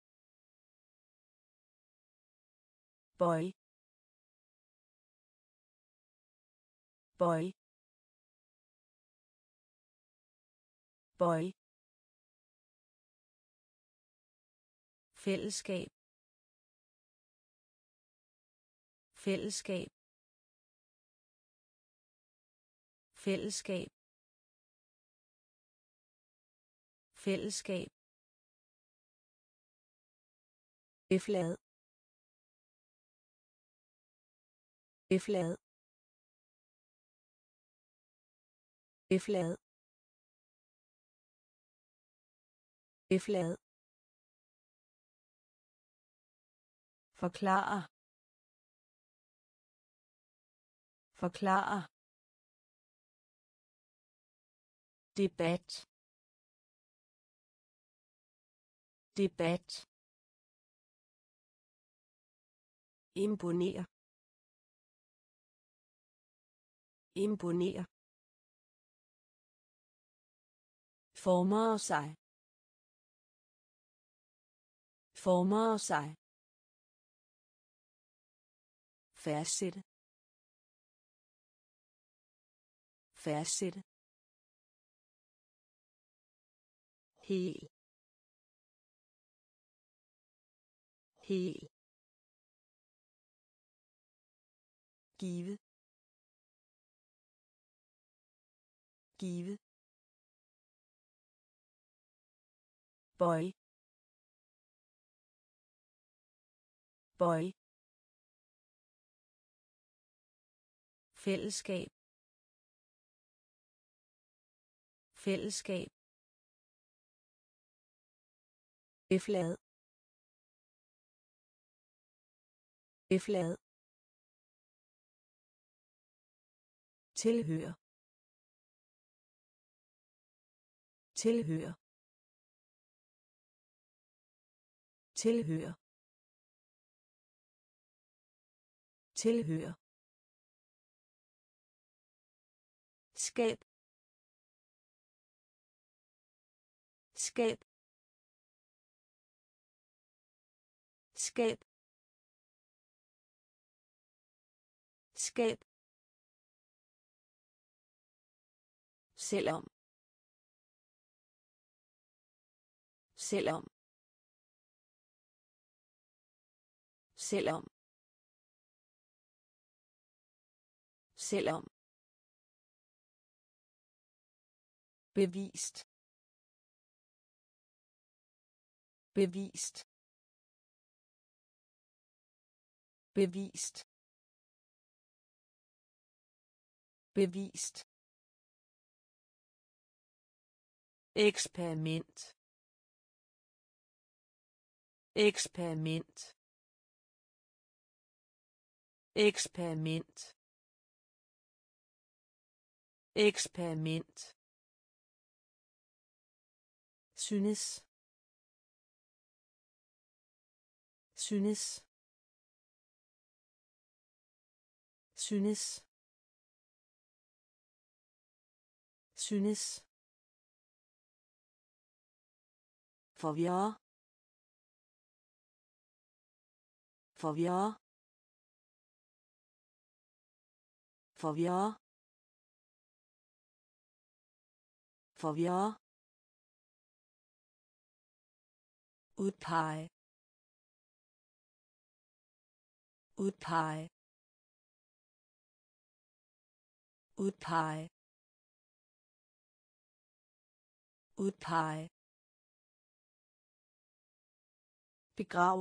Boy. Boy. Boy. Fællesskab. Fællesskab. Fællesskab. Fællesskab. Eflad. Eflad. Eflad. Eflad. Forklare. Forklare. Debat. Debat. Imponere. Imponere. Former sig. Former sig. Fastsætte. Fastsætte. Hel. Hel. Give. Give. Boy. Boy. Fællesskab. Fællesskab. Eflad. Eflad. Tilhør. Tilhør. Tilhør. Tilhør. Skab. Skab. Skab. Skab. Selvom. Selvom. Selvom. Selvom. Bevist. Bevist. Bevist. Bevist. Eksperiment. Eksperiment. Eksperiment. Eksperiment. Synes. Synes. Synes. Synes. Forvirre. Forvirre. Forvirre. Forvirre. Udpege. Udpege. Udpege. udpege, begrav,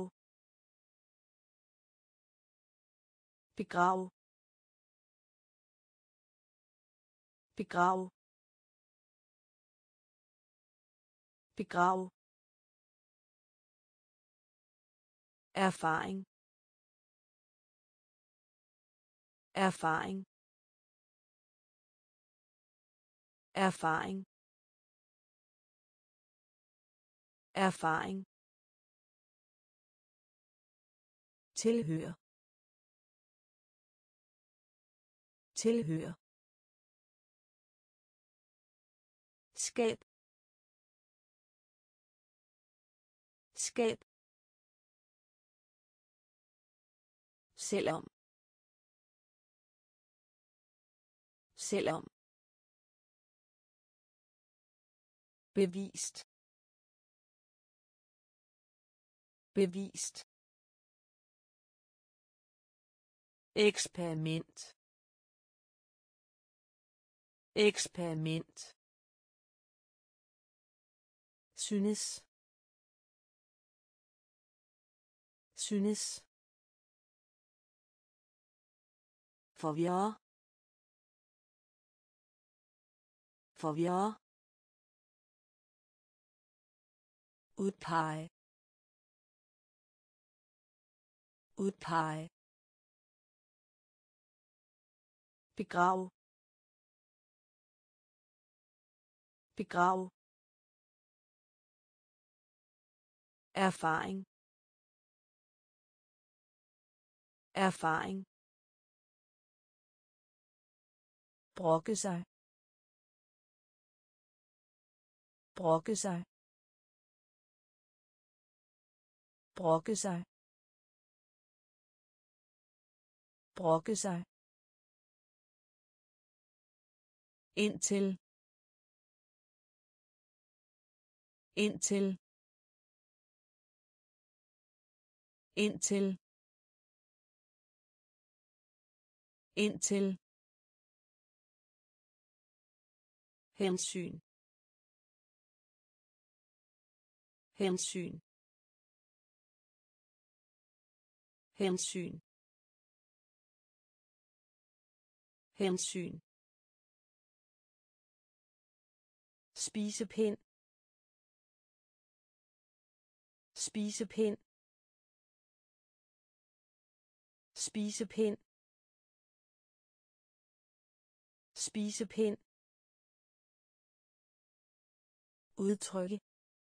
begrav, begrav, begrav, erfaring, erfaring, erfaring, erfaring, tilhør, tilhør, skab, skab, selvom, selvom, bevist, bevist, eksperiment, eksperiment, synes, synes, forvirre, forvirre, udpege, udpege, begrav, begrav, erfaring, erfaring, brokke sig, brokke sig, brokke sig, brokke sig, indtil, indtil, indtil, indtil, hensyn, hensyn, hensyn, hensyn, spisepind, spisepind, spisepind, spisepind, udtrykke,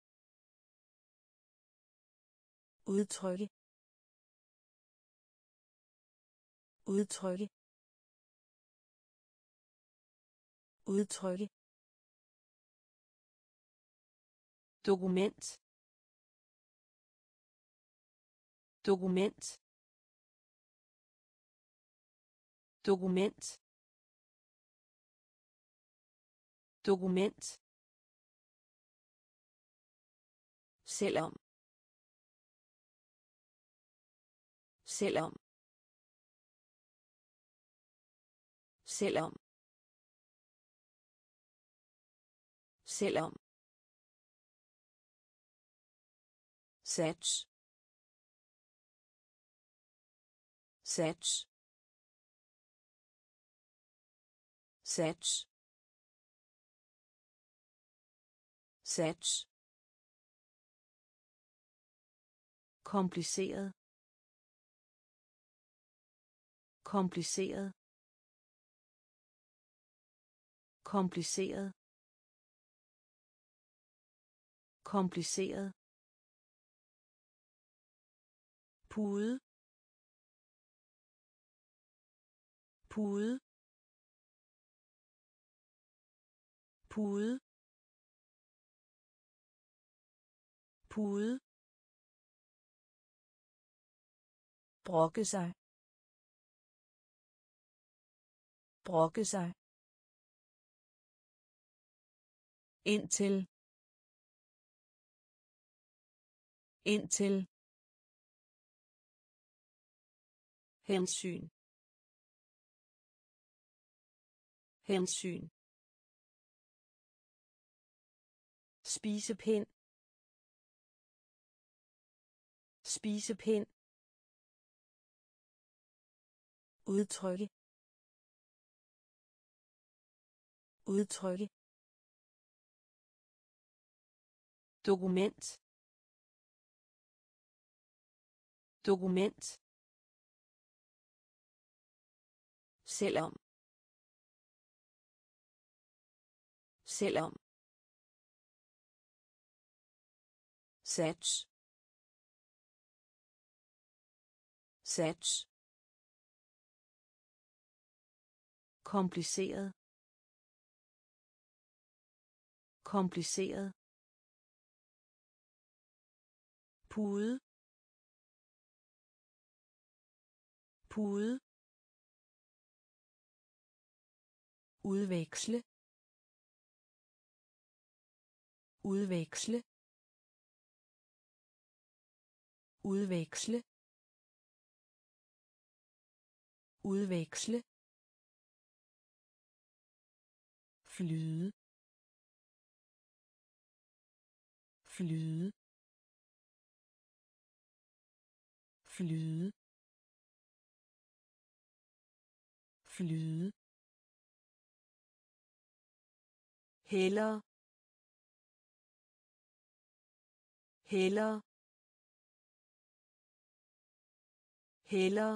udtrykke, udtrykke, udtrykke, dokument, dokument, dokument, dokument, selvom, selvom, selvom, selvom, sats, sats, sats, sats, kompliceret, kompliceret, kompliceret, kompliceret, pude, pude, pude, pude, brokke sig, brokke sig, indtil, indtil, hensyn, hensyn, spisepind, spisepind, udtrykke, udtrykke, dokument, dokument, selvom, selvom, sats, sats, kompliceret, kompliceret, pude, pude, udveksle, udveksle, udveksle, udveksle, flyde, flyde, flyde, flyde, heller, heller, heller,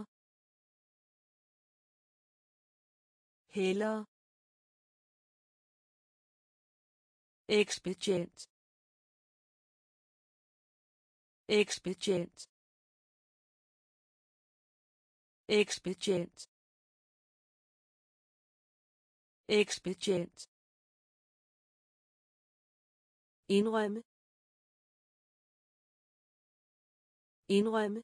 heller, ekspedient, ekspedient, ekspedient, ekspedient, indrømme, indrømme,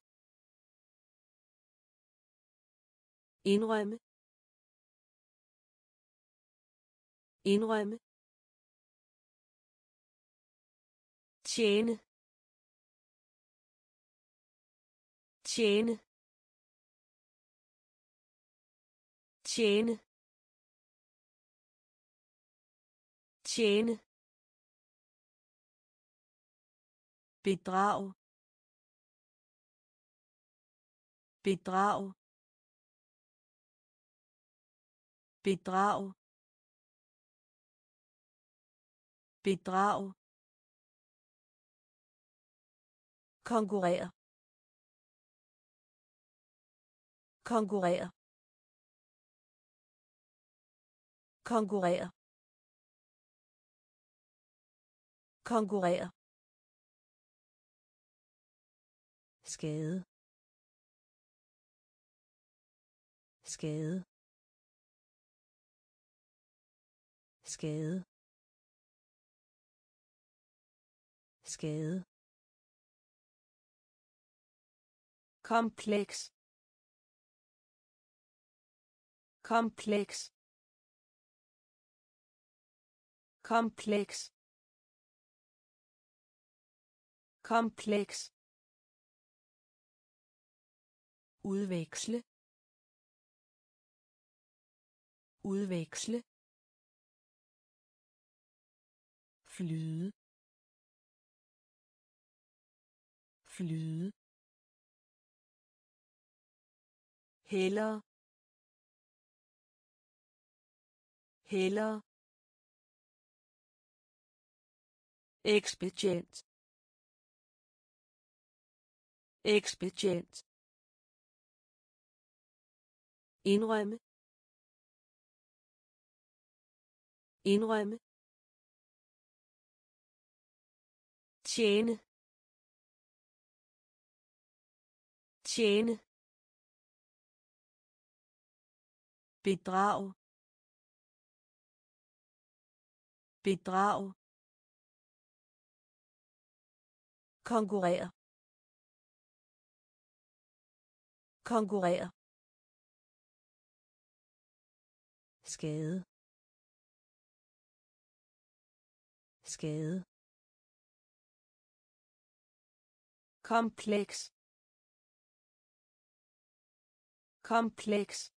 indrømme, indrømme, tjene, tjene, tjene, tjene, bedrag, bedrag, bedrag, bedrag, konkurrere, konkurrere, konkurrere, konkurrere, skade, skade, skade, skade, kompleks, kompleks, kompleks, kompleks, udveksle, udveksle, flyde, flyde, heller, heller, ekspedient, ekspedient, indrømme, indrømme, tjene, tjene, bedrag, bedrag, konkurrere, konkurrere, skade, skade, kompleks, kompleks,